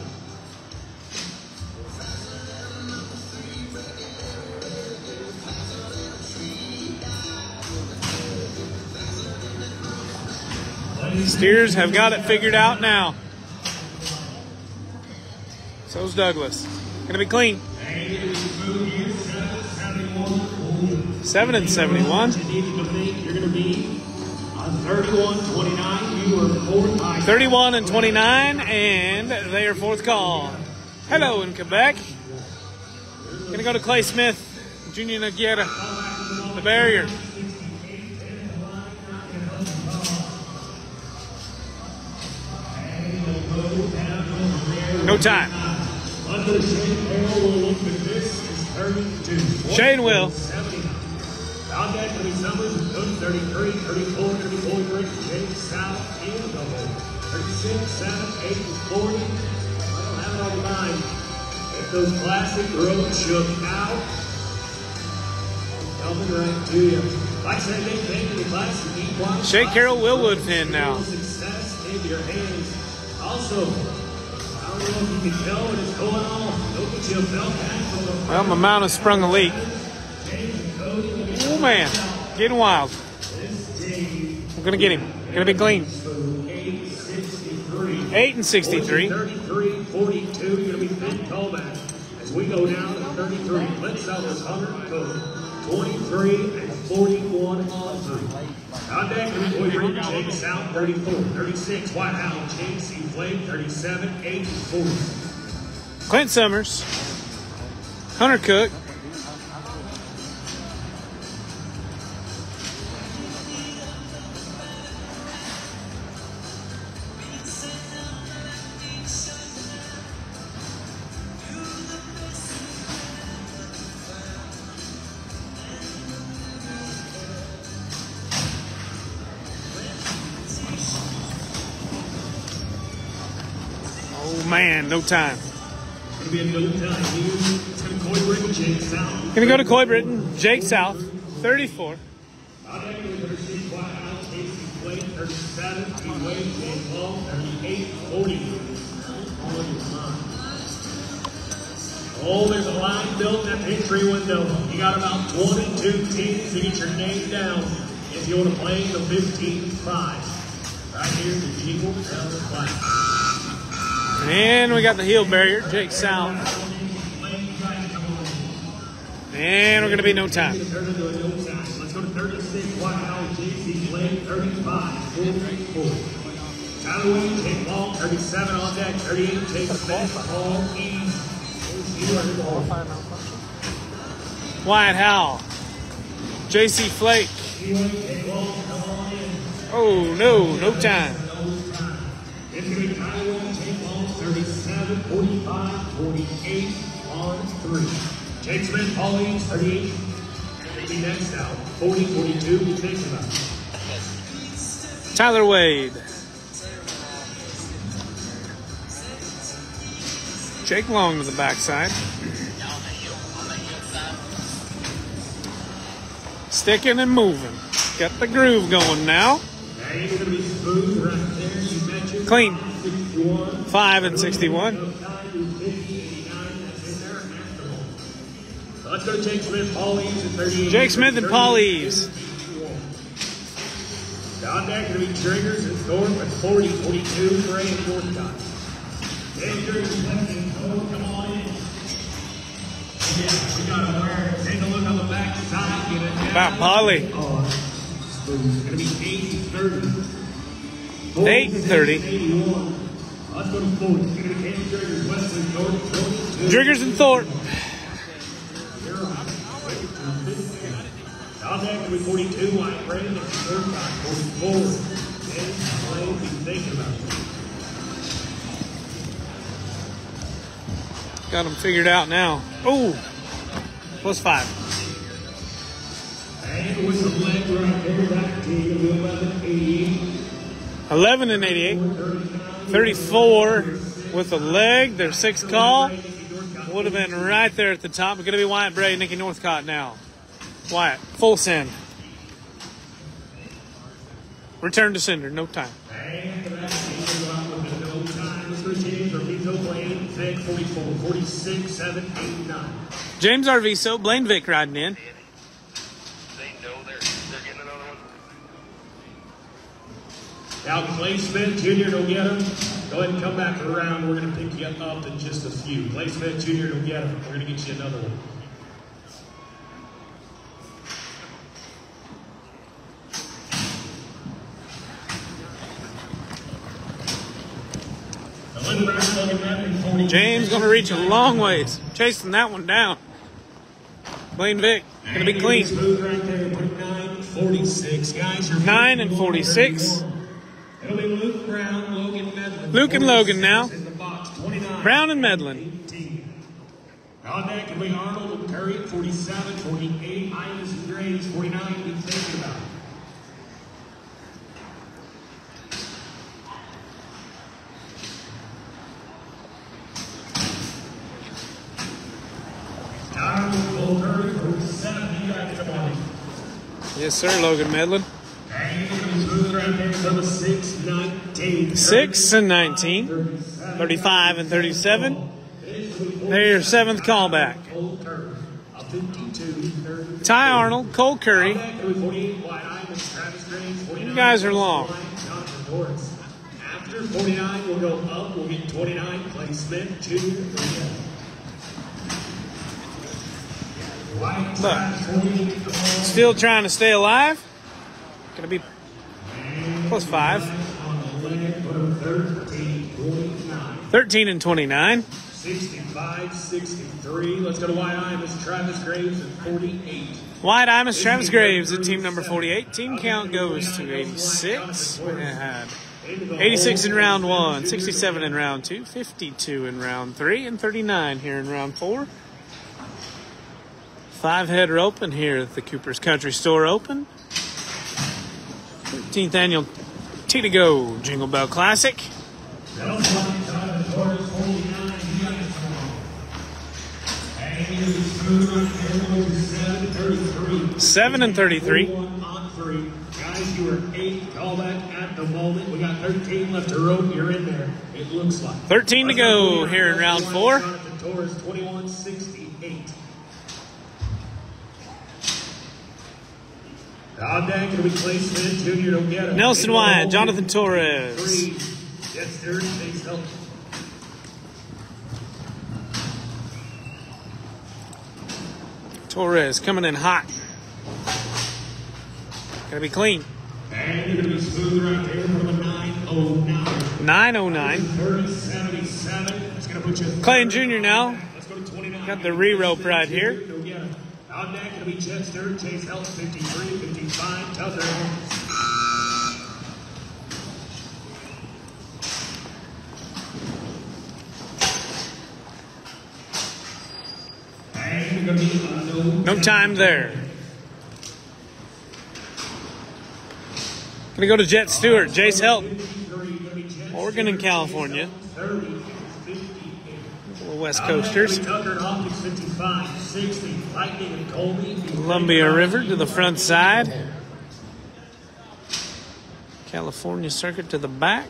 Steers have got it figured out now. So's Douglas. Gonna be clean. Seven and seventy-one. Thirty-one and twenty-nine, and they are fourth call. Hello in Quebec. Gonna go to Clay Smith, Junior Noguera, the barrier. No time. Shane will. Out there, thirty Summers, thirty-three, thirty-four, thirty-four, James South, in double. thirty-six, seven, eight, and forty. I don't have it on mine. Get those classic roads shook out. Coming right to you. Like I said, they came to the classic equine. Shea Carroll Willwood pin now. Success in your hands. Also, I don't know if you can tell what is going on. Look at your belt hat. Well, my mount has sprung a leak. Oh man, getting wild. We're gonna get him. Gonna be clean. Eight and sixty-three. thirty-three, forty-two. Gonna be Finn Colback as we go down to thirty-three. Blitz out was one hundred code. twenty-three and forty-one on three. Contact with Boy Ringer, Jake South, thirty-four. thirty-six, White House, J C Flake, thirty-seven, eight and forty. Clint Summers. Hunter Cook. Oh man, no time. Gonna be a no time here. It's gonna Coy Britton, Jake South. Gonna go to Coy Britton, Jake South, thirty-four. thirty-six, White House, J C Flake, thirty-seven, T. Wade, James Long, thirty-eight, forty. Oh, there's a line built in that entry window. You got about twenty-two teams to get your name down if you want to play the fifteen five. Right here, the Jingle Bell Classic. And we got the heel barrier, Jake South. And we're going to be no time. Let's go to thirty-six, White House, J C Flake, thirty-five, forty-four. Tyler Williams, Jake Long, thirty-seven on deck, thirty-eight, Jake Smith, Paul East. Wyatt Howell, J C Flake. Oh no, no time. It's going to be Tyler Williams, Jake Long, thirty-seven, forty-five, forty-eight on three. Jake Smith, Paul East, thirty-eight. Maybe next out, forty, forty-two. What do you think about it? Tyler Wade. Jake Long to the backside. Sticking and moving. Got the groove going now. Clean. Five and sixty-one. Let's go to Jake Smith, Paul Eves at thirty-eight. Jake Smith and Paul Eves. Down there going to be Triggers and Thorpe at forty, forty-two, Gray and Northcott. Triggers, come on in. Yeah, we got to wear. Take a look on the back side. Get it down. About Polly. It's going to be eight and thirty. Eight and thirty. Let's go to forty. It's going to be Cam Triggers, Wesley, Thorpe, Triggers and Thorpe. Down there going to be forty-two, White Brandon, Northcott, forty-four. And what are you thinking about it? Got them figured out now. Oh, plus five. And with the leg right there, that team will be eleven eighty-eight. eleven and eighty-eight. thirty-four with a leg. Their sixth call would have been right there at the top. It's going to be Wyatt Bray, Nicky Northcott now. Wyatt, full send. Return to sender, no time. And that team will go out with the no time. Let's go to James Arvizo, Blaine, Vic, forty-four, forty-six, seven, eight, nine. James Arvizo, Blaine Vic riding in. They know they're, they're getting another one. Now, Clay Smith Junior will get him. Go ahead and come back around. We're going to pick you up in just a few. Clay Smith Junior will get him. We're going to get you another one. James going to reach a long ways. Chasing that one down. Blaine Vic. Gonna be clean. Smooth right there. nine forty-six. Guys, you're nine and forty-six. It'll be Luke Brown, Logan Medlin. Luke and Logan now. In the box, twenty-nine. Brown and Medlin. eighteen. On deck, it'll be Arnold and Curry at forty-seven, forty-eight. Imus and Graves, forty-nine. Be thinking about it. Yes, sir, Logan Medlin. Six and nineteen. Thirty-five and thirty-seven. There's your seventh callback. Ty Arnold, Cole Curry. You guys are long. After forty-nine, we'll go up. We'll get twenty-nine. Clay Smith, two. Look, still trying to stay alive. Gonna be plus five. thirteen and twenty-nine. sixty-five, sixty-three. Let's go to White Imus, Travis Graves at forty-eight. White Imus, Travis Graves at team number forty-eight. Team count goes to eighty-six. We had eighty-six in round one, sixty-seven in round two, fifty-two in round three, and thirty-nine here in round four. Five-header open here at the Cooper's Country Store Open. thirteenth annual T to Go Jingle Bell Classic. Seven and thirty-three. Guys, you are eight callback at the moment. We got thirteen left to rope. You're in there. It looks like thirteen to go here in round four. twenty-one sixty-eight. On deck, it'll be Clay Smith, Junior Don't get him. Nelson Wyatt, Jonathan Torres. Yes, sir. Stays healthy. Torres coming in hot. Gotta be clean. And you're gonna be smooth right there from a nine oh nine. nine oh nine. thirty seventy-seven. It's gonna put you. Clay and Junior now. Let's go to twenty-nine. Got the re-rope right here. On deck, it'll be Chester, Chase Health, fifty-three, fifty-five, Tucker. And you're gonna be uh, No time there. Gonna go to Jet Stewart, Jace Helton, Oregon and California. Little West Coasters. Columbia River to the front side. California Circuit to the back.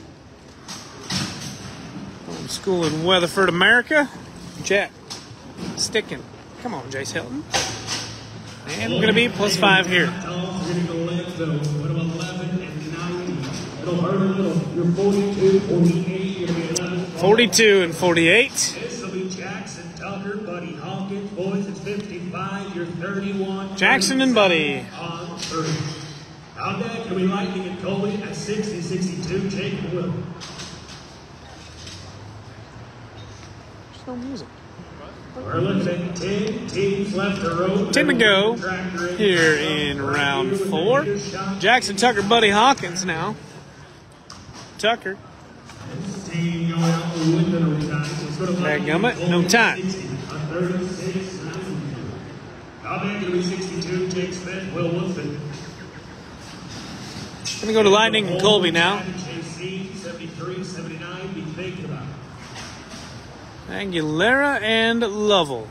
Home school in Weatherford, America. Jet sticking. Come on, Jace Helton. And we're going to be plus five here. forty-two and forty-eight. This will be Jackson, Tucker, Buddy Hawkins. Boys, it's fifty-five. You're thirty-one. Jackson and Buddy. On three. On deck, it'll be Lightning and Coley at sixty sixty-two. Jacob Will. There's no music. We're looking at ten teams left to row. ten to go here in round four. Jackson, Tucker, Buddy Hawkins now. Tucker. Dadgummit, no time. Gonna go to Lightning and Colby now. Aguilera and Lovell.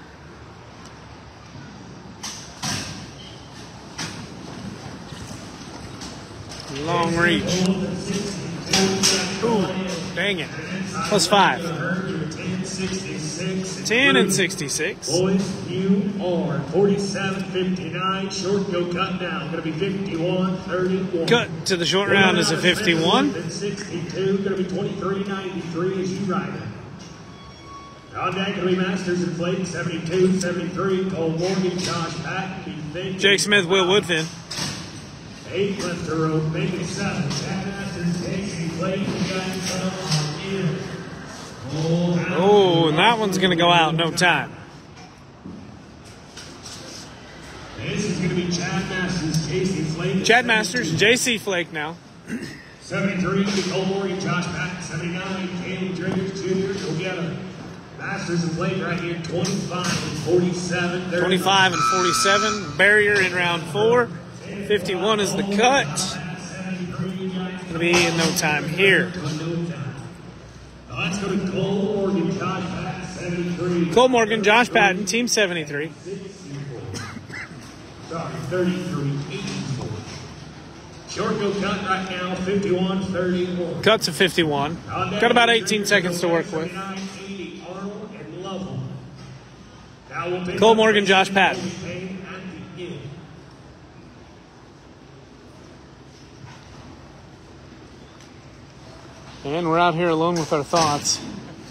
Long reach. Ooh, dang it. Plus five. ten and sixty-six. Boys, you are forty-seven fifty-nine. Short go cut down. Going to be fifty-one thirty-one. Cut to the short round is a fifty-one. sixty-two. Going to be twenty-three ninety-three as you ride it. On deck, it'll be Masters and Flake, seventy-two seventy-three. Cole Morgan, Josh Patton. Jake Smith, Will Woodfin. Eight left to row, making seven. Chad Masters, Casey Flake, guys on in. Oh, and that one's going to go out no time. This is going to be Chad Masters, J C Flake. Chad Masters, J C Flake now. seventy-three, Nicole Morgan, Josh Patton. seventy-nine, Caleb Driggers Junior Go get him. Masters and Flake right here, twenty-five and forty-seven. twenty-five and forty-seven. Barrier in round four. fifty-one is the cut. It'll be in no time here. Let's go to Cole Morgan, Josh Patton, seventy-three. Cole Morgan, Josh Patton, team seventy-three. Sorry, thirty-three, eighty-four. Short go cut right now, fifty-one thirty-one. Cuts of fifty-one. Got about eighteen seconds to work with. Cole Morgan, Josh Patton. And we're out here alone with our thoughts.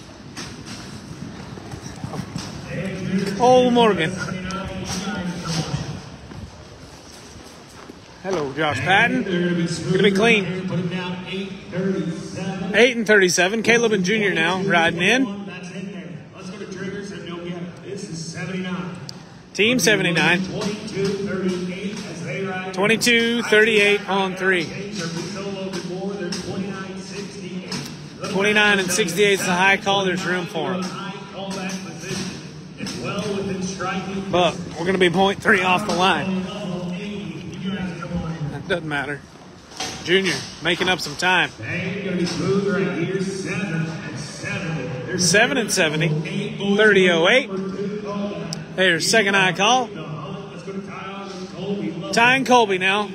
Oh, Morgan. Hello, Josh Patton. Gonna be clean. eight and thirty-seven. Caleb and Junior now riding in. Let's go to Triggers and no get. This is seventy-nine. Team seventy-nine. twenty-two thirty-eight as they ride. twenty-two thirty-eight on three. twenty-nine and sixty-eight is the high call. There's room for him. But we're going to be point three off the line. That doesn't matter. Junior making up some time. seven and seventy. thirty oh eight. There's second high call. Ty and Colby now.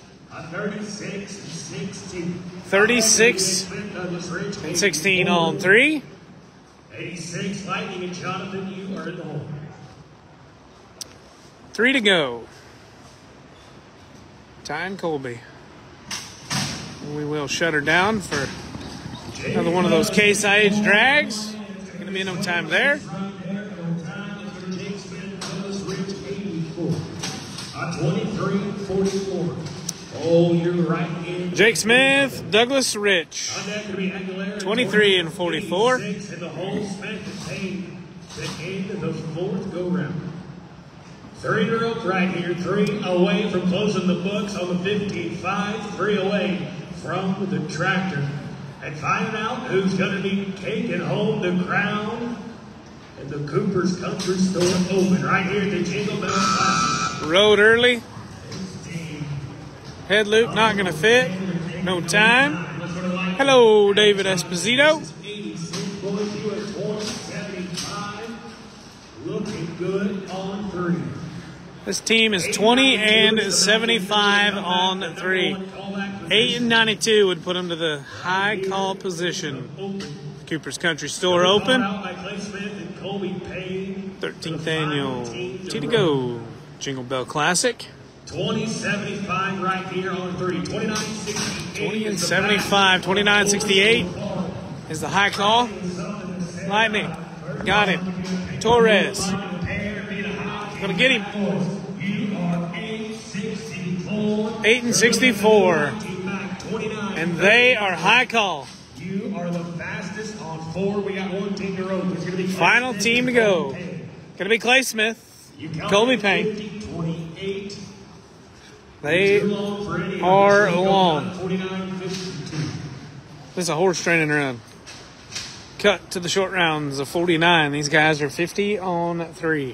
thirty-six and sixteen on three. eighty-six, Lightning and Jonathan, you are in the hole. Three to go. Ty and Colby. We will shut her down for another one of those Case I H drags. Going to be no time there. twenty-three forty-four. Oh, you're right in. Jake Smith, Douglas Rich. twenty-three and forty-four. And the whole spent contained the end of the fourth go-round. Three in a row right here. Three away from closing the books on the fifty-five. Three away from the tractor. And finding out who's going to be taking home the crown at the Cooper's Country Store Open right here at the Jingle Bell Classic. Rode early. Head loop not going to fit. No time. Hello, David Esposito. Looking good on three. This team is twenty and seventy-five on three. eight and ninety-two would put them to the high call position. Cooper's Country Store Open. thirteenth annual T to go Jingle Bell Classic. twenty seventy-five right here on three. twenty-nine sixty-eight. twenty and seventy-five. twenty-nine sixty-eight is the high call. Lightning. Got him. Torres. Gonna get him. eight and sixty-four. And they are high call. You are the fastest on four. We got one team to row. There's gonna be Final team to go. Gonna be Clay Smith. Colby Payne. twenty-eight. They are long. This is a horse training run. Cut to the short rounds of forty-nine. These guys are fifty on three.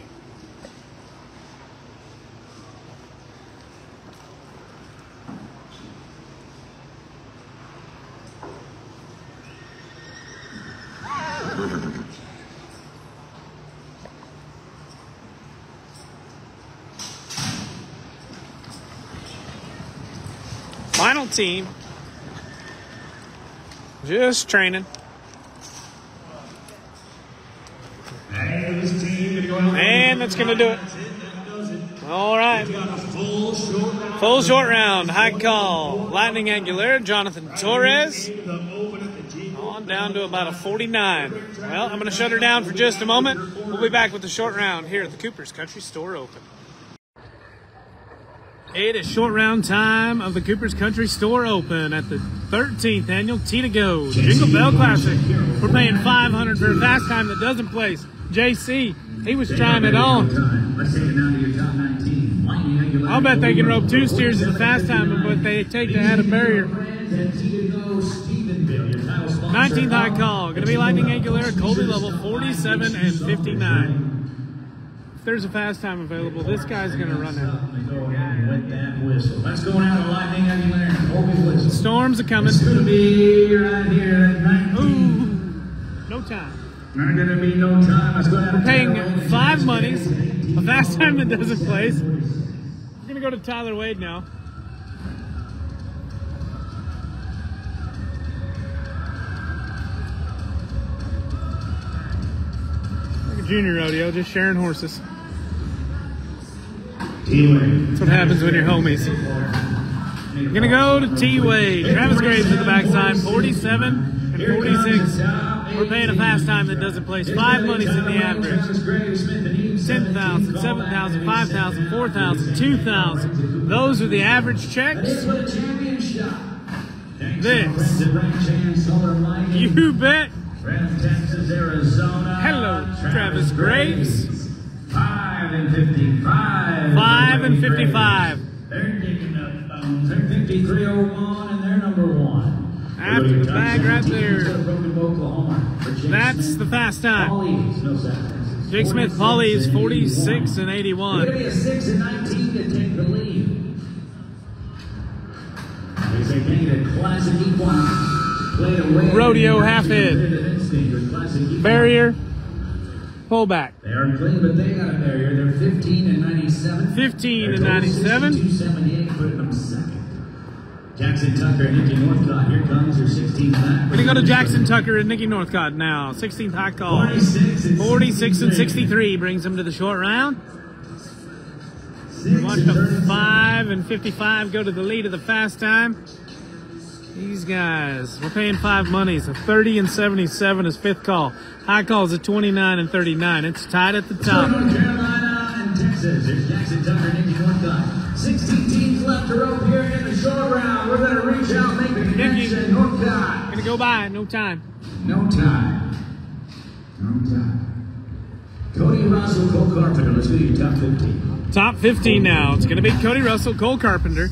Final team. Just training. And that's going to do it. All right. Full short round. High call. Lightning Aguilera, Jonathan Torres. On down to about a forty-nine. Well, I'm going to shut her down for just a moment. We'll be back with the short round here at the Cooper's Country Store Open. It is short round time of the Cooper's Country Store Open at the thirteenth annual T to Go Jingle Bell Classic. We're paying five hundred dollars for a fast time that doesn't place. J C, he was trying it on. Let's take it down to your top nineteen. Lightning I'll bet they can rope two steers at the fast time, but they take to add a barrier. nineteenth high call. Going to be Lightning Aguilera, Colby level forty-seven and fifty-nine. If there's a fast time available, this guy's going to run out. That's going out of Lightning Aguilera, Colby whistle. Storms are coming. It's going to be right here at nineteen. Ooh, no time. Not going to be no time. Let's go out. We're paying five monies. A fast time that doesn't place. We're going to go to Tyler Wade now. Like a junior rodeo, just sharing horses. That's what happens when you're homies. We're going to go to T-Wade. Travis Graves at the backside, forty-seven and forty-six. We're paying a fast time that doesn't place. Five monies in the average. ten thousand, seven thousand, five thousand, four thousand, two thousand. Those are the average checks. This. You bet. Hello, Travis Graves. Five and fifty-five. Five and fifty-five. They're kicking up bones. They're fifty-three oh one and they're number one. After the bag right there. That's the fast time. Jake Smith, Paulie is forty-six and eighty-one. It's going to be a six and nineteen to take the lead. They say make it a classic equine. Played away. Rodeo half head. Barrier. Pullback. They are clean, but they got a barrier. They're fifteen and ninety-seven. fifteen and ninety-seven. two seventy-eight, putting them second. Jackson Tucker and Nikki Northcott. Here comes your sixteenth high. We're going to go to Jackson Tucker and Nikki Northcott now. sixteenth high call. forty-six and sixty-three brings them to the short round. Watch the five and fifty-five go to the lead of the fast time. These guys, we're paying five monies. A thirty and seventy-seven is fifth call. High call is a twenty-nine and thirty-nine. It's tied at the top. North Carolina and Texas. There's Jackson Tucker and Nikki Northcott. sixteen teams left to rope here in the short round. We're going to reach out, make the connection. Northcott. Going to go by, no time. No time. No time. Cody Russell, Cole Carpenter. Let's do your top fifteen. Top fifteen now. It's going to be Cody Russell, Cole Carpenter.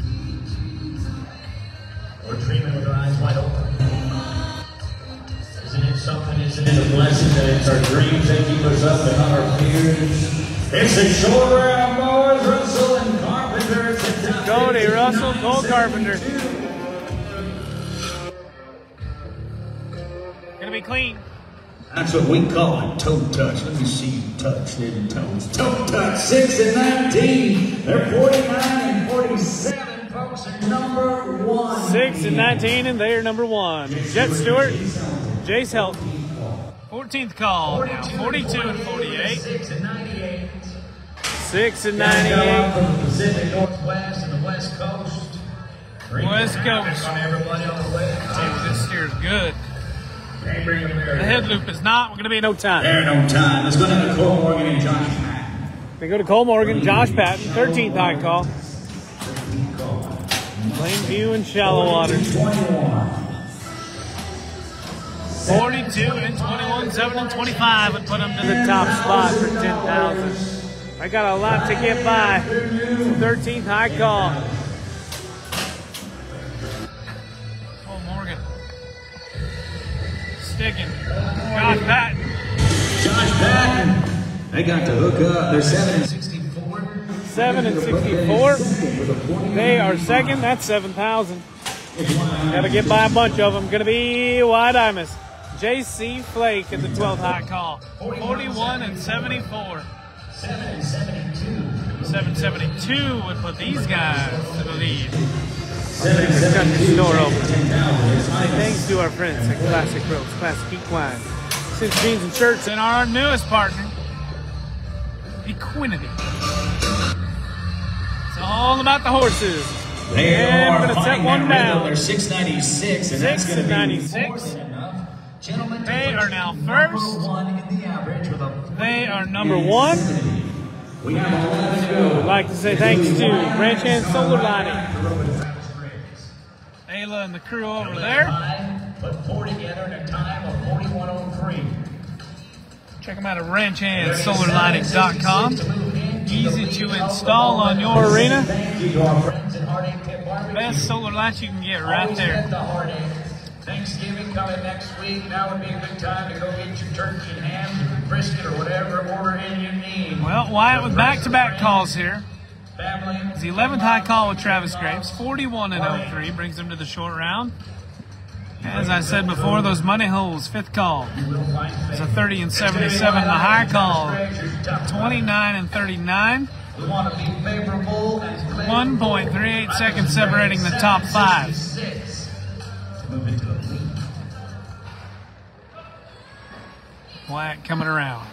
We're dreaming with our eyes wide open. Isn't it something? Isn't it a blessing that it's our dreams that keep us up and not our fears? It's a short round, boys. Russell and Carpenter. It's the top Cody fifteen. Russell, Cole Carpenter. Going to be clean. That's what we call a toe touch. Let me see you touch them toes. Toe touch. six and nineteen. They're forty-nine and forty-seven. Folks are number one. six and nineteen, and they are number one. Jet Stewart, Jace Helt. fourteenth call now. forty-two and forty-eight. six and ninety-eight. six and Guys come ninety-eight. up from the Pacific Northwest and the West Coast. West Coast. On everybody on the way. Dude, this steer's good. They bring them there. The head loop is not. We're going to be in no time. There, no time. Let's go down to Cole Morgan and Josh Patton. We go to Cole Morgan, Josh Patton, thirteenth high call. Plainview and Shallow Water. forty-two and twenty-one, seven and twenty-five would put them to the top spot for ten thousand. I got a lot to get by. thirteenth high call. Cole Morgan. Sticking. Josh Patton. Josh Patton. They got to hook up. They're seven and sixty-four. seven and sixty-four. They are second. That's seven thousand. Got to get by a bunch of them. Going to be Wide Imus. J C Flake at the twelfth high call. forty-one and seventy-four. seven and seventy-two. seven seventy-two would put these guys to the lead. seven and Cut the seventy-two. store open. ten thousand. Say thanks to our friends at Classic Ropes, Classic Equine, Cinch Jeans and Shirts, and our newest partner, Equinity. It's all about the horses. They And are we're going to set finding one that rhythm. down. They're six ninety-six, and that's six going and to be ninety-six. more than enough. Gentlemen, to They put are now number first. one in the average with a They are number one. We have eleven to go. I'd like to say thanks to Ranch Hand Solar Lighting, Ayla and the crew over there. Put four together in a time of forty-one oh three. Check them out at ranch hand solar lighting dot com. To move in Easy to install on your arena. Thank you to our friends at Heartache Pit Barbecue. Best solar lights you can get right Always there. at the Heartache. Thanksgiving coming next week. Now would be a good time to go get your turkey and ham, your brisket, or whatever order in you need. Well, Wyatt with back-to-back calls here. Family. It's the eleventh high call with Travis Graves. forty-one and oh three brings him to the short round. As I said before, those money holes, fifth call. It's a thirty and seventy-seven. The high call, twenty-nine and thirty-nine. We want to be favorable and one point three eight seconds separating the top five. move into the lead. Wyatt coming around.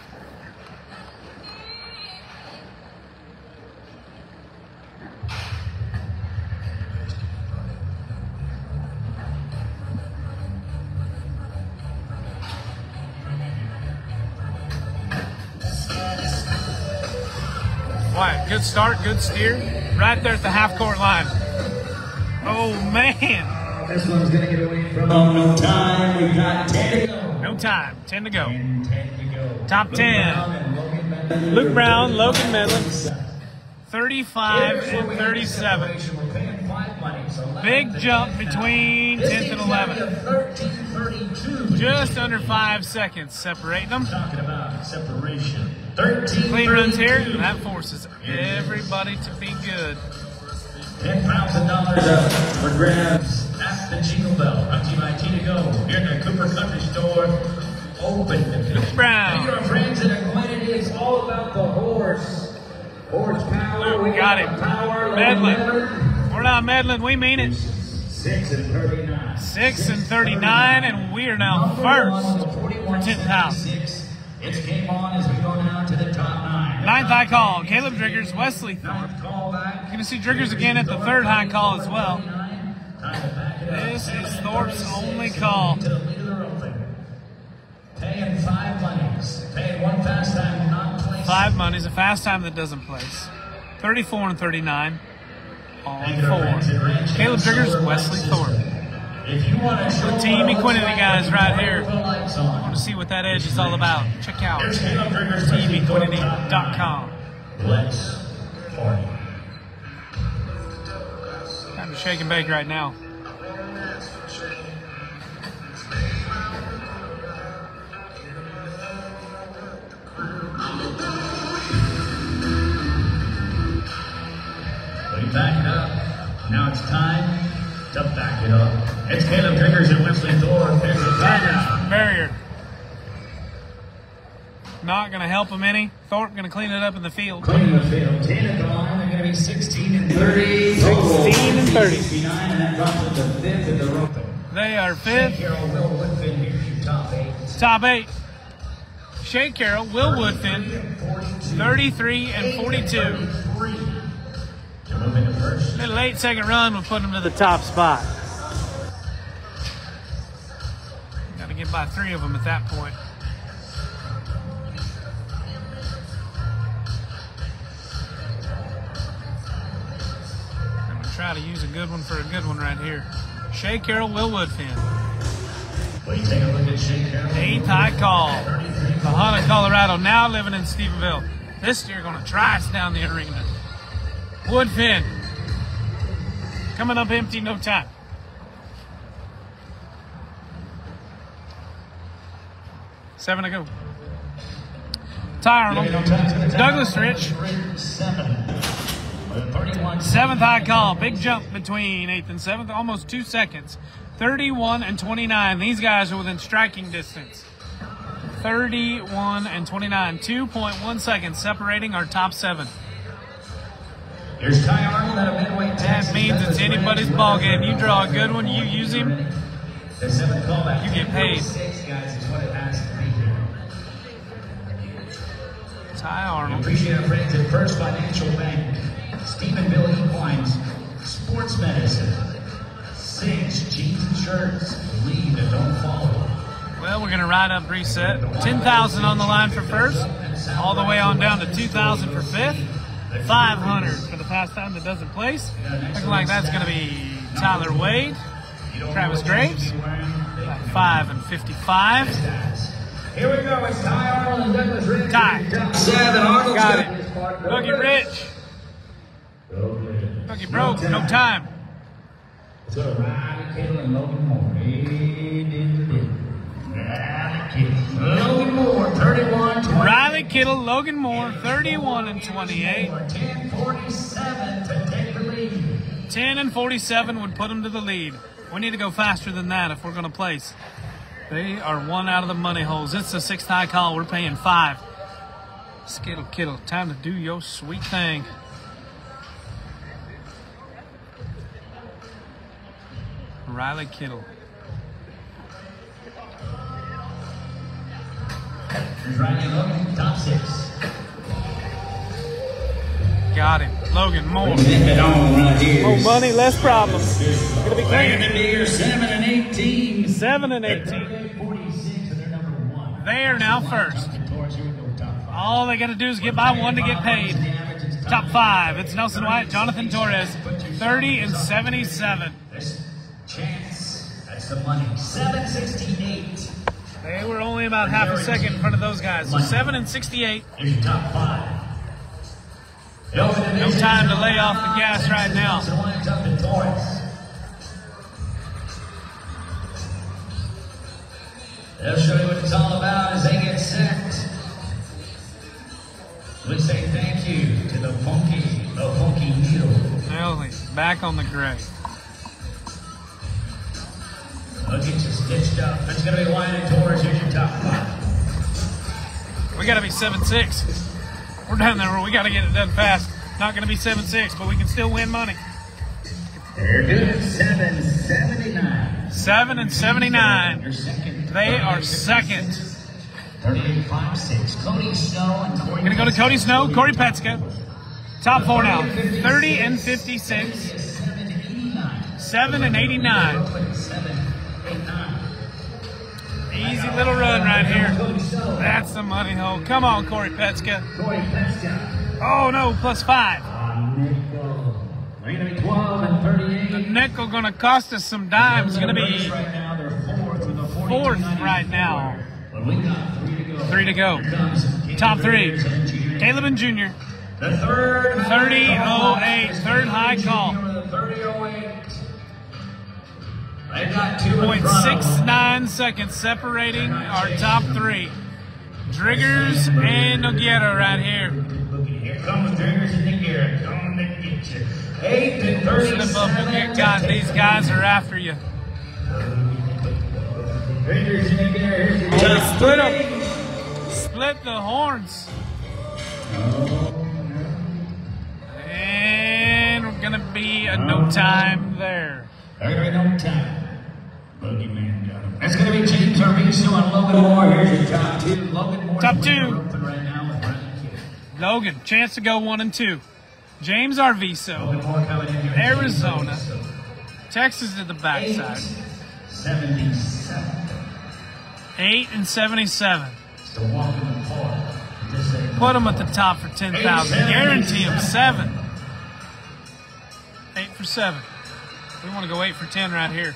Wyatt, good start, good steer. Right there at the half-court line. Oh, man. This one's going to get away from oh, no time. We've got ten to go. No time. ten to go. ten to go. Top ten. Luke Brown, Logan Medlin. thirty-five and thirty-seven. Big jump between tenth and eleventh. Just under five seconds separating them. Talking about separation. Clean runs here. That forces everybody to be good. ten thousand dollars up for grabs at the Jingle Bell. Brought to you by T to Go. Here in the Cooper Country Store. Open. Luke Brown. Thank you, our friends at Equinity. It's all about the horse. Horse power. Luke got him. Power. Medlin. We're not meddling. We mean it. six and thirty-nine. six and thirty-nine, and we are now first for ten thousand. It came on as we go down to the top nine. Ninth high call, Caleb Driggers, Wesley Thorpe. You're going to see Driggers again at the third high call as well. This is Thorpe's only call. Paying five monies. Paying one fast time, not place. Five monies, a fast time that doesn't place. thirty-four and thirty-nine on four. Caleb Driggers, Wesley Thorpe. If you want to The Team Equinity guys right here. Want to see what that edge is all about? Check out team equinity dot com. Let's party. Time to shake and bake right now. We back it up. Now it's time to back it up. It's Caleb Driggers and Wesley Thorpe. There's the timeout. Barrier. Not going to help him any. Thorpe going to clean it up in the field. Clean the field. ten at the line. They're going to be sixteen and thirty. sixteen and thirty. sixty-nine, and that drops it to fifth at the rope. They are fifth. Carroll, Will Woodfin, here's your top eight. Top eight. Shea Carroll, Will Woodfin, thirty-three and forty-two. To move into first. Little eight second run will put him to the top spot. Got to get by three of them at that point. I'm going to try to use a good one for a good one right here. Shea Carroll, Will Woodfin. Well, you take a look at Shea Carroll. Eighth high call. Lahana, Colorado, now living in Stephenville. This year going to try us down the arena. Woodfin. Coming up empty, no time. Seven to go. Ty Arnold. Douglas Rich. Seventh high call. Big jump between eighth and seventh. Almost two seconds. thirty-one and twenty-nine. These guys are within striking distance. thirty-one and twenty-nine. two point one seconds separating our top seven. Here's Ty Arnold at a midweight. That means it's anybody's ball game. You draw a good one, you use him, you get paid. Ty Arnold. Appreciate our friends at First Financial Bank, Stephenville Equines, Sports Medicine, Cinch, jeans and shirts, lead and don't follow. Well, we're going to ride up reset. ten thousand on the line for first, all the way on down to two thousand for fifth. five hundred for the fast time that doesn't place. Looking like that's going to be Tyler Wade, Travis Graves, five and fifty-five. Here we go. It's Ty Arnold and Douglas Rich. Ty. Seven. Arnold's Got got it. Boogie Rich. Boogie broke, no time. So Riley Kittle and Logan Moore. Logan Moore, thirty-one twenty. Riley Kittle, Logan Moore, thirty-one and twenty-eight. ten forty-seven to take the lead. ten and forty-seven would put them to the lead. We need to go faster than that if we're going to place. They are one out of the money holes. It's the sixth high call. We're paying five. Skittle Kittle, time to do your sweet thing. Riley Kittle. Here's Riley Logan, top six. Got him. Logan Moore. It on right here. More money, less problems. Gonna be clean. Here, seven and eighteen. Seven and eighteen. forty-six, and they're number one. They are now first. All they got to do is get by one to get paid. Top five. It's Nelson White, Jonathan Torres, thirty and seventy-seven. Chance. That's the money. seven sixty-eight. They were only about half a second in front of those guys. So seven and sixty-eight. Here's your top five. No time to lay off the gas right now. They'll show you what it's all about as they get set. We say thank you to the funky, the funky needle. Nelly, back on the gray. I'll get you stitched up. It's going to be winding towards here's your top five. We got to be seven six. We're down there where we got to get it done fast. Not going to be seven six, but we can still win money. They're good. seven seventy-nine. seven and seventy-nine. You're second. They are second. thirty-eight five six. Cody Snow and Corey. Going to go to Cody Snow, Corey Petska. Top four now. thirty and fifty-six. seven and eighty-nine. Easy little run right here. That's the money hole. Come on, Corey Petska. Corey Petska. Oh, no, plus five. They're going to be twelve and thirty-eight. The nickel going to cost us some dimes. It's going to be Right now, they're fourth with a fourth right now. But we got three to go. Three to go. Top three. Caleb and Junior. The third. thirty oh eight. Third high call. thirty oh eight. They got two in point front six of them. nine seconds separating our top three. Driggers and Noguera right here. Here comes Driggers and Noguera. Come to get you. Eight and thirty-seven. God, these guys are after you. Driggers and Noguera. Here's your Oh, top split three. them. Split the horns. And we're going to be a no time there. There ain't no time. Boogeyman got him. That's going to be James Arvizo and Logan Moore. Here's your top two. Logan Moore. Top two. Right now with Riley Kittle. Logan, chance to go one and two. James Arvizo, Logan Moore coming in here. Arizona. Texas at the backside. seventy-seven. Eight and seventy-seven. It's the walk in the park. Just say Put them at the top for ten thousand. Guarantee them seven. Eight for seven. We want to go eight for ten right here.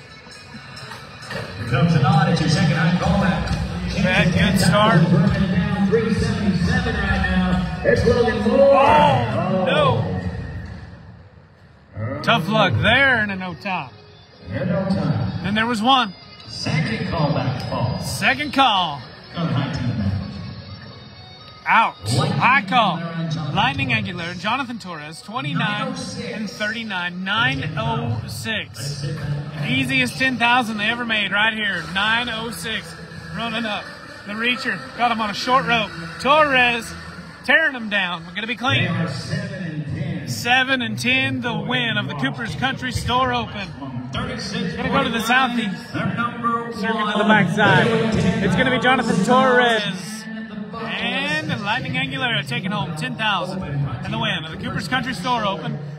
Here comes an odd. It's your second high callback. That good start. Down three seventy-seven right now. It's Logan Moore. Oh, no. Tough luck there and a no time. There's no time. Then there was one. Second callback falls. Second call. Go to high team back. Out. High call. Lightning Aguilar, Jonathan Torres, twenty-nine and thirty-nine. nine oh six. Easiest ten thousand they ever made right here. nine oh six. Running up. The reacher got him on a short rope. Torres tearing him down. We're going to be clean. seven and ten. The win of the Cooper's Country Store Open. Going to go to the southeast. Circle to the backside. It's going to be Jonathan Torres. And Lightning Aguilera taking home ten thousand dollars and the win of the Cooper's Country Store Open.